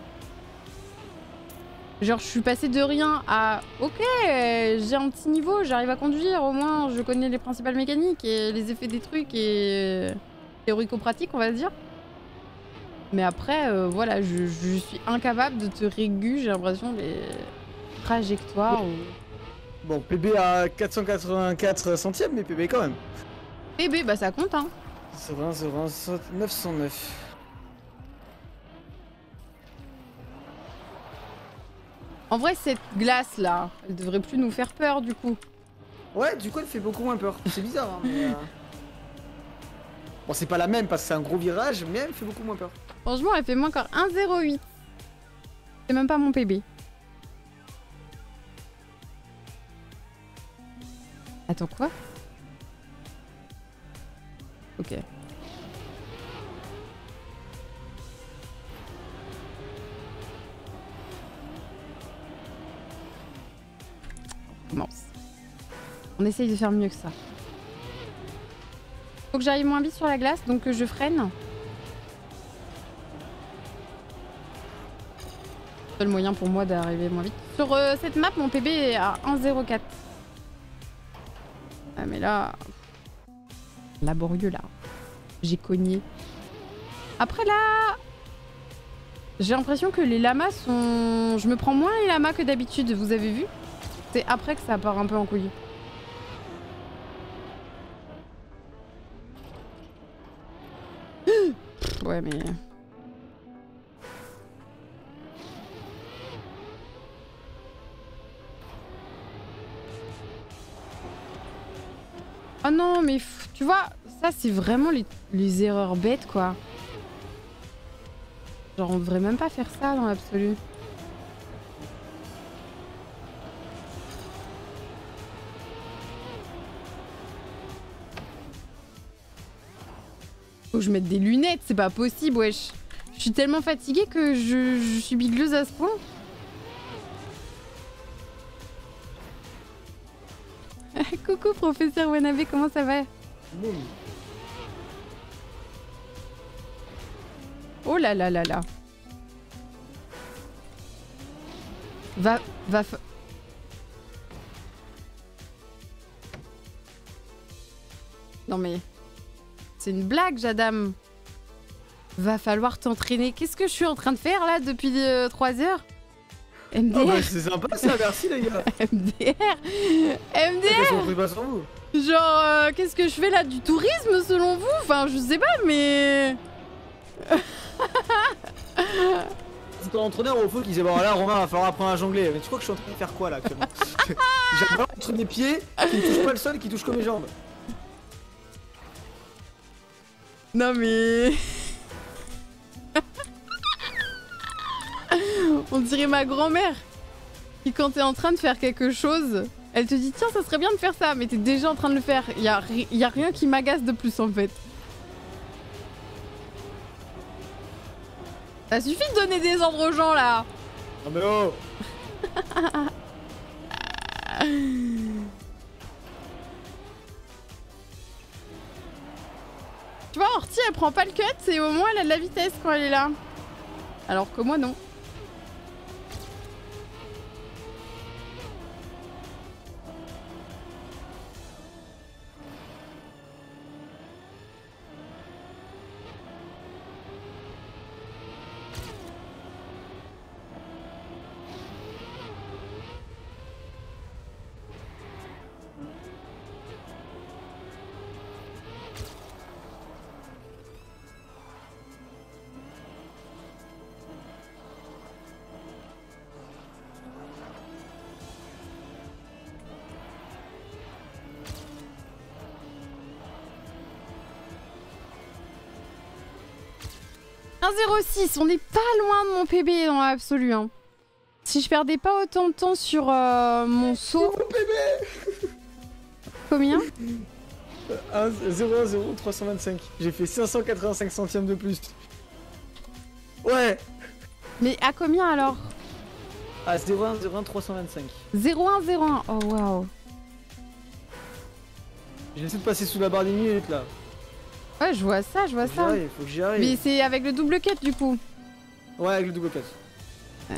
Genre, je suis passée de rien à ok, j'ai un petit niveau, j'arrive à conduire, au moins je connais les principales mécaniques et les effets des trucs et théorico-pratique, on va dire. Mais après, euh, voilà, je, je suis incapable de te régu, j'ai l'impression, les trajectoires. Ou... Bon P B à quatre cent quatre-vingt-quatre centièmes mais P B quand même. Eh ben, bah ça compte, hein. zéro un zéro un neuf cent neuf. En vrai, cette glace là, elle devrait plus nous faire peur du coup. Ouais du coup elle fait beaucoup moins peur. C'est bizarre hein, mais... euh, Bon c'est pas la même parce que c'est un gros virage mais elle fait beaucoup moins peur. Franchement, elle fait moins encore un zéro huit. C'est même pas mon P B. Attends, quoi? Ok. commence. On essaye de faire mieux que ça. Faut que j'arrive moins vite sur la glace, donc je freine. C'est le moyen pour moi d'arriver moins vite. Sur euh, cette map, mon P B est à un zéro quatre. Ah mais là... laborieux là. J'ai cogné. Après là... j'ai l'impression que les lamas sont... je me prends moins les lamas que d'habitude, vous avez vu? C'est après que ça part un peu en couille. Ouais mais... oh non mais tu vois, ça c'est vraiment les, les erreurs bêtes quoi. Genre on devrait même pas faire ça dans l'absolu. Faut que je mette des lunettes, c'est pas possible wesh. Je suis tellement fatiguée que je, je suis bigleuse à ce point. Coucou professeur Wanabe, comment ça va? Boum. Oh là là là là. Va, va... Non mais... c'est une blague, Jadam. Va falloir t'entraîner. Qu'est-ce que je suis en train de faire là depuis euh, trois heures? M D R. Oh bah c'est sympa ça, merci les gars. M D R. M D R. Qu'est-ce qu'on fait pas sur vous? Genre, euh, qu'est-ce que je fais là? Du tourisme selon vous? Enfin, je sais pas, mais... C'est ton entraîneur au foot qui disait bon là Romain va falloir apprendre à jongler. Mais tu crois que je suis en train de faire quoi là actuellement? J'ai vraiment entre mes pieds qui ne touchent pas le sol et qui touchent que mes jambes. Non mais... on dirait ma grand-mère qui quand t'es en train de faire quelque chose, elle te dit tiens ça serait bien de faire ça, mais t'es déjà en train de le faire. Il y a, ri y a rien qui m'agace de plus en fait. Ça suffit de donner des ordres aux gens là. Non mais oh. Tu vois, Horty elle prend pas le cut et au moins elle a de la vitesse quand elle est là. Alors que moi non. un zéro six, on n'est pas loin de mon P B dans l'absolu. Hein. Si je perdais pas autant de temps sur euh, mon saut... Mon P B. Combien? zéro un zéro trois cent vingt-cinq. J'ai fait cinq cent quatre-vingt-cinq centièmes de plus. Ouais. Mais à combien alors? Ah zéro un zéro un trois cent vingt-cinq. zéro un zéro un, oh waouh. J'essaie de passer sous la barre des minutes là. Ouais, je vois ça, je vois faut ça. Il faut que j'y arrive. Mais c'est avec le double cut du coup. Ouais, avec le double cut. Euh...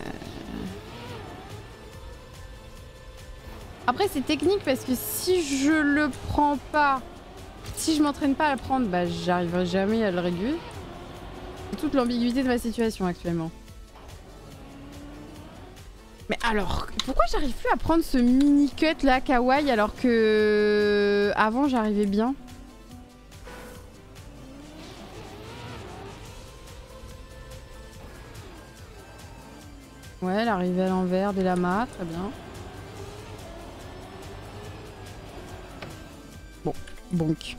Après, c'est technique parce que si je le prends pas, si je m'entraîne pas à le prendre, bah j'arriverai jamais à le réduire. C'est toute l'ambiguïté de ma situation actuellement. Mais alors, pourquoi j'arrive plus à prendre ce mini cut là, kawaii, alors que avant j'arrivais bien? Ouais, l'arrivée à l'envers des lamas, très bien. Bon, bonk.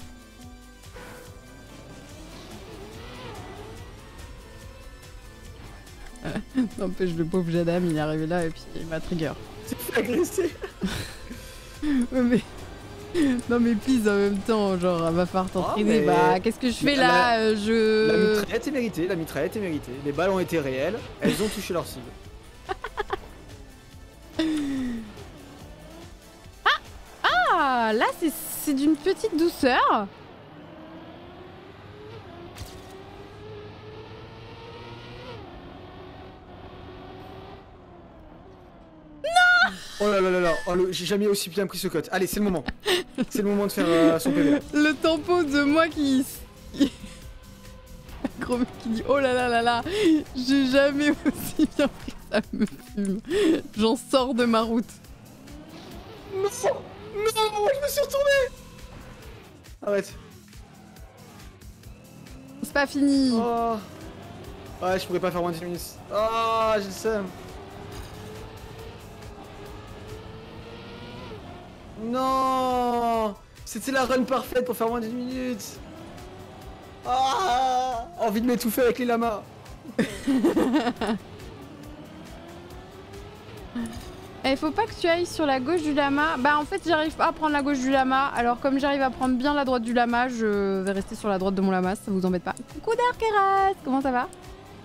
N'empêche, le pauvre Jadam, il est arrivé là et puis il m'a trigger. Tu fait agresser. Ouais, mais... non mais please, en même temps, genre, va falloir t'entraîner. Oh, mais... bah, qu'est-ce que je fais là, la... euh, je... La mitraillette est méritée, la mitraillette est méritée. Les balles ont été réelles, elles ont touché leur cible. là, là c'est d'une petite douceur. Oh là là là là, oh, le- j'ai jamais aussi bien pris ce cut. Allez, c'est le moment. C'est le moment de faire euh, son P V. Le tempo de moi qui... qui- Gros mec qui dit oh là là là là, j'ai jamais aussi bien pris que ça me fume. J'en sors de ma route. Non, non, je me suis retourné. Arrête. C'est pas fini. Oh. Ouais, je pourrais pas faire moins de dix minutes. Oh, j'ai le seum. Non, c'était la run parfaite pour faire moins de dix minutes. Ah, envie de m'étouffer avec les lamas. Il faut pas que tu ailles sur la gauche du lama. Bah en fait j'arrive pas à prendre la gauche du lama. Alors comme j'arrive à prendre bien la droite du lama, je vais rester sur la droite de mon lama, ça vous embête pas. Coucou Darkeras, comment ça va?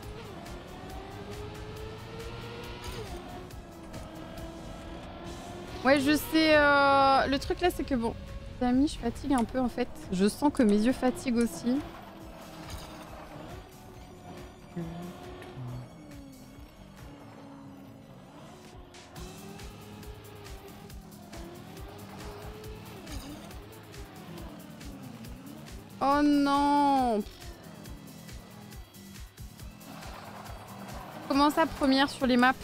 Ouais je sais, euh... le truc là c'est que bon, les amis je fatigue un peu en fait. Je sens que mes yeux fatiguent aussi. Oh non! Comment ça première sur les maps?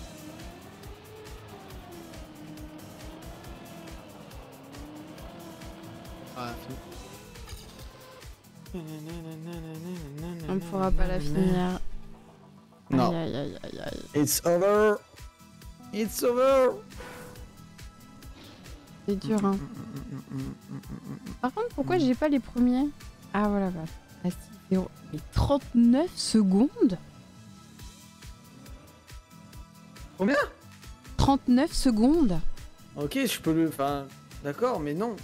Ah, On ne pourra pas la finir. Non. Aïe aïe aïe aïe aïe. It's over. It's over. C'est dur hein. Par contre pourquoi j'ai pas les premiers? Ah voilà bah. Ah, si, zéro. Mais trente-neuf secondes? Combien? trente-neuf secondes? Ok, je peux le... Enfin... D'accord, mais non.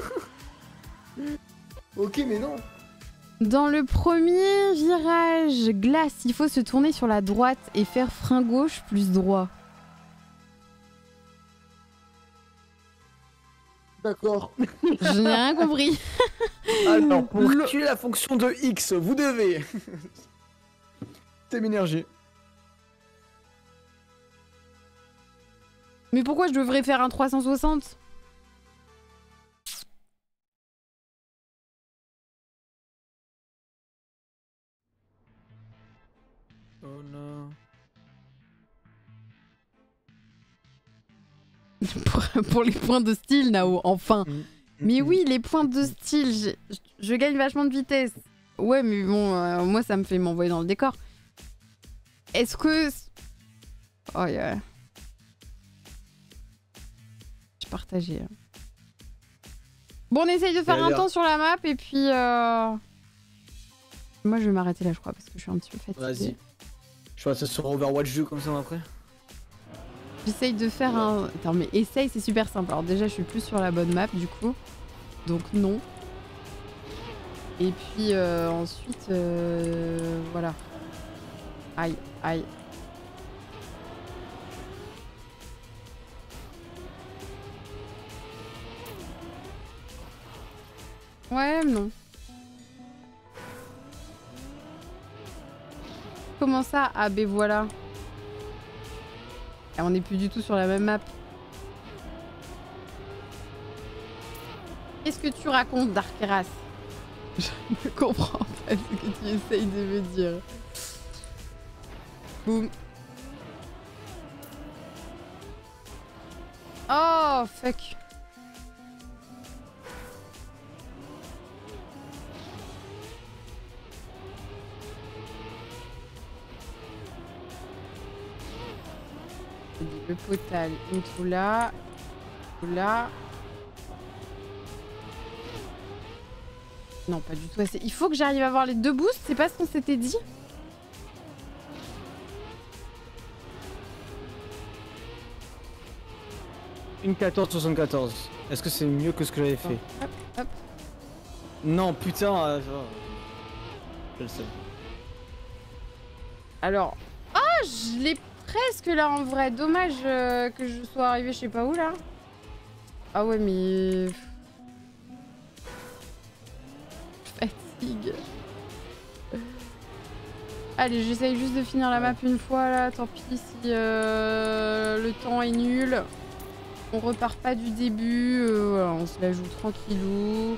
Ok, mais non. Dans le premier virage glace, il faut se tourner sur la droite et faire frein gauche plus droit. D'accord. Je n'ai rien compris. Alors, pour tuer la fonction de X, vous devez... C'est m'énergie. Mais pourquoi je devrais faire un trois cent soixante? Oh non. pour, pour les points de style, Nao, enfin. Mm. Mais oui, les points de style, je, je gagne vachement de vitesse. Ouais, mais bon, euh, moi, ça me fait m'envoyer dans le décor. Est-ce que... Oh, yeah. Je partageais. Bon, on essaye de faire un temps sur la map et puis... Euh... Moi, je vais m'arrêter là, je crois, parce que je suis un petit peu fatiguée. Vas-y. Je vois ça sur Overwatch deux comme ça après. J'essaye de faire un... Attends, mais essaye, c'est super simple. Alors déjà, je suis plus sur la bonne map, du coup. Donc non. Et puis euh, ensuite... Euh... Voilà. Aïe, aïe. Ouais, non. Comment ça? Ah, ben voilà. Et on n'est plus du tout sur la même map. Qu'est-ce que tu racontes, Darkeras? Je ne comprends pas ce que tu essayes de me dire. Boum. Oh, fuck. Le potal into là, into là. Non, pas du tout assez. Il faut que j'arrive à avoir les deux boosts, c'est pas ce qu'on s'était dit? Une quatorze soixante-quatorze. Est-ce que c'est mieux que ce que j'avais fait? Hop, hop. Non, putain, euh, genre... Je le sais. Alors... Ah, je l'ai presque là en vrai. Dommage euh, que je sois arrivé je sais pas où là. Ah ouais, mais... Fatigue. Allez, j'essaye juste de finir la map une fois là, tant pis si euh, le temps est nul. On repart pas du début, euh, voilà, on se la joue tranquillou.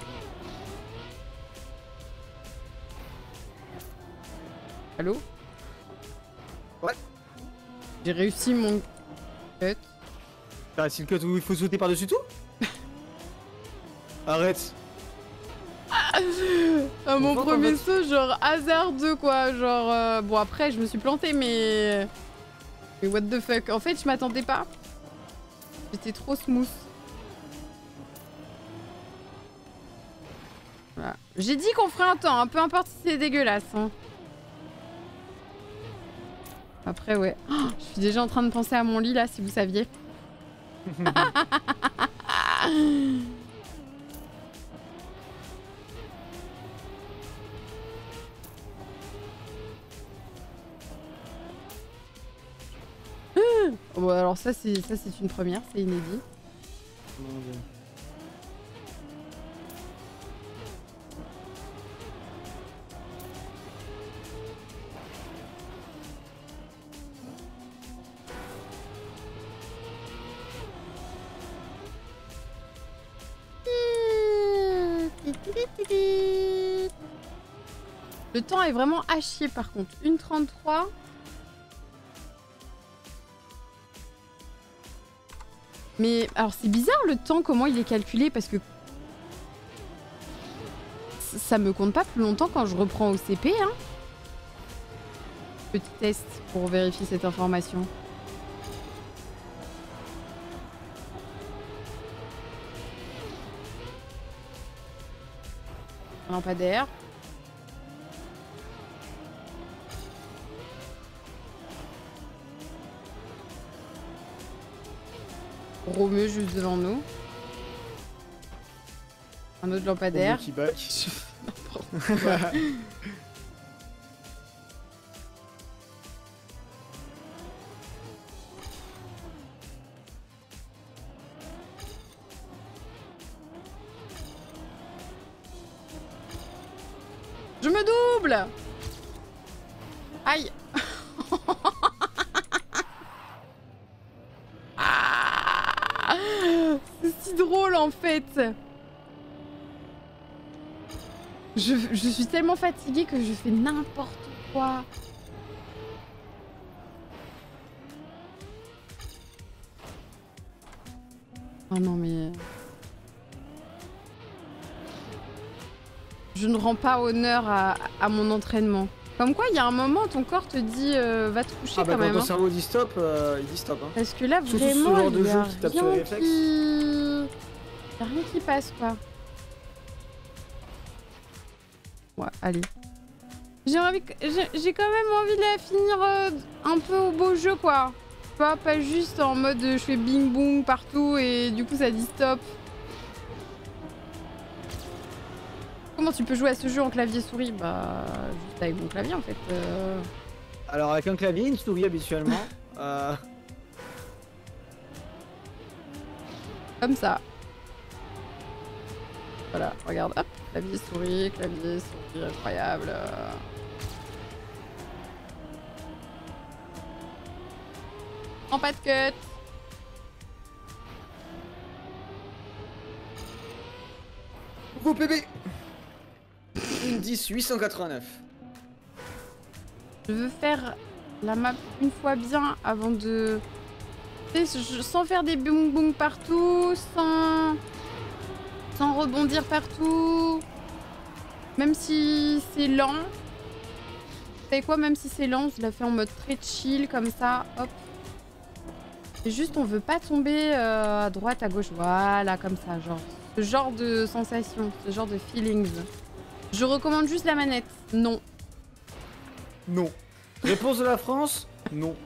Allô? Ouais. J'ai réussi mon cut. T'as réussi le cut où il faut sauter par-dessus tout? Arrête. Ah, mon premier saut, genre hasardeux quoi, genre... Euh... Bon après, je me suis plantée, mais... Mais what the fuck? En fait, je m'attendais pas. J'étais trop smooth. Voilà. J'ai dit qu'on ferait un temps, hein, peu importe si c'est dégueulasse. Hein. Après, ouais. Oh, je suis déjà en train de penser à mon lit, là, si vous saviez. Bon, alors ça, c'est ça, c'est une première, c'est inédit. Mon Dieu. Le temps est vraiment à chier par contre. une trente-trois. Mais alors c'est bizarre le temps, comment il est calculé, parce que ça me compte pas plus longtemps quand je reprends au C P. Hein. Petit test pour vérifier cette information. Lampadaire. Romeu juste devant nous. Un autre lampadaire. Qui back. Je me double. Aïe. C'est si drôle en fait. Je, je suis tellement fatiguée que je fais n'importe quoi. Oh non mais... Je ne rends pas honneur à, à mon entraînement. Comme quoi, il y a un moment, ton corps te dit euh, va te coucher ah bah quand même. Quand ton hein. cerveau dit stop, euh, il dit stop. Hein. Parce que là, Surtout vraiment, ce genre de il y a jeu qui tape sur les rien réflexes. qui... Il y a rien qui passe, quoi. Ouais, allez. J'ai envie... J'ai quand même envie de la finir euh, un peu au beau jeu, quoi. Pas, pas juste en mode euh, je fais bing boom partout et du coup ça dit stop. Comment tu peux jouer à ce jeu en clavier souris? Bah, juste avec mon clavier en fait. Euh... Alors, avec un clavier, une souris habituellement. euh... Comme ça. Voilà, regarde, hop, clavier souris, clavier souris, incroyable. En pas de cut. Nouveau P B. Une dix huit cent quatre-vingt-neuf. Je veux faire la map une fois bien avant de... Tu sais, sans faire des boum boum partout, sans... sans rebondir partout. Même si c'est lent. Vous savez quoi, même si c'est lent, je la fais en mode très chill, comme ça, hop. C'est juste, on veut pas tomber euh, à droite, à gauche, voilà, comme ça, genre. Ce genre de sensation, ce genre de feelings. Je recommande juste la manette, non. Non. Réponse de la France? Non.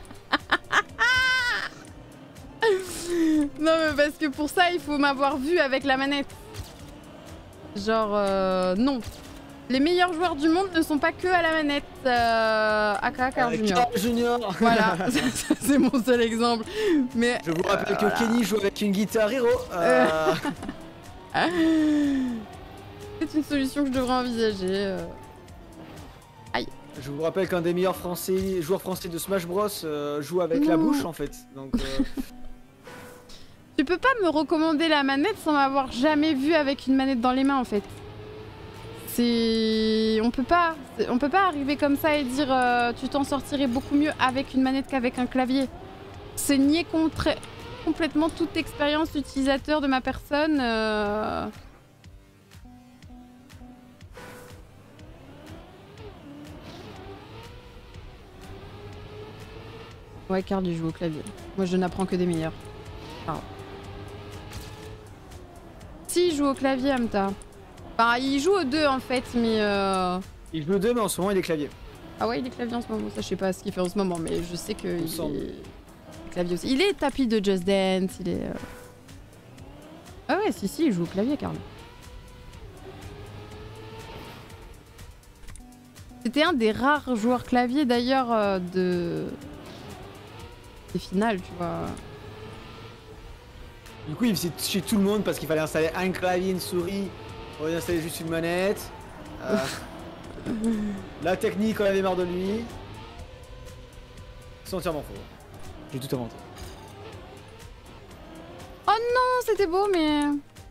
Non mais parce que pour ça il faut m'avoir vu avec la manette. Genre euh, non. Les meilleurs joueurs du monde ne sont pas que à la manette. Euh, aka Carl Euh, Junior. Carl Junior. Voilà, c'est mon seul exemple. Mais Je vous rappelle euh, que voilà. Kenny joue avec une guitare Hero. Euh... C'est une solution que je devrais envisager. euh. Aïe. Je vous rappelle qu'un des meilleurs français, joueurs français de Smash Bros euh, joue avec la Non. bouche en fait. Donc, euh... Tu peux pas me recommander la manette sans m'avoir jamais vu avec une manette dans les mains en fait. C'est... On peut pas... On peut pas arriver comme ça et dire euh, tu t'en sortirais beaucoup mieux avec une manette qu'avec un clavier. C'est nier contre... complètement toute expérience d'utilisateur de ma personne. Euh... Ouais, Carl il joue au clavier. Moi je n'apprends que des meilleurs. Pardon. Si, il joue au clavier, Amta. Enfin, il joue aux deux en fait, mais euh... il joue deux, mais en ce moment il est clavier. Ah ouais, il est clavier en ce moment. Ça, je sais pas ce qu'il fait en ce moment, mais je sais que il semble. est clavier aussi. Il est tapis de Just Dance, il est... euh... Ah ouais, si, si, il joue au clavier, Carl. C'était un des rares joueurs clavier, d'ailleurs, euh, de... des finales, tu vois. Du coup, il faisait chez tout le monde parce qu'il fallait installer un clavier, une souris. On va installer juste une manette. Euh... La technique, on avait marre de lui. C'est entièrement faux. J'ai tout inventé. Oh non, c'était beau, mais...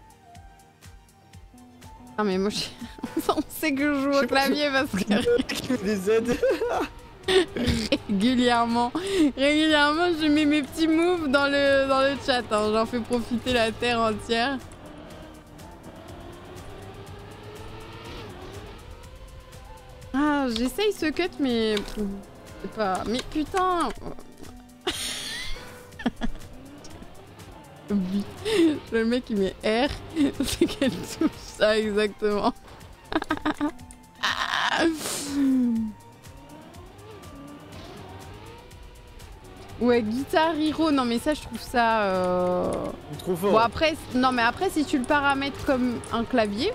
Ah mais moi, je... on sait que je joue au clavier parce que... Des aides. Régulièrement, régulièrement, je mets mes petits moves dans le, dans le chat. Hein. J'en fais profiter la terre entière. Ah, j'essaye ce cut, mais c'est pas. Mais putain. Le mec il met R, c'est quelle touche ça exactement. Ouais, Guitar Hero, non mais ça je trouve ça... Euh... Trop fort. Bon après, non mais après si tu le paramètres comme un clavier,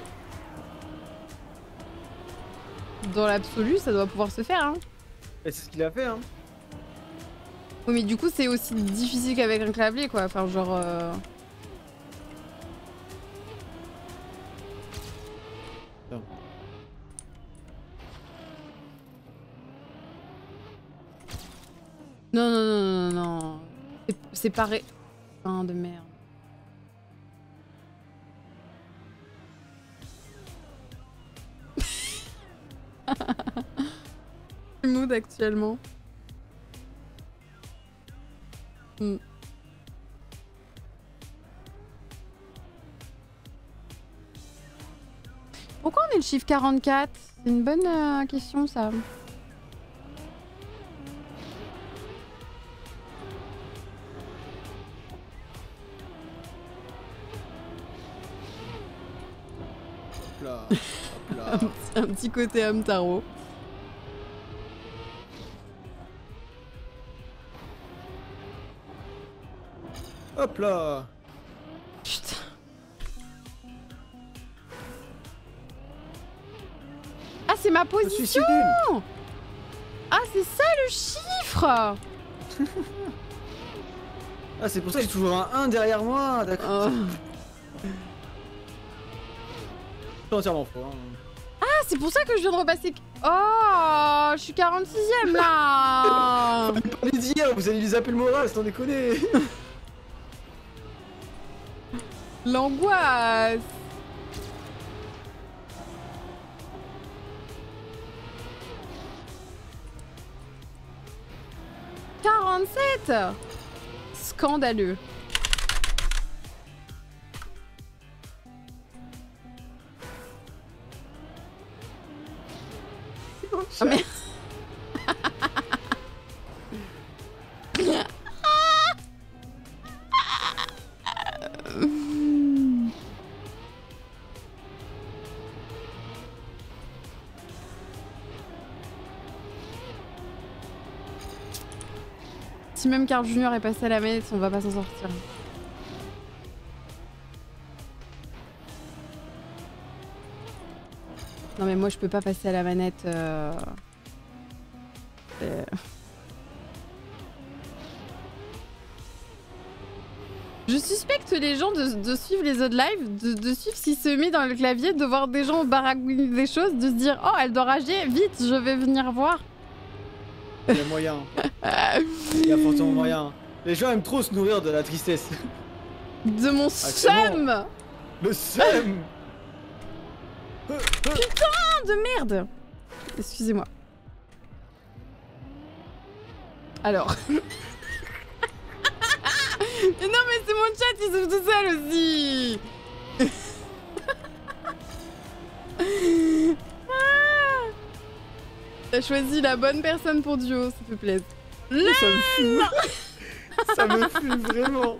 dans l'absolu ça doit pouvoir se faire hein. Et c'est ce qu'il a fait hein. Oui mais du coup c'est aussi difficile qu'avec un clavier quoi, enfin genre... Euh... Non. Non, non, non, non, non. C'est pareil. Putain de merde. Mood actuellement. Hmm. Pourquoi on est le chiffre quarante-quatre? C'est une bonne euh, question ça. Hop là, hop là. un, petit, un petit côté Hamtaro. Hop là. Putain. Ah c'est ma Je suis position. si nul. Ah c'est ça le chiffre. Ah c'est pour ça que j'ai toujours un un derrière moi, d'accord. Oh. C'est entièrement faux. Hein. Ah c'est pour ça que je viens de repasser... Oh je suis quarante-sixième là. Fallait pas les dire, vous allez les appeler le moral, sans déconner. L'angoisse. quarante-sept. Scandaleux. Ah mais... Si même Carl Junior est passé à la manette, on va pas s'en sortir. Non mais moi je peux pas passer à la manette. Euh... Euh... Je suspecte les gens de, de suivre les autres lives, de, de suivre s'ils se met dans le clavier, de voir des gens baragouiner des choses, de se dire oh elle doit rager, vite je vais venir voir. Il y a moyen. Il y a forcément moyen. Les gens aiment trop se nourrir de la tristesse. De mon seum. Le seum. Putain de merde. Excusez-moi. Alors. Mais non mais c'est mon chat, il s'ouvre tout seul aussi. Ah. T'as choisi la bonne personne pour duo, ça fait plaisir. Oh, ça me fume. Ça me fume vraiment.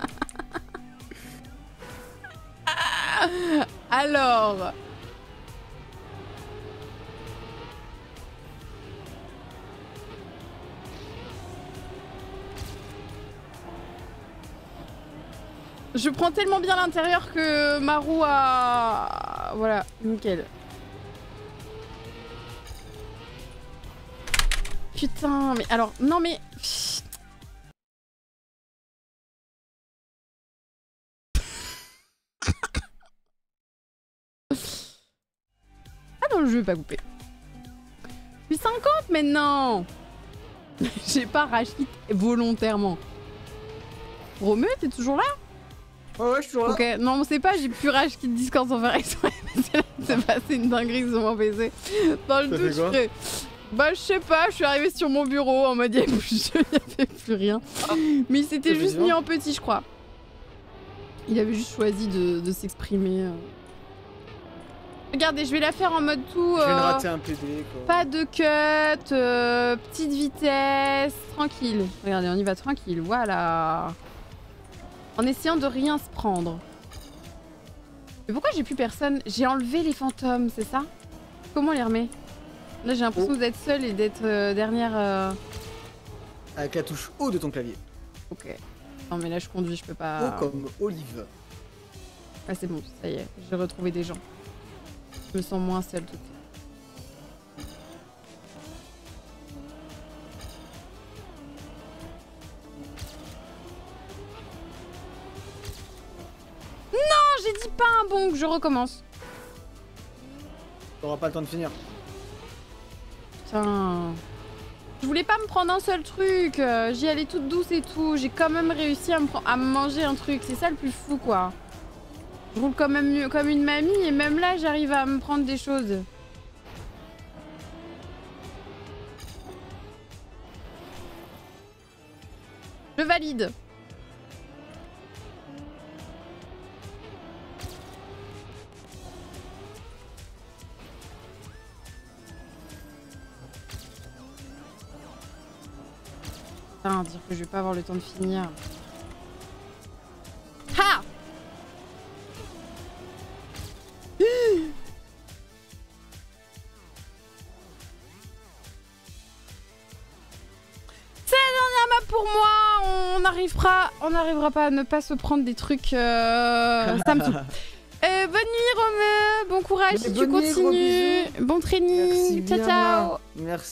Alors. Je prends tellement bien l'intérieur que ma roue a... Voilà, nickel. Putain, mais alors, non mais... Ah non, je vais pas couper. Je suis cinquante maintenant. J'ai pas rachité volontairement. Romeu, t'es toujours là? Ouais, ouais, je suis toujours là. Ok, non, on sait pas, j'ai plus rage quitte Discord sans faire exprès. C'est passé une dinguerie sur mon P C. Dans le doute, je ferais... Bah, je sais pas, je suis arrivée sur mon bureau en mode il n'y avait plus rien. Ah, mais il s'était juste mis en petit, je crois. Il avait juste choisi de, de s'exprimer. Regardez, je vais la faire en mode tout. Je viens de euh, rater un P D, quoi. Pas de cut, euh, petite vitesse, tranquille. Regardez, on y va tranquille, voilà. En essayant de rien se prendre. Mais pourquoi j'ai plus personne? J'ai enlevé les fantômes, c'est ça? Comment on les remet? Là j'ai l'impression oh. d'être seule et d'être euh, dernière... Euh... Avec la touche haut de ton clavier. Ok. Non mais là je conduis, je peux pas... Haut comme Olive. Ah c'est bon, ça y est, j'ai retrouvé des gens. Je me sens moins seule tout de suite. Non, j'ai dit pas un bon, je recommence. T'auras pas le temps de finir. Putain. Je voulais pas me prendre un seul truc. J'y allais toute douce et tout. J'ai quand même réussi à me, à me manger un truc. C'est ça le plus fou, quoi. Je roule quand même mieux, comme une mamie et même là, j'arrive à me prendre des choses. Je valide. Putain, dire que je vais pas avoir le temps de finir. Ha! C'est la dernière map pour moi. On n'arrivera, on n'arrivera pas à ne pas se prendre des trucs. Euh... Ça me saoule. Euh, bonne nuit Romeu, bon courage si tu continues. Bon training. Ciao ciao. Merci.